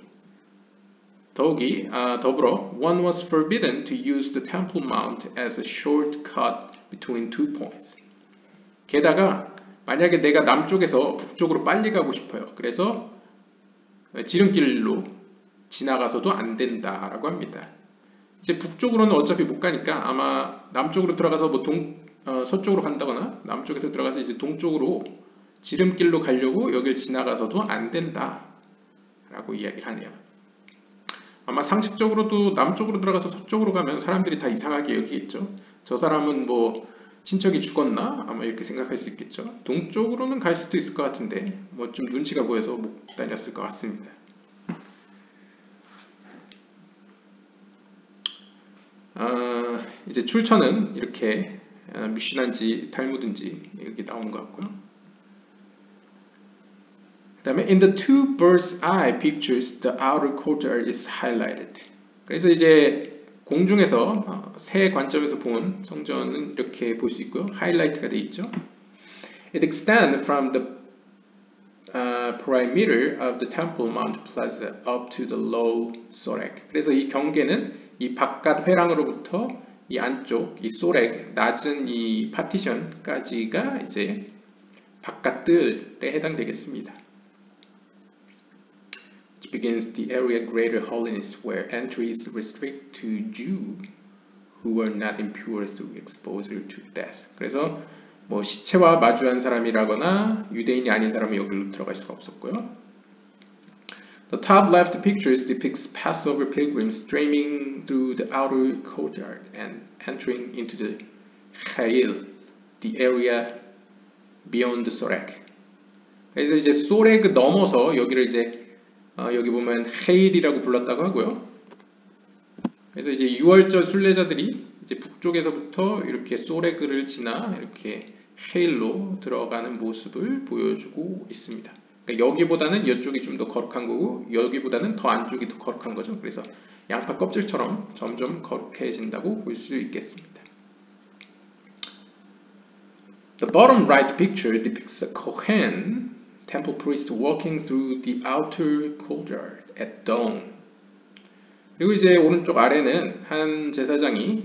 더불어, one was forbidden to use the Temple Mount as a shortcut between two points. 게다가 만약에 내가 남쪽에서 북쪽으로 빨리 가고 싶어요. 그래서 지름길로 지나가서도 안 된다라고 합니다. 이제 북쪽으로는 어차피 못 가니까 아마 남쪽으로 들어가서 뭐 서쪽으로 간다거나, 남쪽에서 들어가서 이제 동쪽으로 지름길로 가려고 여길 지나가서도 안 된다라고 이야기를 하네요. 아마 상식적으로도 남쪽으로 들어가서 서쪽으로 가면 사람들이 다 이상하게 여기겠죠. 저 사람은 뭐 친척이 죽었나? 아마 이렇게 생각할 수 있겠죠. 동쪽으로는 갈 수도 있을 것 같은데 뭐 좀 눈치가 보여서 못 다녔을 것 같습니다. 이제 출처는 이렇게 미시나인지 탈무드인지 이렇게 나오는 것 같고요. 그 다음에 in the two bird's eye pictures, the outer courtyard is highlighted. 그래서 이제 공중에서 세 관점에서 본 성전은 이렇게 볼 수 있고요. 하이라이트가 되어 있죠. It extends from the perimeter of the Temple Mount Plaza up to the low Sorek. 그래서 이 경계는 이 바깥 회랑으로부터 이 안쪽, 이 소렉, 낮은 이 파티션까지가 이제 바깥들에 해당되겠습니다. Which begins the area greater holiness where entry is restricted to Jews who were not impure through exposure to death. 그래서 뭐 시체와 마주한 사람이라거나 유대인이 아닌 사람은 여기로 들어갈 수가 없었고요. The top left pictures depicts Passover pilgrims streaming through the outer courtyard and entering into the Chayil, the area beyond the Sorek. 그래서 이제 소렉 넘어서 여기를 이제 여기 보면 헤일이라고 불렀다고 하고요. 그래서 이제 6월절 순례자들이 이제 북쪽에서부터 이렇게 소렉을 지나 이렇게 헤일로 들어가는 모습을 보여주고 있습니다. 그러니까 여기보다는 이쪽이 좀 더 거룩한 거고 여기보다는 더 안쪽이 더 거룩한 거죠. 그래서 양파 껍질처럼 점점 거룩해진다고 볼 수 있겠습니다. The bottom right picture depicts a Kohen temple priest walking through the outer courtyard at dawn. 그리고 이제 오른쪽 아래는 한 제사장이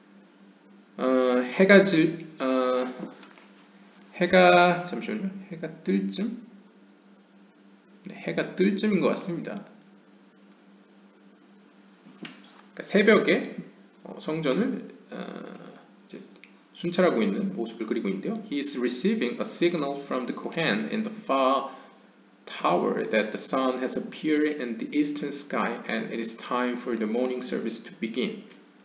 잠시만요. 해가 뜰 쯤? 네, 해가 뜰 쯤인 것 같습니다. 그러니까 새벽에 성전을 이제 순찰하고 있는 모습을 그리고 있는데요. He is receiving a signal from the Kohen in the far tower that the sun has appeared in the eastern sky and it is time for the morning service to begin.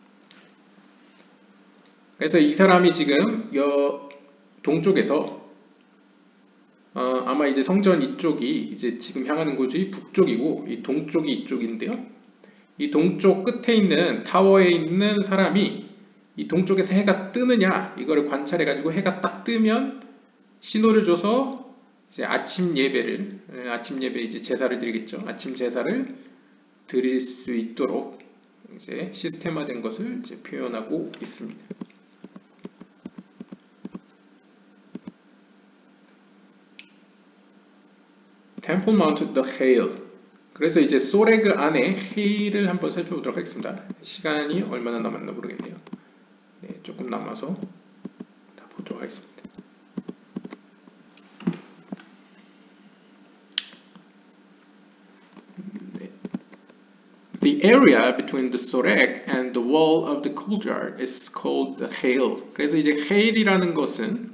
그래서 이 사람이 지금 동쪽에서 아마 이제 성전 이쪽이 이제 지금 향하는 곳이 북쪽이고 이 동쪽이 이쪽인데요. 이 동쪽 끝에 있는 타워에 있는 사람이 이 동쪽에서 해가 뜨느냐 이거를 관찰해 가지고 해가 딱 뜨면 신호를 줘서 이제 아침 예배 이제 제사를 드리겠죠. 아침 제사를 드릴 수 있도록 이제 시스템화된 것을 이제 표현하고 있습니다. Temple Mount the Hail. 그래서 이제 소레그 안에 헤일을 한번 살펴보도록 하겠습니다. 시간이 얼마나 남았나 모르겠네요. 네, 조금 남아서 다 보도록 하겠습니다. 네. The area between the Soreg and the wall of the courtyard is called the Hail. 그래서 이제 헤일이라는 것은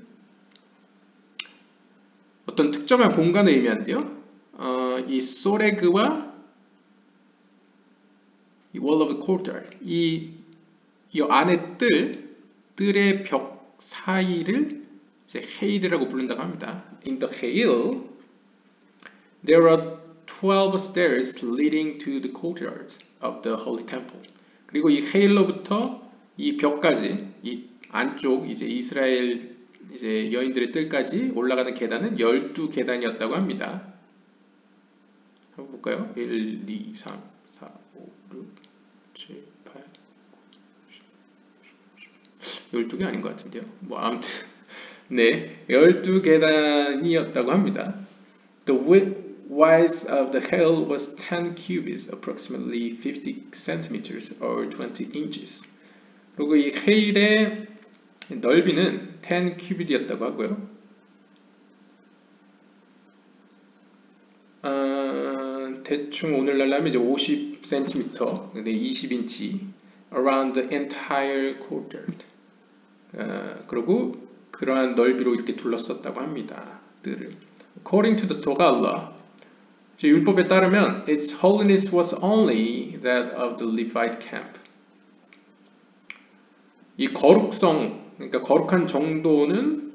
어떤 특정한 공간을 의미하는데요. 이 소레그와 이 wall of the courtyard, 이 안에 뜰의 벽 사이를 이제 헤일이라고 부른다고 합니다. In the Hail, there are 12 stairs leading to the courtyard of the Holy Temple. 그리고 이 헤일로부터 이 벽까지, 이 안쪽 이제 이스라엘 이제 여인들의 뜰까지 올라가는 계단은 12계단이었다고 합니다. 한번 볼까요? 1, 2, 3, 4, 5, 6, 7, 8, 9, 10, 12개 아닌 것 같은데요. 뭐 아무튼 네, 12계단이었다고 합니다. The width of the hail was 10 cubits, approximately 50 centimeters or 20 inches. 그리고 이 헤일의 넓이는 10 큐빗이었다고 하고요. 대충 오늘날로 하면 이제 50cm, 20인치 around the entire courtyard. 그리고 그러한 넓이로 이렇게 둘러쌌다고 합니다. 뜰을. According to the Togalah, 율법에 따르면 its holiness was only that of the Levite camp. 이 거룩성, 그러니까 거룩한 정도는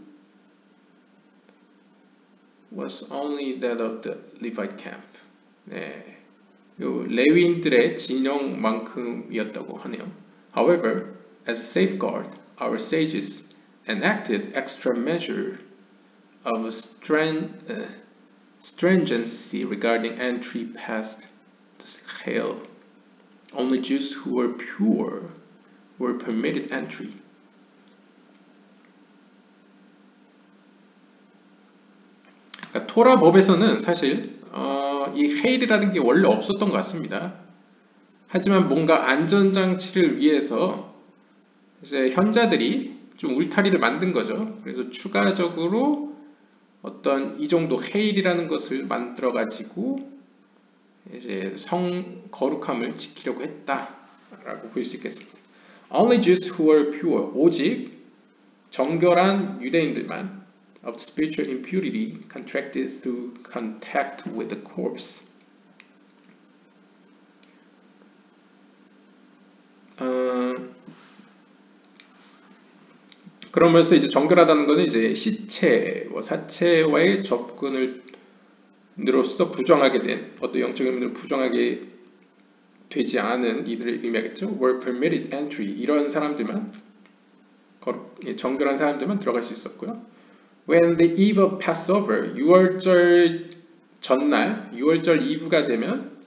was only that of the Levite camp. 네, 레위인들의 진영만큼이었다고 하네요. However, as a safeguard, our sages enacted extra measure of stringency regarding entry past the hail. Only Jews who were pure were permitted entry. 그러니까 토라 법에서는 사실 이 헤일이라는 게 원래 없었던 것 같습니다. 하지만 뭔가 안전장치를 위해서 이제 현자들이 좀 울타리를 만든 거죠. 그래서 추가적으로 어떤 이 정도 헤일이라는 것을 만들어 가지고 이제 성 거룩함을 지키려고 했다라고 볼 수 있겠습니다. Only Jews who were pure, 오직 정결한 유대인들만 of spiritual impurity contracted through contact with the corpse. 그러면서 이제 정결하다는 것은 이제 시체, 사체와의 접근을 으로써 부정하게 된 어떤 영적 의미를 부정하게 되지 않은 이들을 의미하겠죠. were permitted entry, 이런 사람들만 정결한 사람들만 들어갈 수 있었고요. When the eve of Passover, 6월절 전날, 6월절 이브가 되면,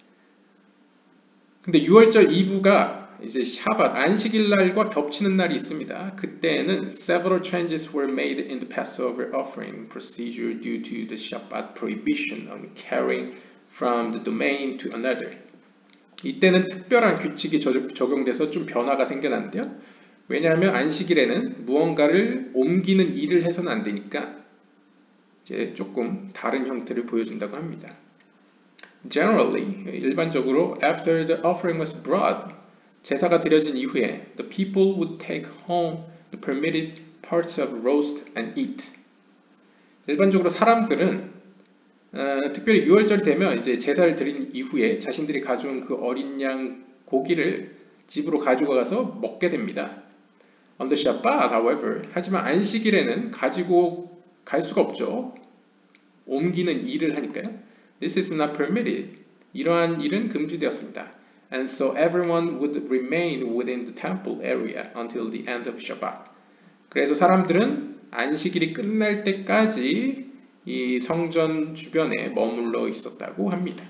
근데 6월절 이브가 이제 샤밧, 안식일 날과 겹치는 날이 있습니다. 그때는 several changes were made in the Passover offering procedure due to the Shabbat prohibition on carrying from the domain to another. 이때는 특별한 규칙이 적용돼서 좀 변화가 생겨났는데요. 왜냐하면 안식일에는 무언가를 옮기는 일을 해서는 안 되니까 이제 조금 다른 형태를 보여준다고 합니다. Generally, 일반적으로 after the offering was brought, 제사가 드려진 이후에 the people would take home the permitted parts of roast and eat. 일반적으로 사람들은 특별히 6월절이 되면 이제 제사를 드린 이후에 자신들이 가져온 그 어린 양 고기를 집으로 가지고 가서 먹게 됩니다. On the Shabbat, however, 하지만 안식일에는 가지고 갈 수가 없죠. 옮기는 일을 하니까요. This is not permitted. 이러한 일은 금지되었습니다. And so everyone would remain within the temple area until the end of Shabbat. 그래서 사람들은 안식일이 끝날 때까지 이 성전 주변에 머물러 있었다고 합니다.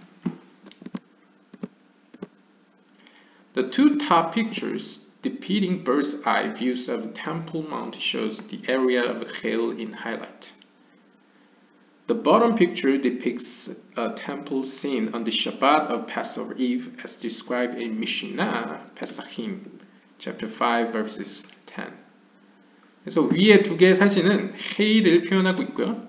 The two top pictures depicting bird's eye views of the Temple Mount shows the area of Hale in highlight. The bottom picture depicts a temple scene on the Shabbat of Passover Eve as described in Mishnah Pesachim, chapter 5, verses 10. 그래서 위에 두 개의 사진은 헤일을 표현하고 있고요.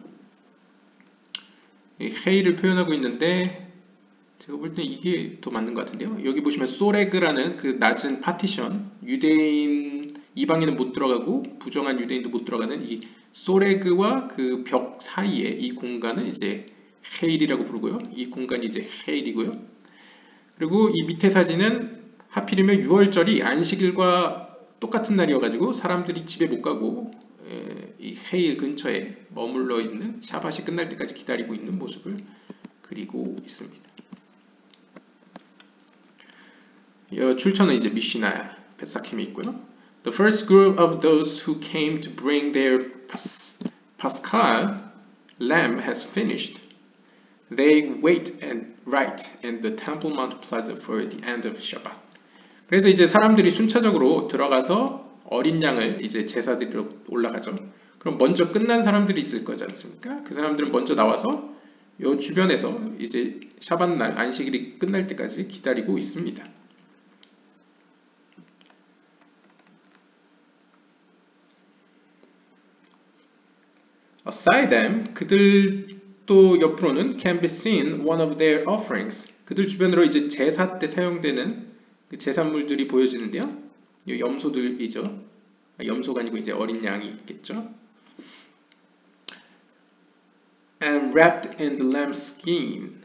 이 헤일을 표현하고 있는데 제가 볼 때 이게 더 맞는 것 같은데요. 여기 보시면 소레그라는 그 낮은 파티션, 유대인 이방인은 못 들어가고 부정한 유대인도 못 들어가는 이 소레그와 그 벽 사이에 이 공간은 이제 헤일이라고 부르고요. 이 공간이 이제 헤일이고요. 그리고 이 밑에 사진은 하필이면 6월절이 안식일과 똑같은 날이어가지고 사람들이 집에 못 가고 이 헤일 근처에 머물러 있는 샤밧이 끝날 때까지 기다리고 있는 모습을 그리고 있습니다. 출처는 이제 미시나 베사킴에 있고요. The first group of those who came to bring their Paschal lamb has finished. They wait and write in the Temple Mount Plaza for the end of Shabbat. 그래서 이제 사람들이 순차적으로 들어가서 어린 양을 이제 제사 드리러 올라가죠. 그럼 먼저 끝난 사람들이 있을 거지 않습니까? 그 사람들은 먼저 나와서 이 주변에서 이제 샤밧날 안식일이 끝날 때까지 기다리고 있습니다. Aside them, 그들 또 옆으로는 can be seen one of their offerings. 그들 주변으로 이제 제사 때 사용되는 그 제산물들이 보여지는데요. 이 염소들이죠. 염소가 아니고 이제 어린 양이 있겠죠. And wrapped in the lamb skin.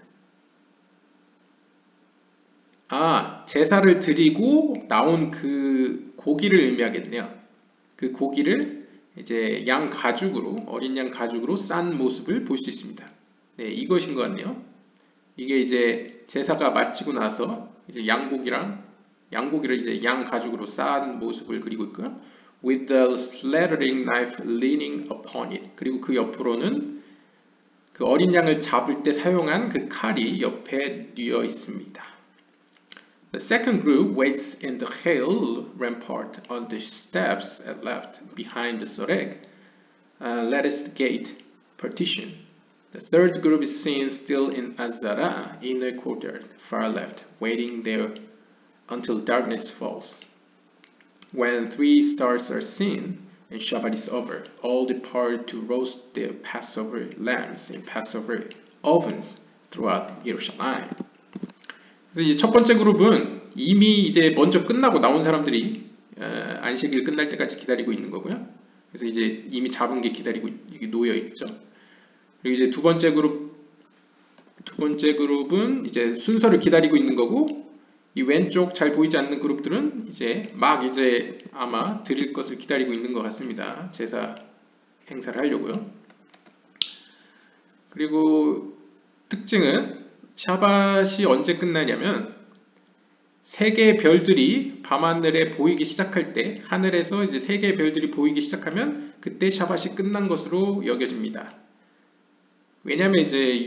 제사를 드리고 나온 그 고기를 의미하겠네요. 그 고기를 이제 양 가죽으로, 어린 양 가죽으로 싼 모습을 볼 수 있습니다. 네, 이것인 것 같네요. 이게 이제 제사가 마치고 나서 이제 양고기를 이제 양 가죽으로 싼 모습을 그리고 있고요. With the slaughtering knife leaning upon it. 그리고 그 옆으로는 그 어린 양을 잡을 때 사용한 그 칼이 옆에 뉘어 있습니다. The second group waits in the hill rampart on the steps at left behind the soreg, latticed gate partition. The third group is seen still in Azara, inner courtyard, far left, waiting there until darkness falls. When 3 stars are seen and Shabbat is over, all depart to roast their Passover lambs in Passover ovens throughout Jerusalem. 그래서 이제 첫 번째 그룹은 이미 이제 먼저 끝나고 나온 사람들이 안식일 끝날 때까지 기다리고 있는 거고요. 그래서 이제 이미 잡은 게 기다리고 이게 놓여 있죠. 그리고 이제 두 번째 그룹은 이제 순서를 기다리고 있는 거고, 이 왼쪽 잘 보이지 않는 그룹들은 이제 막 이제 아마 드릴 것을 기다리고 있는 것 같습니다. 제사 행사를 하려고요. 그리고 특징은 샤밧이 언제 끝나냐면 세 개의 별들이 밤하늘에 보이기 시작할 때, 하늘에서 이제 세 개의 별들이 보이기 시작하면 그때 샤밧이 끝난 것으로 여겨집니다. 왜냐하면 이제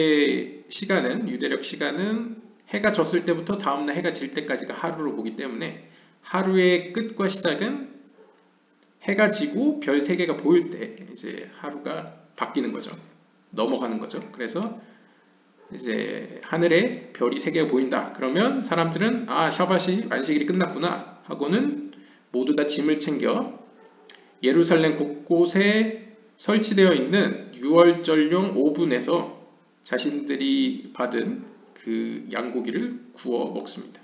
유대력 시간은 해가 졌을 때부터 다음날 해가 질 때까지가 하루로 보기 때문에 하루의 끝과 시작은 해가 지고 별 3개가 보일 때 이제 하루가 바뀌는 거죠. 넘어가는 거죠. 그래서 이제 하늘에 별이 3개가 보인다. 그러면 사람들은 아, 샤밧이 안식일이 끝났구나 하고는 모두 다 짐을 챙겨 예루살렘 곳곳에 설치되어 있는 유월절용 오븐에서 자신들이 받은 그 양고기를 구워 먹습니다.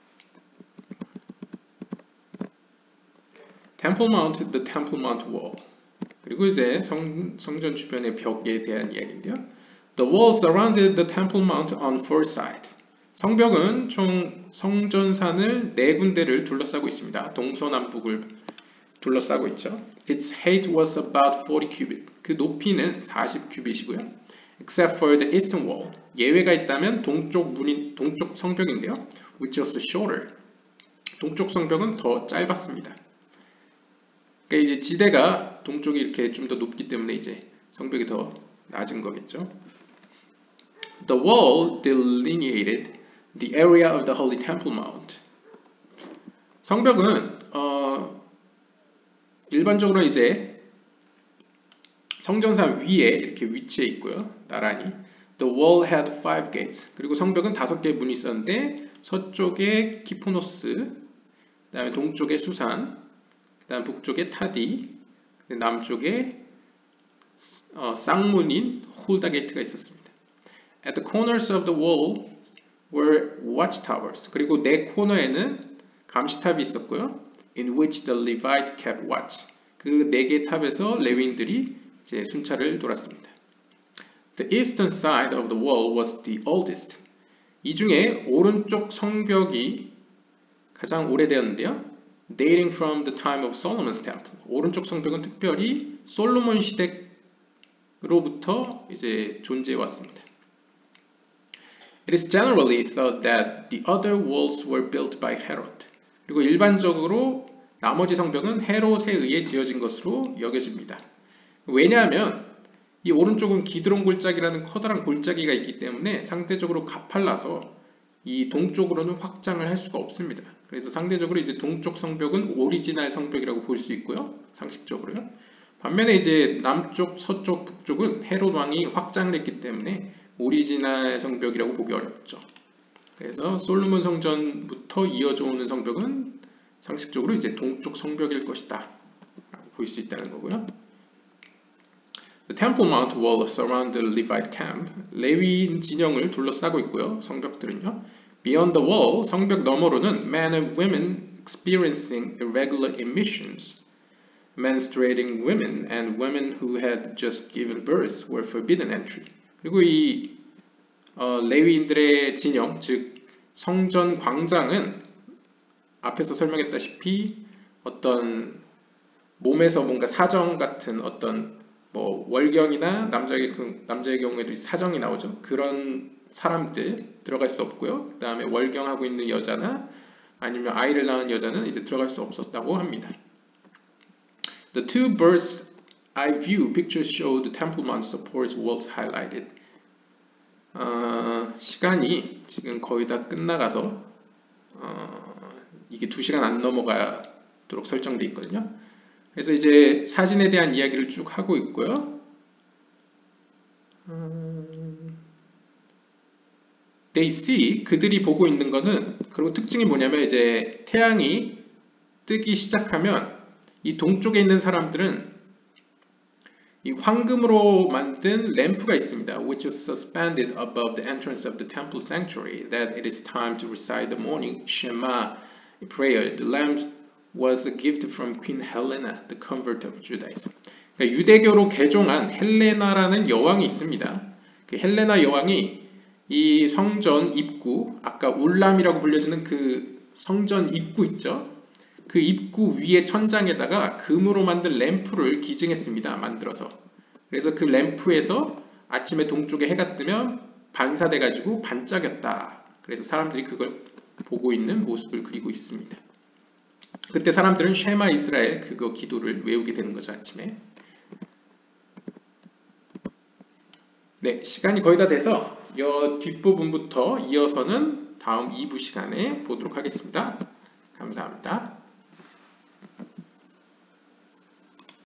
Temple Mount, the Temple Mount Wall. 그리고 이제 성전 주변의 벽에 대한 이야기인데요. The wall surrounded the Temple Mount on four sides. 성벽은 총 성전산을 4군데를 둘러싸고 있습니다. 동서남북을 둘러싸고 있죠. Its height was about 40 cubit. 그 높이는 40 큐빗이고요. Except for the eastern wall. 예외가 있다면 동쪽 성벽인데요. Which was shorter. 동쪽 성벽은 더 짧았습니다. 그러니까 이제 지대가 동쪽이 이렇게 좀 더 높기 때문에 이제 성벽이 더 낮은 거겠죠. The wall delineated the area of the Holy Temple Mount. 성벽은 일반적으로 이제 성전산 위에 이렇게 위치해 있고요. 나란히. The wall had 5 gates. 그리고 성벽은 5개의 문이 있었는데 서쪽에 키포노스, 그 다음에 동쪽에 수산, 그 다음 북쪽에 타디, 남쪽에 쌍문인 홀다 게이트가 있었습니다. At the corners of the wall were watchtowers. 그리고 4코너에는 감시탑이 있었고요. In which the Levite kept watch. 그 4개의 탑에서 레위인들이 이제 순찰을 돌았습니다. The eastern side of the wall was the oldest. 이 중에 오른쪽 성벽이 가장 오래되었는데요. Dating from the time of Solomon's temple. 오른쪽 성벽은 특별히 솔로몬 시대로부터 이제 존재해 왔습니다. It is generally thought that the other walls were built by Herod. 그리고 일반적으로 나머지 성벽은 헤롯에 의해 지어진 것으로 여겨집니다. 왜냐하면 이 오른쪽은 기드론 골짜기라는 커다란 골짜기가 있기 때문에 상대적으로 가팔라서 이 동쪽으로는 확장을 할 수가 없습니다. 그래서 상대적으로 이제 동쪽 성벽은 오리지널 성벽이라고 볼 수 있고요. 상식적으로요. 반면에 이제 남쪽, 서쪽, 북쪽은 헤롯 왕이 확장을 했기 때문에 오리지널 성벽이라고 보기 어렵죠. 그래서 솔로몬 성전부터 이어져 오는 성벽은 상식적으로 이제 동쪽 성벽일 것이다 라고 볼 수 있다는 거고요. The Temple Mount wall surrounds the Levite camp. 레위인 진영을 둘러싸고 있고요. 성벽들은요. Beyond the wall, 성벽 너머로는 men and women experiencing irregular emissions. Menstruating women and women who had just given birth were forbidden entry. 그리고 이 레위인들의 진영, 즉 성전 광장은 앞에서 설명했다시피 어떤 몸에서 뭔가 사정 같은 어떤 뭐 월경이나 남자의 경우에도 사정이 나오죠. 그런 사람들 들어갈 수 없고요. 그 다음에 월경하고 있는 여자나 아니면 아이를 낳은 여자는 이제 들어갈 수 없었다고 합니다. The two bird's eye view pictures show the Temple Mount supports walls highlighted. 시간이 지금 거의 다 끝나가서 이게 2시간 안 넘어가도록 설정되어 있거든요. 그래서 이제 사진에 대한 이야기를 쭉 하고 있고요. They see, 그들이 보고 있는 거는, 그리고 특징이 뭐냐면 이제 태양이 뜨기 시작하면 이 동쪽에 있는 사람들은 이 황금으로 만든 램프가 있습니다. Which is suspended above the entrance of the temple sanctuary, that it is time to recite the morning Shema prayer. The lamp was a gift from Queen Helena, the convert of Judaism. 그러니까 유대교로 개종한 헬레나라는 여왕이 있습니다. 그 헬레나 여왕이 이 성전 입구, 아까 울람이라고 불려지는 그 성전 입구 있죠? 그 입구 위에 천장에다가 금으로 만든 램프를 기증했습니다. 만들어서. 그래서 그 램프에서 아침에 동쪽에 해가 뜨면 반사돼가지고 반짝였다. 그래서 사람들이 그걸 보고 있는 모습을 그리고 있습니다. 그때 사람들은 쉐마 이스라엘 그거 기도를 외우게 되는 거죠. 아침에. 네, 시간이 거의 다 돼서 이 뒷부분부터 이어서는 다음 2부 시간에 보도록 하겠습니다. 감사합니다.